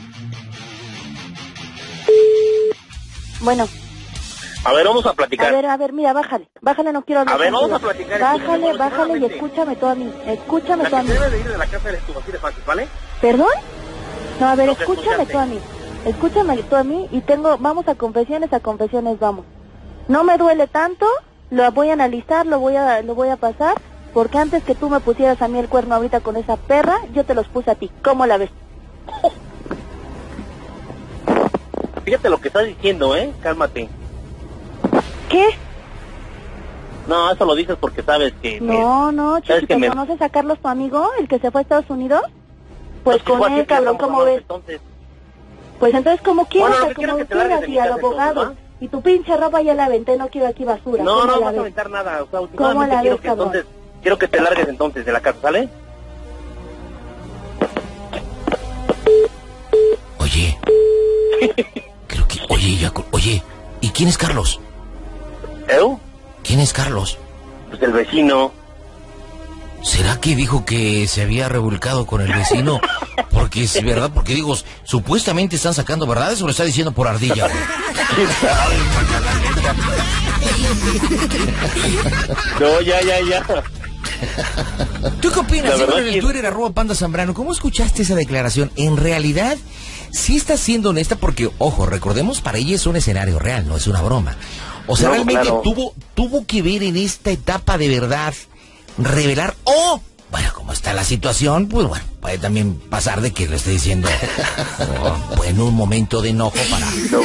Bueno. A ver, vamos a platicar. A ver, a ver, mira, bájale. Bájale, no quiero hablar. A ver, contigo. vamos a platicar. Bájale, bájale y escúchame tú a mí. Escúchame tú a mí. La que debe de ir de la casa eres tú, así de fácil, ¿vale? ¿Perdón? No, a ver, No, escúchame tú a mí. Escúchame tú a mí y tengo... Vamos a confesiones, a confesiones, vamos. No me duele tanto, lo voy a analizar, lo voy a, lo voy a pasar, porque antes que tú me pusieras a mí el cuerno ahorita con esa perra, yo te los puse a ti. ¿Cómo la ves? Fíjate lo que estás diciendo, ¿eh? Cálmate. ¿Qué? No, eso lo dices porque sabes que... No, me... no, chiquito, me... ¿conoces a Carlos, tu amigo, el que se fue a Estados Unidos? Pues no, con él, cabrón, ¿cómo ves? Entonces... Pues entonces, como quieras, bueno, como que quieras, y al abogado. Entonces, ¿no? Y tu pinche ropa ya la aventé, no quiero aquí basura. No, no, no vas ves? a aventar nada. O sea, ¿Cómo la quiero ves, que cabrón? entonces, quiero que te largues entonces de la casa, ¿sale? Oye... Creo que... Oye, ya... Oye, ¿y quién es Carlos? ¿Eu? ¿Quién es Carlos? Pues el vecino. ¿Será que dijo que se había revolcado con el vecino? Porque es verdad, porque digo, supuestamente están sacando verdades o lo está diciendo por ardilla, güey. No, ya, ya, ya. ¿Tú qué opinas? Síguelo en el que... Twitter, arroba Panda Zambrano. ¿Cómo escuchaste esa declaración? En realidad, sí está siendo honesta porque, ojo, recordemos, para ella es un escenario real, no es una broma. O sea, no, realmente claro. tuvo, tuvo que ver en esta etapa de verdad, revelar, o, bueno, como está la situación, pues bueno, puede también pasar de que lo esté diciendo oh, en un momento de enojo para...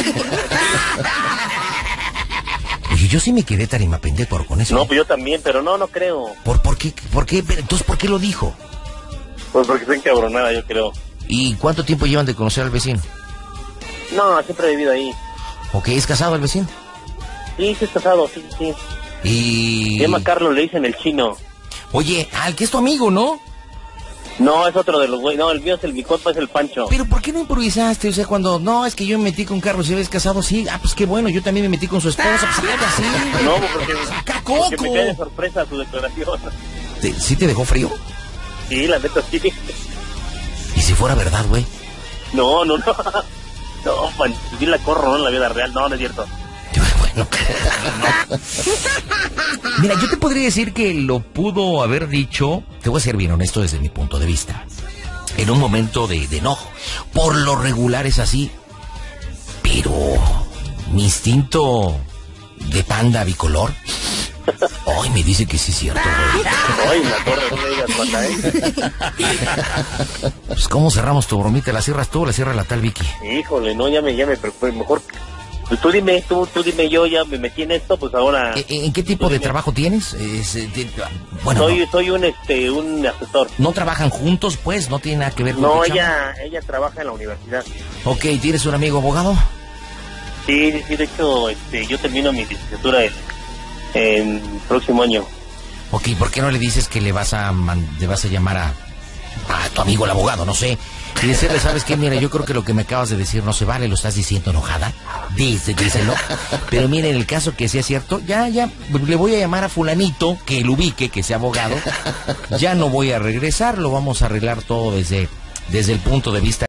Oye, yo sí me quedé tarima pendejo con eso. No, pues yo también, pero no, no creo. ¿Por, por qué? ¿Por qué? Entonces, ¿por qué lo dijo? Pues porque está encabronada, yo creo. ¿Y cuánto tiempo llevan de conocer al vecino? No, siempre he vivido ahí. ¿Ok? ¿Es casado el vecino? Sí, sí es casado, sí, sí. Y... Se llama Carlos, le dicen el chino. Oye, al que es tu amigo, ¿no? No, es otro de los güeyes. No, el mío es el, mi compa es el Pancho. Pero ¿por qué no improvisaste? O sea, cuando, no, es que yo me metí con Carlos y ves casado, sí. Ah, pues qué bueno, yo también me metí con su esposa, pues algo así. No, porque, porque me cae de sorpresa su declaración. ¿Te, ¿Sí te dejó frío? Sí, la neta sí. ¿Y si fuera verdad, güey? No, no, no. No, man, sí la corro, ¿no? En la vida real. No, no es cierto. Bueno, no. Mira, yo te podría decir que lo pudo haber dicho, te voy a ser bien honesto desde mi punto de vista, en un momento de, de enojo. Por lo regular es así, pero mi instinto de panda bicolor, ay, me dice que sí es cierto, güey. Ay, la torre, no me digas panda, ¿eh? Pues, ¿cómo cerramos tu bromita? ¿La cierras tú o la cierra la tal Vicky? Híjole, no, ya me, ya me preocupé, mejor... Pues tú dime, tú, tú dime, yo ya me metí en esto, pues ahora... ¿En, en qué tipo de trabajo tienes? Es, eh, de, bueno, soy, no. soy un, este, un asesor. ¿No trabajan juntos, pues? ¿No tiene nada que ver con No, ella, ella trabaja en la universidad. Ok, ¿tienes un amigo abogado? Sí, sí, de hecho, este, yo termino mi licenciatura en, en próximo año. Ok, ¿por qué no le dices que le vas a, man, le vas a llamar a, a tu amigo el abogado, no sé? Y decirle, ¿sabes qué? Mira, yo creo que lo que me acabas de decir no se vale, lo estás diciendo enojada. Dice, díselo. Pero mira, en el caso que sea cierto, ya, ya, le voy a llamar a fulanito, que lo ubique, que sea abogado. Ya no voy a regresar, lo vamos a arreglar todo desde, desde el punto de vista